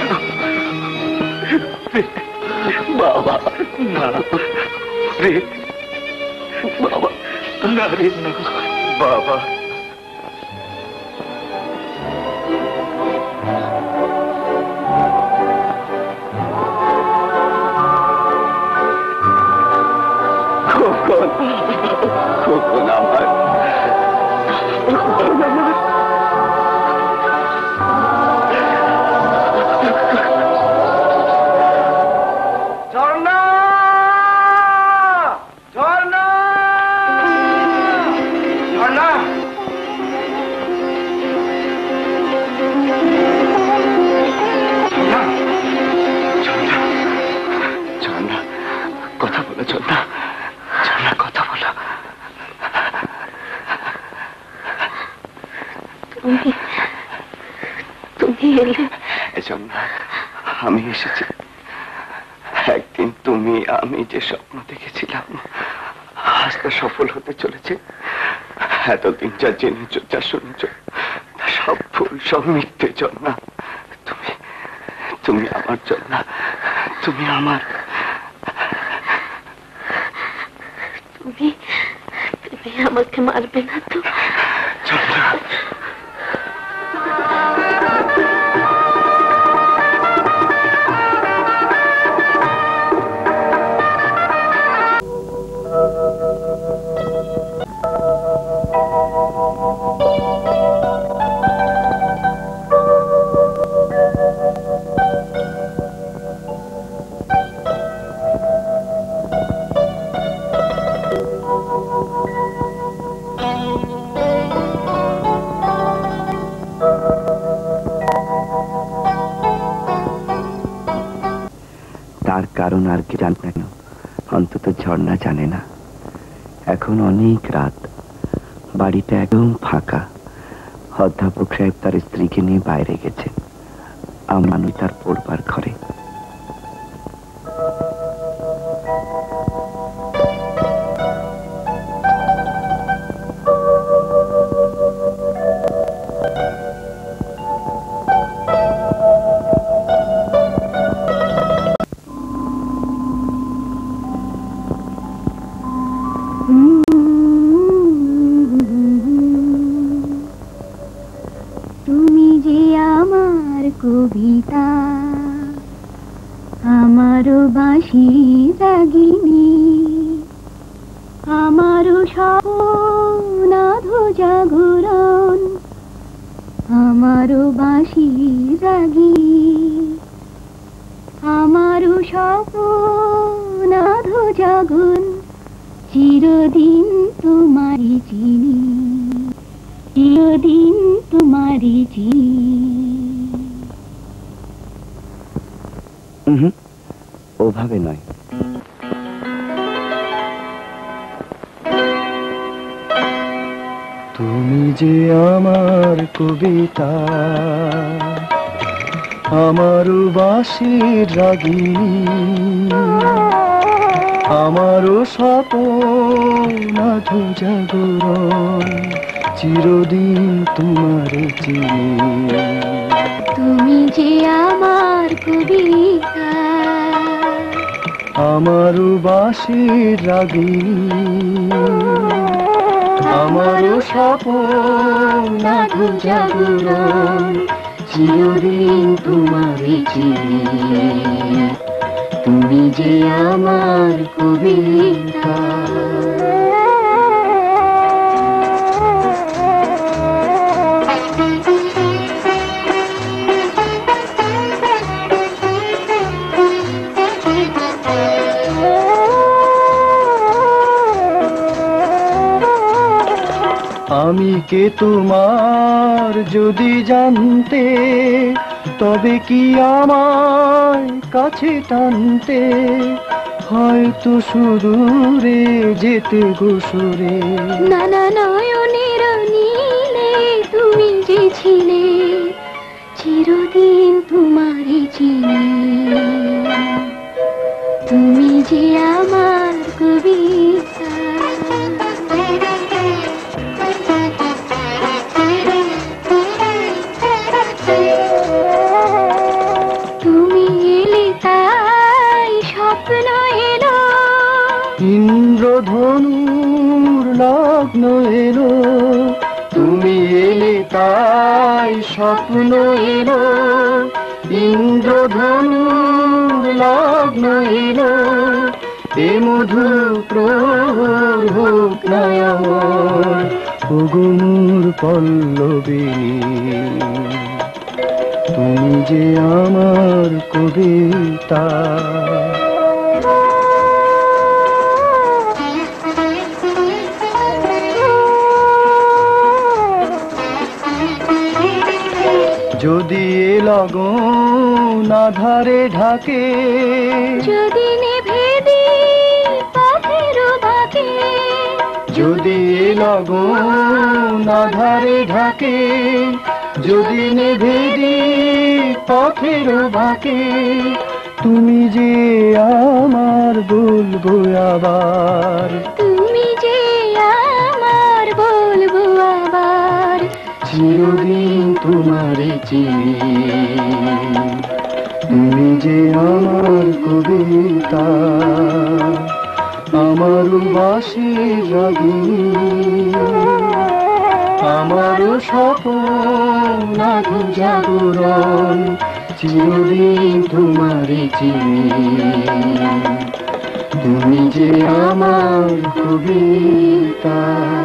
বাবা, না রে, বাবা, না রে, না বাবা। খোকন, খোকন আমার, খোকন আমার। ঝর্ণা, ঝর্ণা, ঝর্ণা। ঝর্ণা, কথা বলো ঝর্ণা, ঝর্ণা কথা বলো। তুমি তুমি এলে? ঝর্ণা, আমি এসেছি। একদিন তুমি আমি যে স্বপ্ন দেখেছিলাম আজ তা সফল হতে চলেছে। এতদিন যা জেনেছ, যা শুনেছ, তা সব ভুল, সব মিথ্যে। ঝর্ণা, তুমি তুমি আমার ঝর্ণা, তুমি আমার। তুমি তুমি আমাকে মারবে না তো? ঝর্ণা, তার কারণ আর কি জান না, অন্তত ঝর্ণা জানে না। এখন অনেক রাত, বাড়িটা একদম ফাঁকা। অধ্যাপক সাহেব তার স্ত্রীকে নিয়ে বাইরে গেছে। আমি তার পড়বার ঘরে। তুমি যে আমার কবিতা, আমারও বাঁশি রাগিনী, আমারও স্বপ্নাধ জাগরণ, আমারও বাঁশি রাগিনী, আমারও স্বপ্নাধ জাগরণ, চিরদিন তোমারই চিনি, চিরদিন তোমারই চিনি। ওভাবে নয়। তুমি যে আমার কবিতা, আমারও বাঁশির রাগিনী, আমারও স্বপ্নাধ জাগরণ, চিরদিন তোমারে চিনি। তুমি যে আমার কবিতা, আমারও বাঁশির রাগিনী, আমারও স্বপ্নাধ জাগরণ, চিরদিন তোমারে চিনি। তুমি যে আমার কবিতা। আমি কে তোমার যদি জানতে, তবে কি আমায় কাছে টানতে, হয়তো সুদূরে যেতে গোসরে। না না নয়নের নীলে তুমি যে ছিলে, চিরদিন তোমারই চিনি। তুমি যে আমার কবিতা, তুমি এলে তাই স্বপ্ন এলো, ইন্দ্রধনুর লগ্ন এলো। তুমি এলে তাই স্বপ্ন এলো, ইন্দ্রধনুর লগ্ন এলো। এ মধু প্রহর হোক না আমার অগুণুর পল্লবিনী। তুমি যে আমার কবিতা। যদি এ লগন আধারে ঢাকে, যদি নেভে দিই পথের বাঁকে, যদি এ লগন আধারে ঢাকে, যদি নেভে দিই পথের বাঁকে, তুমি যে আমার বলবো আবার, তুমি যে আমার বলবো আবার, চিরদিন তোমারে চিনি। তুমি যে আমার কবিতা, আমার বাঁশির রাগিনী, আমার স্বপ্ন জাগরণ, চিরদিন তোমারে চিনি। তুমি যে আমার কবিতা।